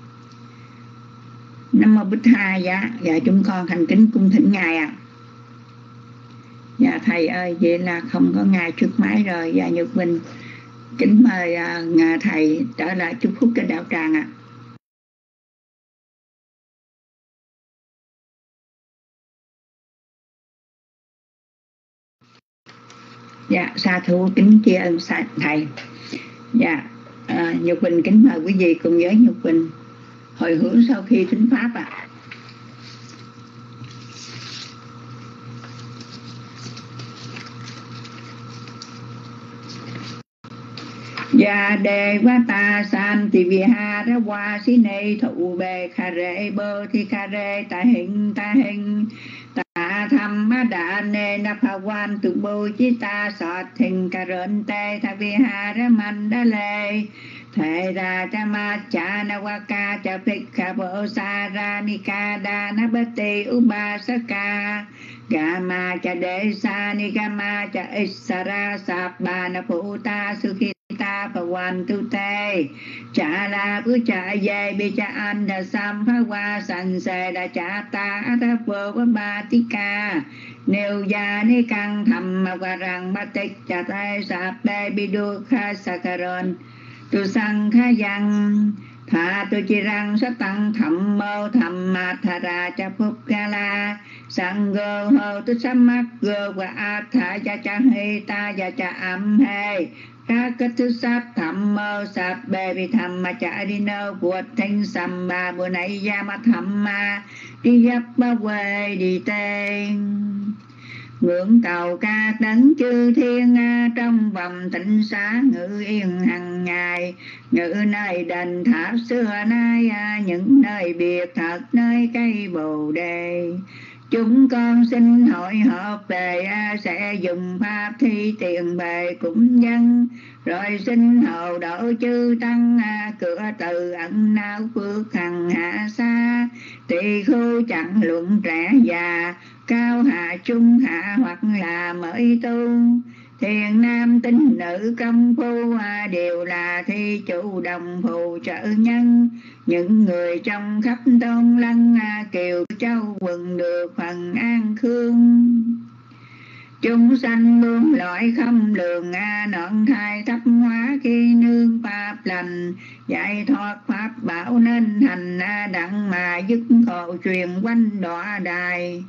Nam mô Bích Tha dạ, dạ chúng con thành kính cung thỉnh ngài ạ. À. Dạ thầy ơi, vậy là không có ngài trước máy rồi. Dạ Nhật Bình kính mời uh, thầy trở lại chúc phúc cái đạo tràng ạ. À. Dạ sa thú kính tri ân thầy. Dạ à, Nhật Bình kính mời quý vị cùng với Nhật Bình hồi hướng sau khi thính pháp ạ. À. Dạ đề quá ta san thì vì ha ra qua xí nê thụ bề khà rê bơ thì khà rê ta hình ta hình ta tham đà nê na phà quan tu bồ chí ta sọt thình cà rơn tê tha vi ha ra man đa lê thề ra cha ma cha na wa ca cha phích khà bồ sa ra ni ca đa na bát tê u ba sa ca ga ma cha đê sa ni ga ma cha isara sap ba na phụ ta su khi ta phà quan tu tê cha la cứ cha dê bi cha an đa sam phá qua sanh sê đa cha ta ta phô với ba tí ca nêu gia ni căng thầm mà qua rằng ba tích cha tay sạp đê bi đu kha sakaron tu sang kha yang thà tu chi răng sát tăng thầm mâu thầm ma thà ra cha phúc ga la sang gơ hô tu sám mắc gơ và a thà cha cha hi ta và cha âm hê các kết thứ sát thầm mơ sạp bê vì thầm mà cha đi nơ vụt thanh sầm bà bữa nay gia mà thầm mà đi giáp ba quê đi tên ngưỡng cầu ca tấn chư thiên trong vòng tịnh xá ngự yên hằng ngày ngự nơi đền tháp xưa nay những nơi biệt thật nơi cây bồ đề. Chúng con xin hội họp về sẽ dùng pháp thi tiền bề cũng dân rồi xin hầu độ chư tăng cửa từ ẩn não phước hằng hạ xa tỳ khu chẳng luận trẻ già cao hạ trung hạ hoặc là mới tu thiền nam tín nữ công phu đều là thi chủ đồng phù trợ nhân những người trong khắp tôn lăng kiều châu quần được phần an khương chúng sanh muôn loại không lường nọn thai thấp hóa khi nương pháp lành giải thoát pháp bảo nên thành đặng mà dứt khổ truyền quanh đọa đài.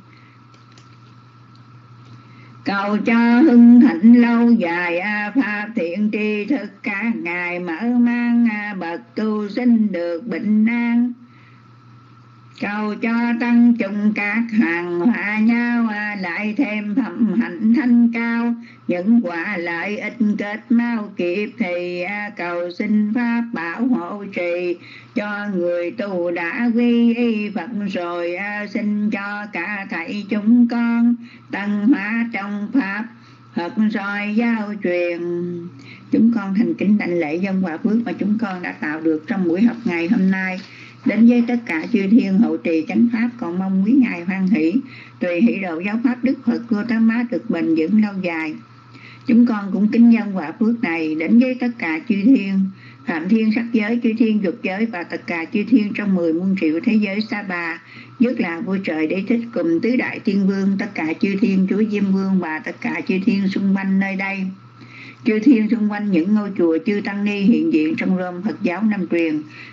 Cầu cho hưng thịnh lâu dài pháp thiện tri thức các ngài mở mang bậc tu sinh được bình an. Cầu cho tăng chung các hàng hòa nhau lại thêm phẩm hạnh thanh cao những quả lợi ích kết mau kịp thì cầu xin pháp bảo hộ trì cho người tu đã quy y Phật rồi xin cho cả thảy chúng con tăng hóa trong pháp Phật rồi giao truyền. Chúng con thành kính đảnh lễ dân quả phước mà chúng con đã tạo được trong buổi học ngày hôm nay đến với tất cả chư thiên hộ trì chánh pháp, còn mong quý ngài hoan hỷ tùy hỷ độ giáo pháp Đức Phật Gautama được bền vững lâu dài. Chúng con cũng kính dân quả phước này đến với tất cả chư thiên phạm thiên sắc giới, chư thiên dục giới và tất cả chư thiên trong mười muôn triệu thế giới sa bà, nhất là vua trời Đế Thích cùng tứ đại thiên vương, tất cả chư thiên chúa Diêm Vương và tất cả chư thiên xung quanh nơi đây. Chư thiên xung quanh những ngôi chùa chư tăng ni hiện diện trong rôm Phật giáo Nam truyền,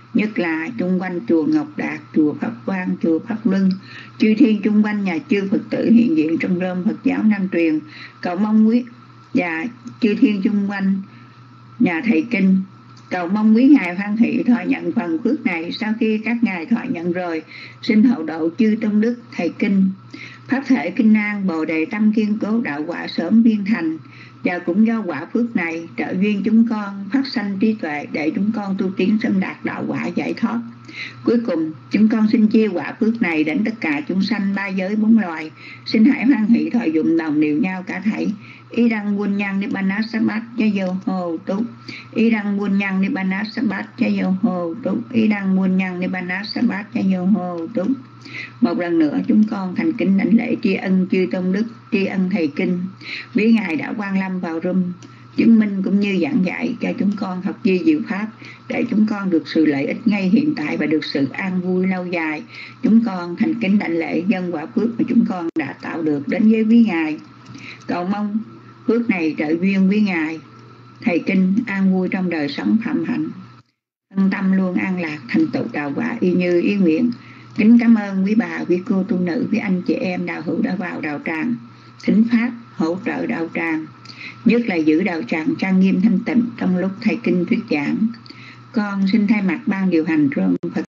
nhất là chung quanh chùa Ngọc Đạt, chùa Pháp Quang, chùa Pháp Luân, chư thiên chung quanh nhà chư Phật tử hiện diện trong rơm Phật giáo Nam truyền, cầu mong quý và chư thiên chung quanh nhà thầy kinh, cầu mong quý ngài hoan hỷ thọ nhận phần phước này. Sau khi các ngài thọ nhận rồi, xin hậu độ chư tôn đức thầy kinh, pháp thể kinh an, bồ đề tâm kiên cố, đạo quả sớm viên thành. Và cũng do quả phước này trợ duyên chúng con phát sanh trí tuệ để chúng con tu tiến sớm đạt đạo quả giải thoát. Cuối cùng chúng con xin chia quả phước này đến tất cả chúng sanh ba giới bốn loài. Xin hãy hoan hỷ thọ dụng đồng đều nhau cả thảy. Y đăng buôn nhang nibbana sabat cha dâu hồ túc. Y đăng buôn nhang nibbana sabat cha dâu hồ túc. Y đăng buôn nhang nibbana sabat cha dâu hồ túc. Một lần nữa chúng con thành kính đảnh lễ tri ân chư tôn đức, tri ân thầy kinh. Quý ngài đã quan lâm vào room chứng minh cũng như giảng dạy cho chúng con học di diệu pháp, để chúng con được sự lợi ích ngay hiện tại và được sự an vui lâu dài. Chúng con thành kính đảnh lễ dân quả phước mà chúng con đã tạo được đến với quý ngài. Cầu mong phước này trợ duyên quý ngài thầy kinh an vui trong đời sống phạm hạnh, thân tâm luôn an lạc, thành tựu đạo quả y như ý nguyện. Kính cảm ơn quý bà, quý cô tu nữ, quý anh chị em đạo hữu đã vào đạo tràng thính pháp, hỗ trợ đạo tràng, nhất là giữ đạo tràng trang nghiêm thanh tịnh trong lúc thầy kinh thuyết giảng. Con xin thay mặt ban điều hành Rome Phật